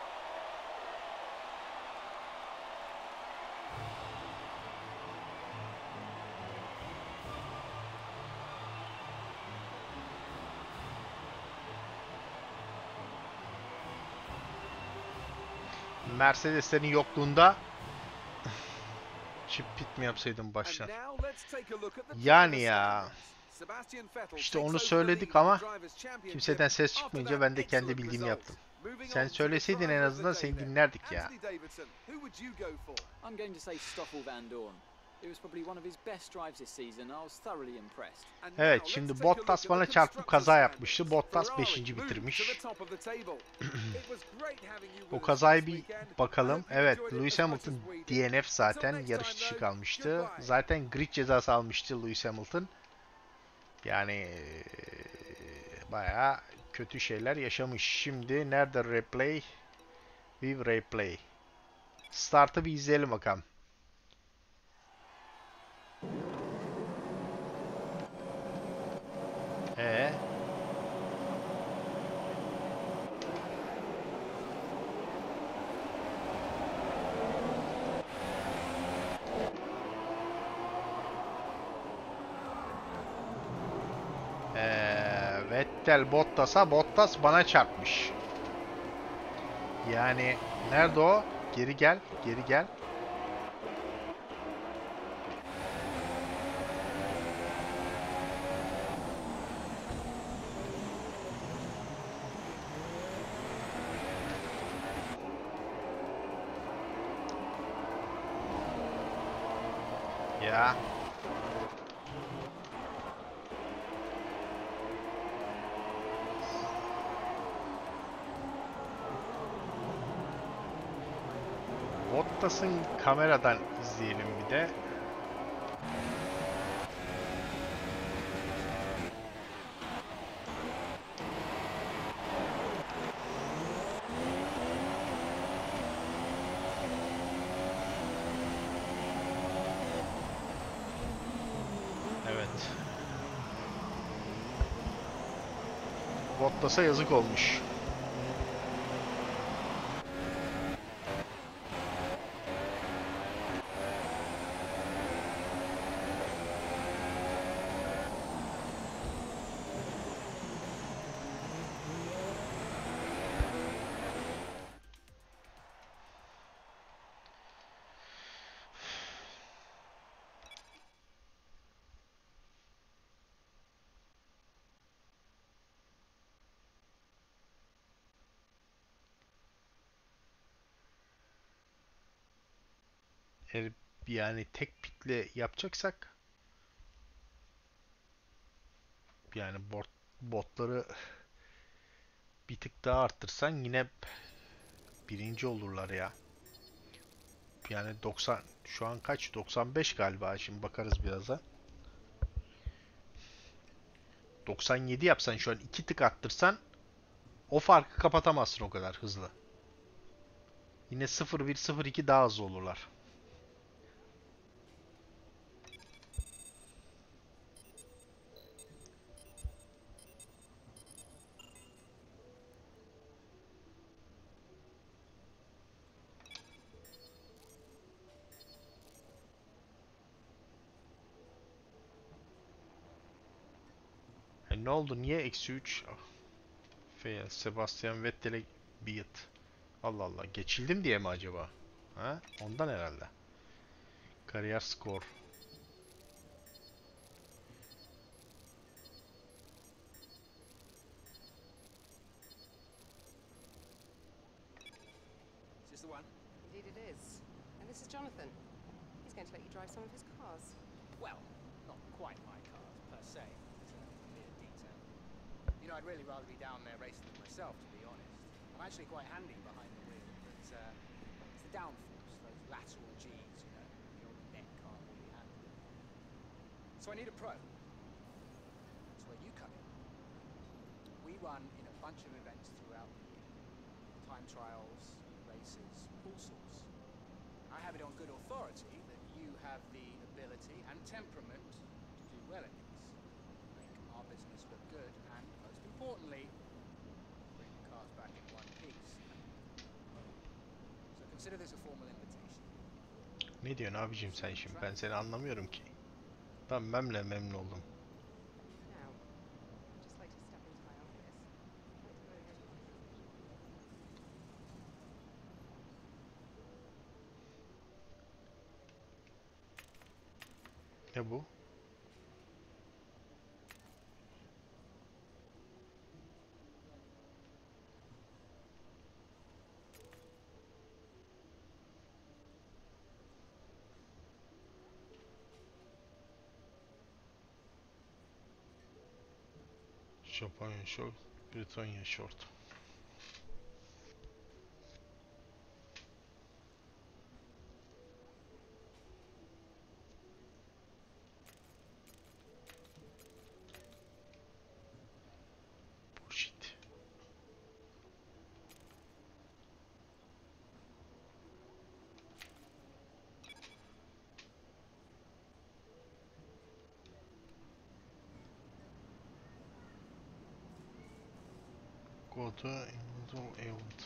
Mercedes'lerin yokluğunda chip pit mi yapsaydım baştan? And now let's take a look at the Yani driver ya. standings. Sebastian Vettel İşte takes onu over the söyledik lead in ama the Drivers' Championship kimseden ses after çıkmayınca that ben de kendi excellent bildiğimi result. yaptım. Moving Sen on to the söyleseydin en driver of the azından day seni then. dinlerdik ya. Anthony Davidson, who would you go for? I'm going to say Stoffel Van Dorn. It was probably one of his best drives this season. I was thoroughly impressed. And Evet, now şimdi let's take a Bottas look bana at the çarpıp constructors' kaza yapmıştı. standings. Bottas Ferrari beşinci moved bitirmiş. to the top of the table. It was great having you O with us kazayı this bir weekend. I bakalım. hope you Evet, enjoyed it Lewis as much Hamilton as we did. D N F zaten Until next yarış time dışı though, kalmıştı. goodbye. Zaten grid cezası almıştı Lewis Hamilton. Yani eee, bayağı kötü şeyler yaşamış. Şimdi nerede replay? View replay. Start'ı bir izleyelim bakalım. Ee, ee, Vettel Bottas'a, Bottas bana çarpmış. Yani nerede o? Geri gel, geri gel. Ya. Bottas'ın kameradan izleyelim bir de. Evet. Bottas'a yazık olmuş. Eğer yani tek pitle yapacaksak yani bot, botları bir tık daha arttırsan yine birinci olurlar ya. Yani doksan şu an kaç? doksan beş galiba. Şimdi bakarız birazdan. doksan yedi yapsan şu an iki tık arttırsan o farkı kapatamazsın o kadar hızlı. Yine sıfır bir sıfır iki daha hızlı olurlar. E ne oldu? Niye eksi üç? Fail. Sebastian Vettel'e beat. Allah Allah. Geçildim diye mi acaba? Ha? Ondan herhalde. Kariyer skor. Is this the one? Indeed it is. And this is Jonathan. He's going to let you drive some of his cars. Well, not quite my cars, per se. It's a mere detail. You know, I'd really rather be down there racing them myself, to be honest. I'm actually quite handy behind the wheel, but uh, it's the downforce, those lateral G's, you know. The old neck can't really handle it. So I need a pro. That's where you come in. We run in a bunch of events throughout the year. Time trials, races, all sorts. I have it on good authority that you have the ability and temperament to do well in these. Make our business look good and, most importantly, bring the cars back in one piece. So consider this a formal invitation. Ne diyorsun abicim sen şimdi? Ben seni anlamıyorum ki. Ben memle memnun oldum. Now, I'd just like to step into my office. I'd like to go over his Ne bu? Japonya short, Britanya short. Bullshit. Go to individual event.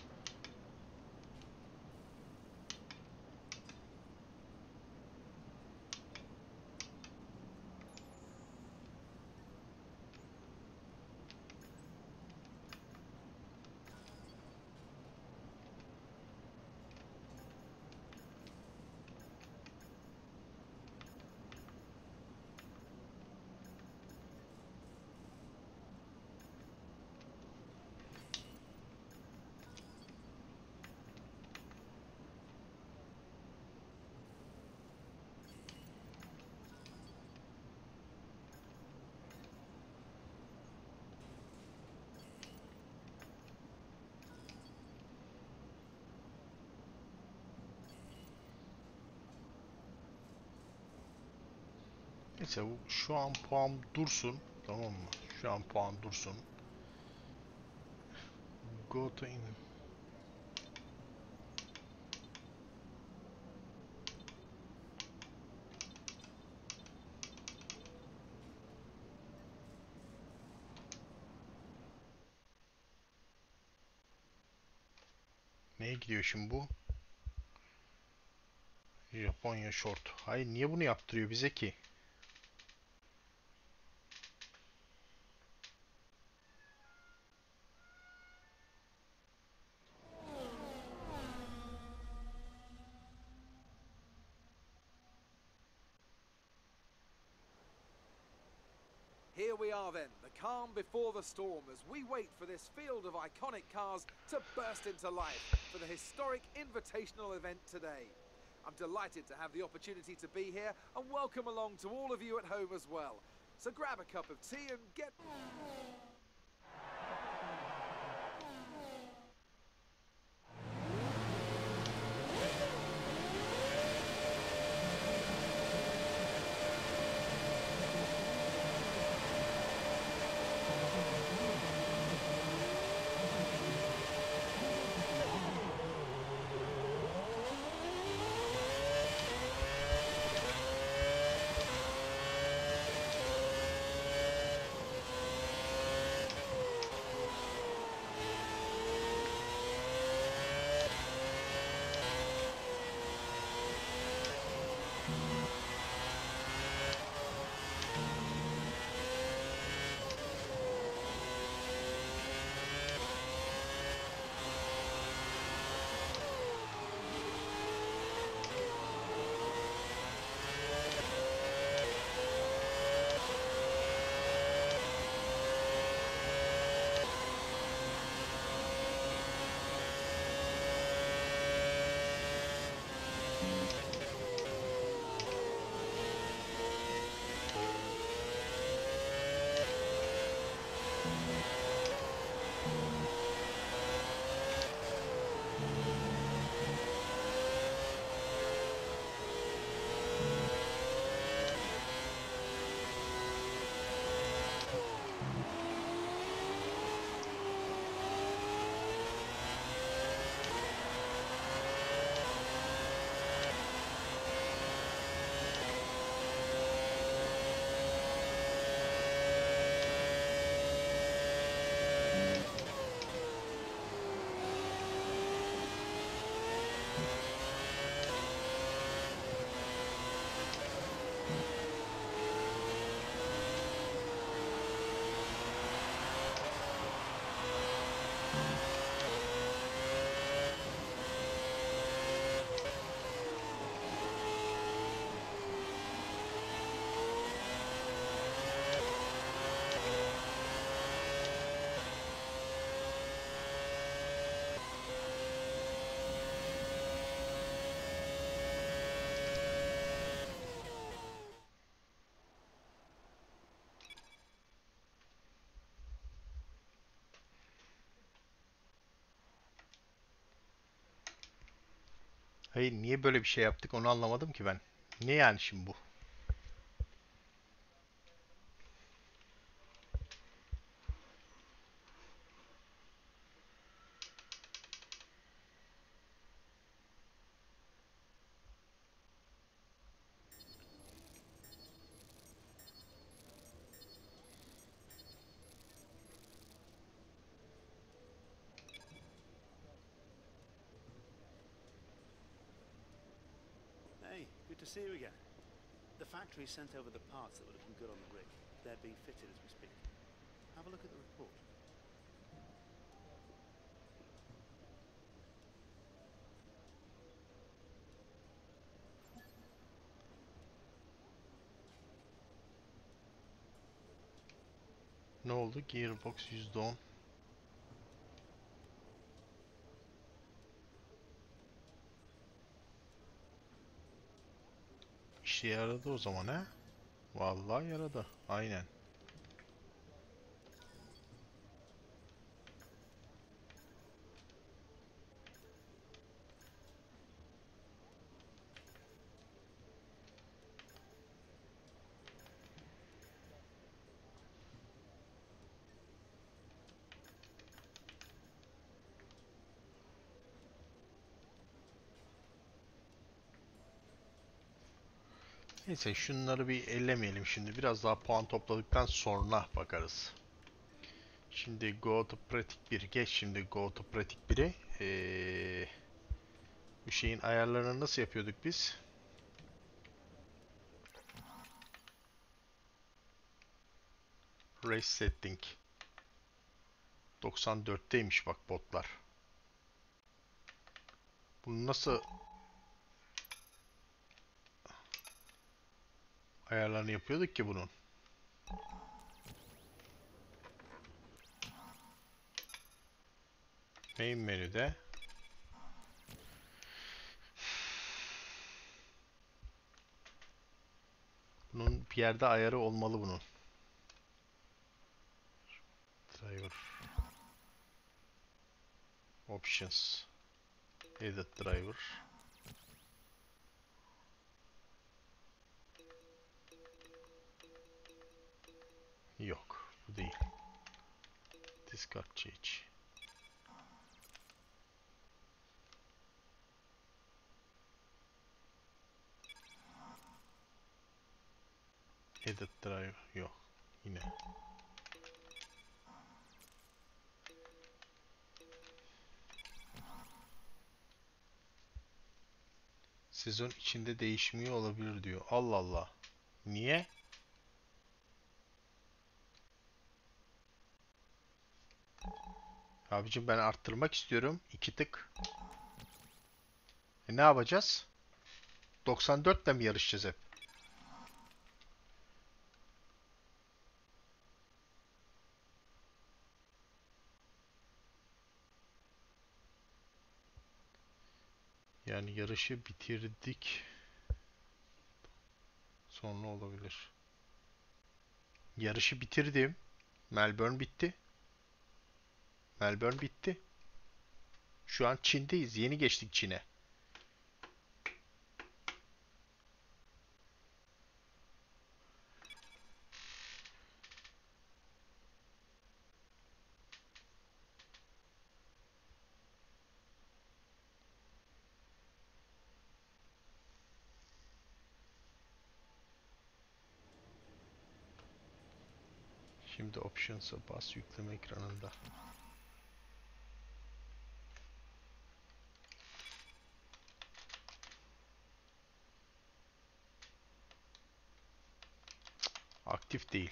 Neyse bu şu an puan dursun. Tamam mı? Şu an puan dursun. Go to in. Neye gidiyor şimdi bu? Japonya short. Hayır niye bunu yaptırıyor bize ki? Here we are then, the calm before the storm, as we wait for this field of iconic cars to burst into life for the historic invitational event today. I'm delighted to have the opportunity to be here and welcome along to all of you at home as well. So grab a cup of tea and get... Hayır, niye böyle bir şey yaptık onu anlamadım ki ben. Ne yani şimdi bu? Hey, good to see you again. The factory sent over the parts that would have been good on the rig. They're being fitted as we speak. Have a look at the report. Ne oldu? Gearbox yüzde on. İşe yaradı o zaman ha? Vallahi yaradı. Aynen. Neyse şunları bir ellemeyelim şimdi. Biraz daha puan topladıktan sonra bakarız. Şimdi Go to Pratik bir. Geç şimdi Go to Pratik biri. Ee, bu şeyin ayarlarını nasıl yapıyorduk biz? Race Setting. doksan dörtteymiş bak botlar. Bunu nasıl ayarlarını yapıyorduk ki bunun? Main menüde bunun bir yerde ayarı olmalı bunun. Driver Options Edit Driver yok. Bu değil. Discard Change. Edit Driver yok. Yine. Sezon içinde değişmiyor olabilir diyor. Allah Allah. Niye? Abicim ben arttırmak istiyorum. İki tık. E ne yapacağız? doksan dört ile mi yarışacağız hep? Yani yarışı bitirdik. Sonra olabilir. Yarışı bitirdim. Melbourne bitti. Melbourne bitti. Şu an Çin'deyiz. Yeni geçtik Çin'e. Şimdi Options'a bas, yükleme ekranında. Aktif değil.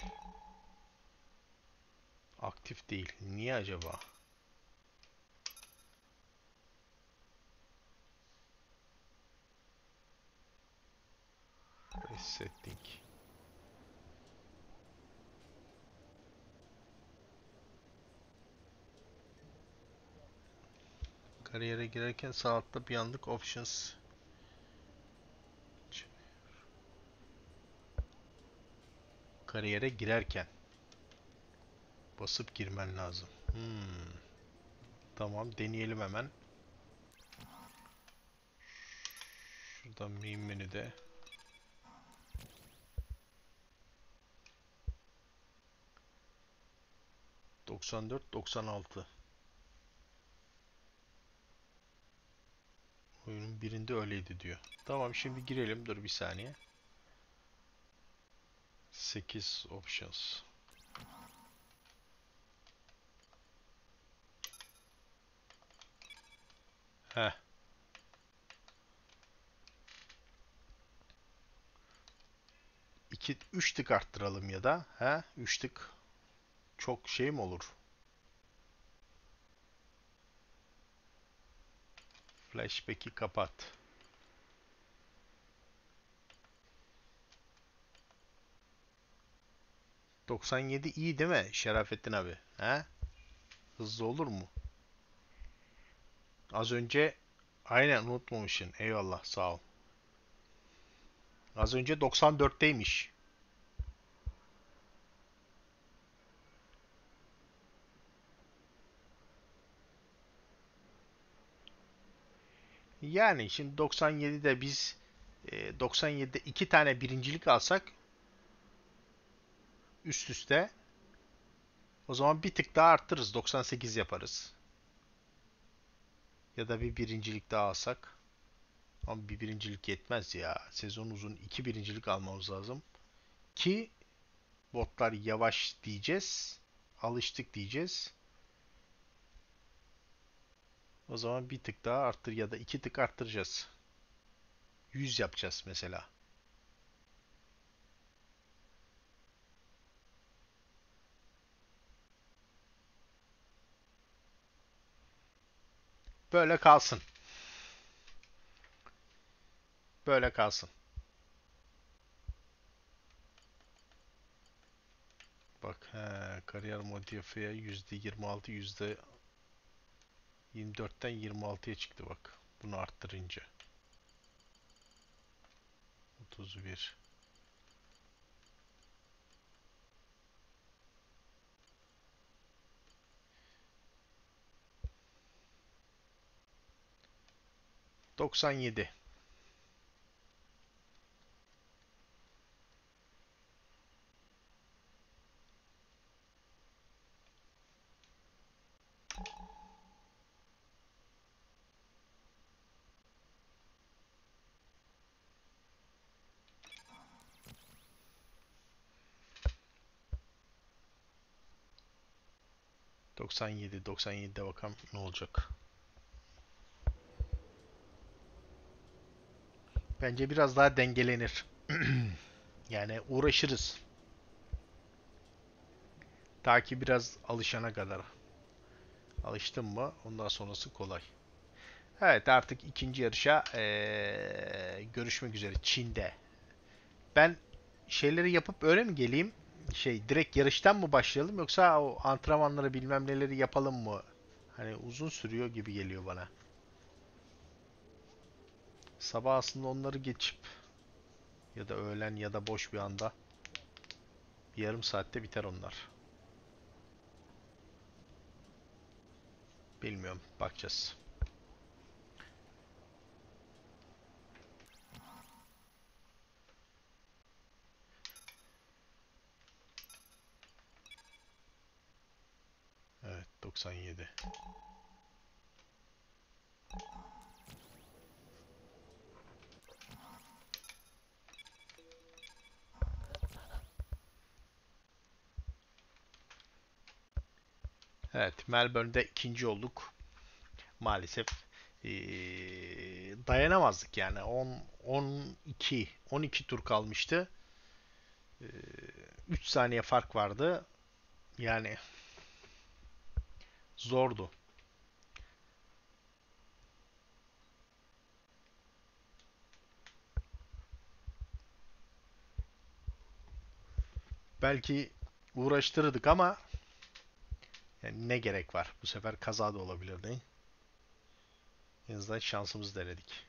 Aktif değil. Niye acaba? Resetting. Kariyere girerken sağ altta bir anlık Options. Kariyere girerken basıp girmen lazım. Hmm. Tamam, deneyelim hemen. Şuradan main menüde doksan dört doksan altı. Oyunun birinde öyleydi diyor. Tamam, şimdi girelim. Dur bir saniye. sekiz options. Heh. iki üç tık arttıralım ya da. He? üç tık. Çok şey mi olur? Flashback'i kapat. doksan yedi iyi değil mi Şerafettin abi? He? Hızlı olur mu? Az önce aynen unutmamışsın. Eyvallah, sağ ol. Az önce doksan dörtteymiş. Yani şimdi doksan yedide biz e, doksan yedide iki tane birincilik alsak üst üste, o zaman bir tık daha arttırırız. doksan sekiz yaparız. Ya da bir birincilik daha alsak. Ama bir birincilik yetmez ya. Sezon uzun, iki birincilik almamız lazım. Ki botlar yavaş diyeceğiz. Alıştık diyeceğiz. O zaman bir tık daha arttır ya da iki tık arttıracağız. yüz yapacağız mesela. Böyle kalsın. Böyle kalsın. Bak, he, kariyer modifiye yüzde yirmi altı, yüzde yirmi dörtten yirmi altıya çıktı bak. Bunu arttırınca. otuz bir. doksan yedi. doksan yedi. doksan yedide bakalım ne olacak. Bence biraz daha dengelenir. Yani uğraşırız. Ta ki biraz alışana kadar. Alıştın mı ondan sonrası kolay. Evet, artık ikinci yarışa ee, görüşmek üzere Çin'de. Ben şeyleri yapıp öyle mi geleyim? Şey, direkt yarıştan mı başlayalım yoksa o antrenmanları bilmem neleri yapalım mı? Hani uzun sürüyor gibi geliyor bana. Sabah aslında onları geçip ya da öğlen ya da boş bir anda bir yarım saatte biter onlar. Bilmiyorum. Bakacağız. Evet, doksan yedi. Evet, Melbourne'de ikinci olduk. Maalesef ee, dayanamazdık yani. on, on iki, on iki tur kalmıştı. Ee, üç saniye fark vardı. Yani zordu. Belki uğraştırırdık ama yani ne gerek var? Bu sefer kaza da olabilirdi. En azından şansımızı denedik.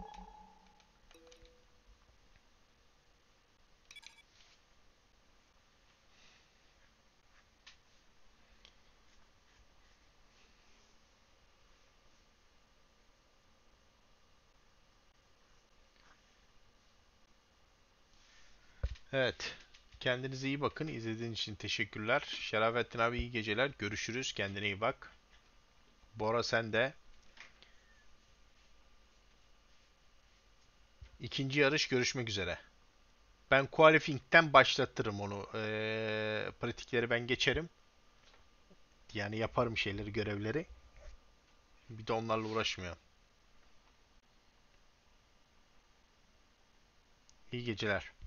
Evet. Kendinize iyi bakın. İzlediğiniz için teşekkürler. Şerafettin abi iyi geceler. Görüşürüz. Kendine iyi bak. Bora sen de. İkinci yarış görüşmek üzere. Ben qualifying'den başlatırım onu. Ee, pratikleri ben geçerim. Yani yaparım şeyleri, görevleri. Bir de onlarla uğraşmıyorum. İyi geceler.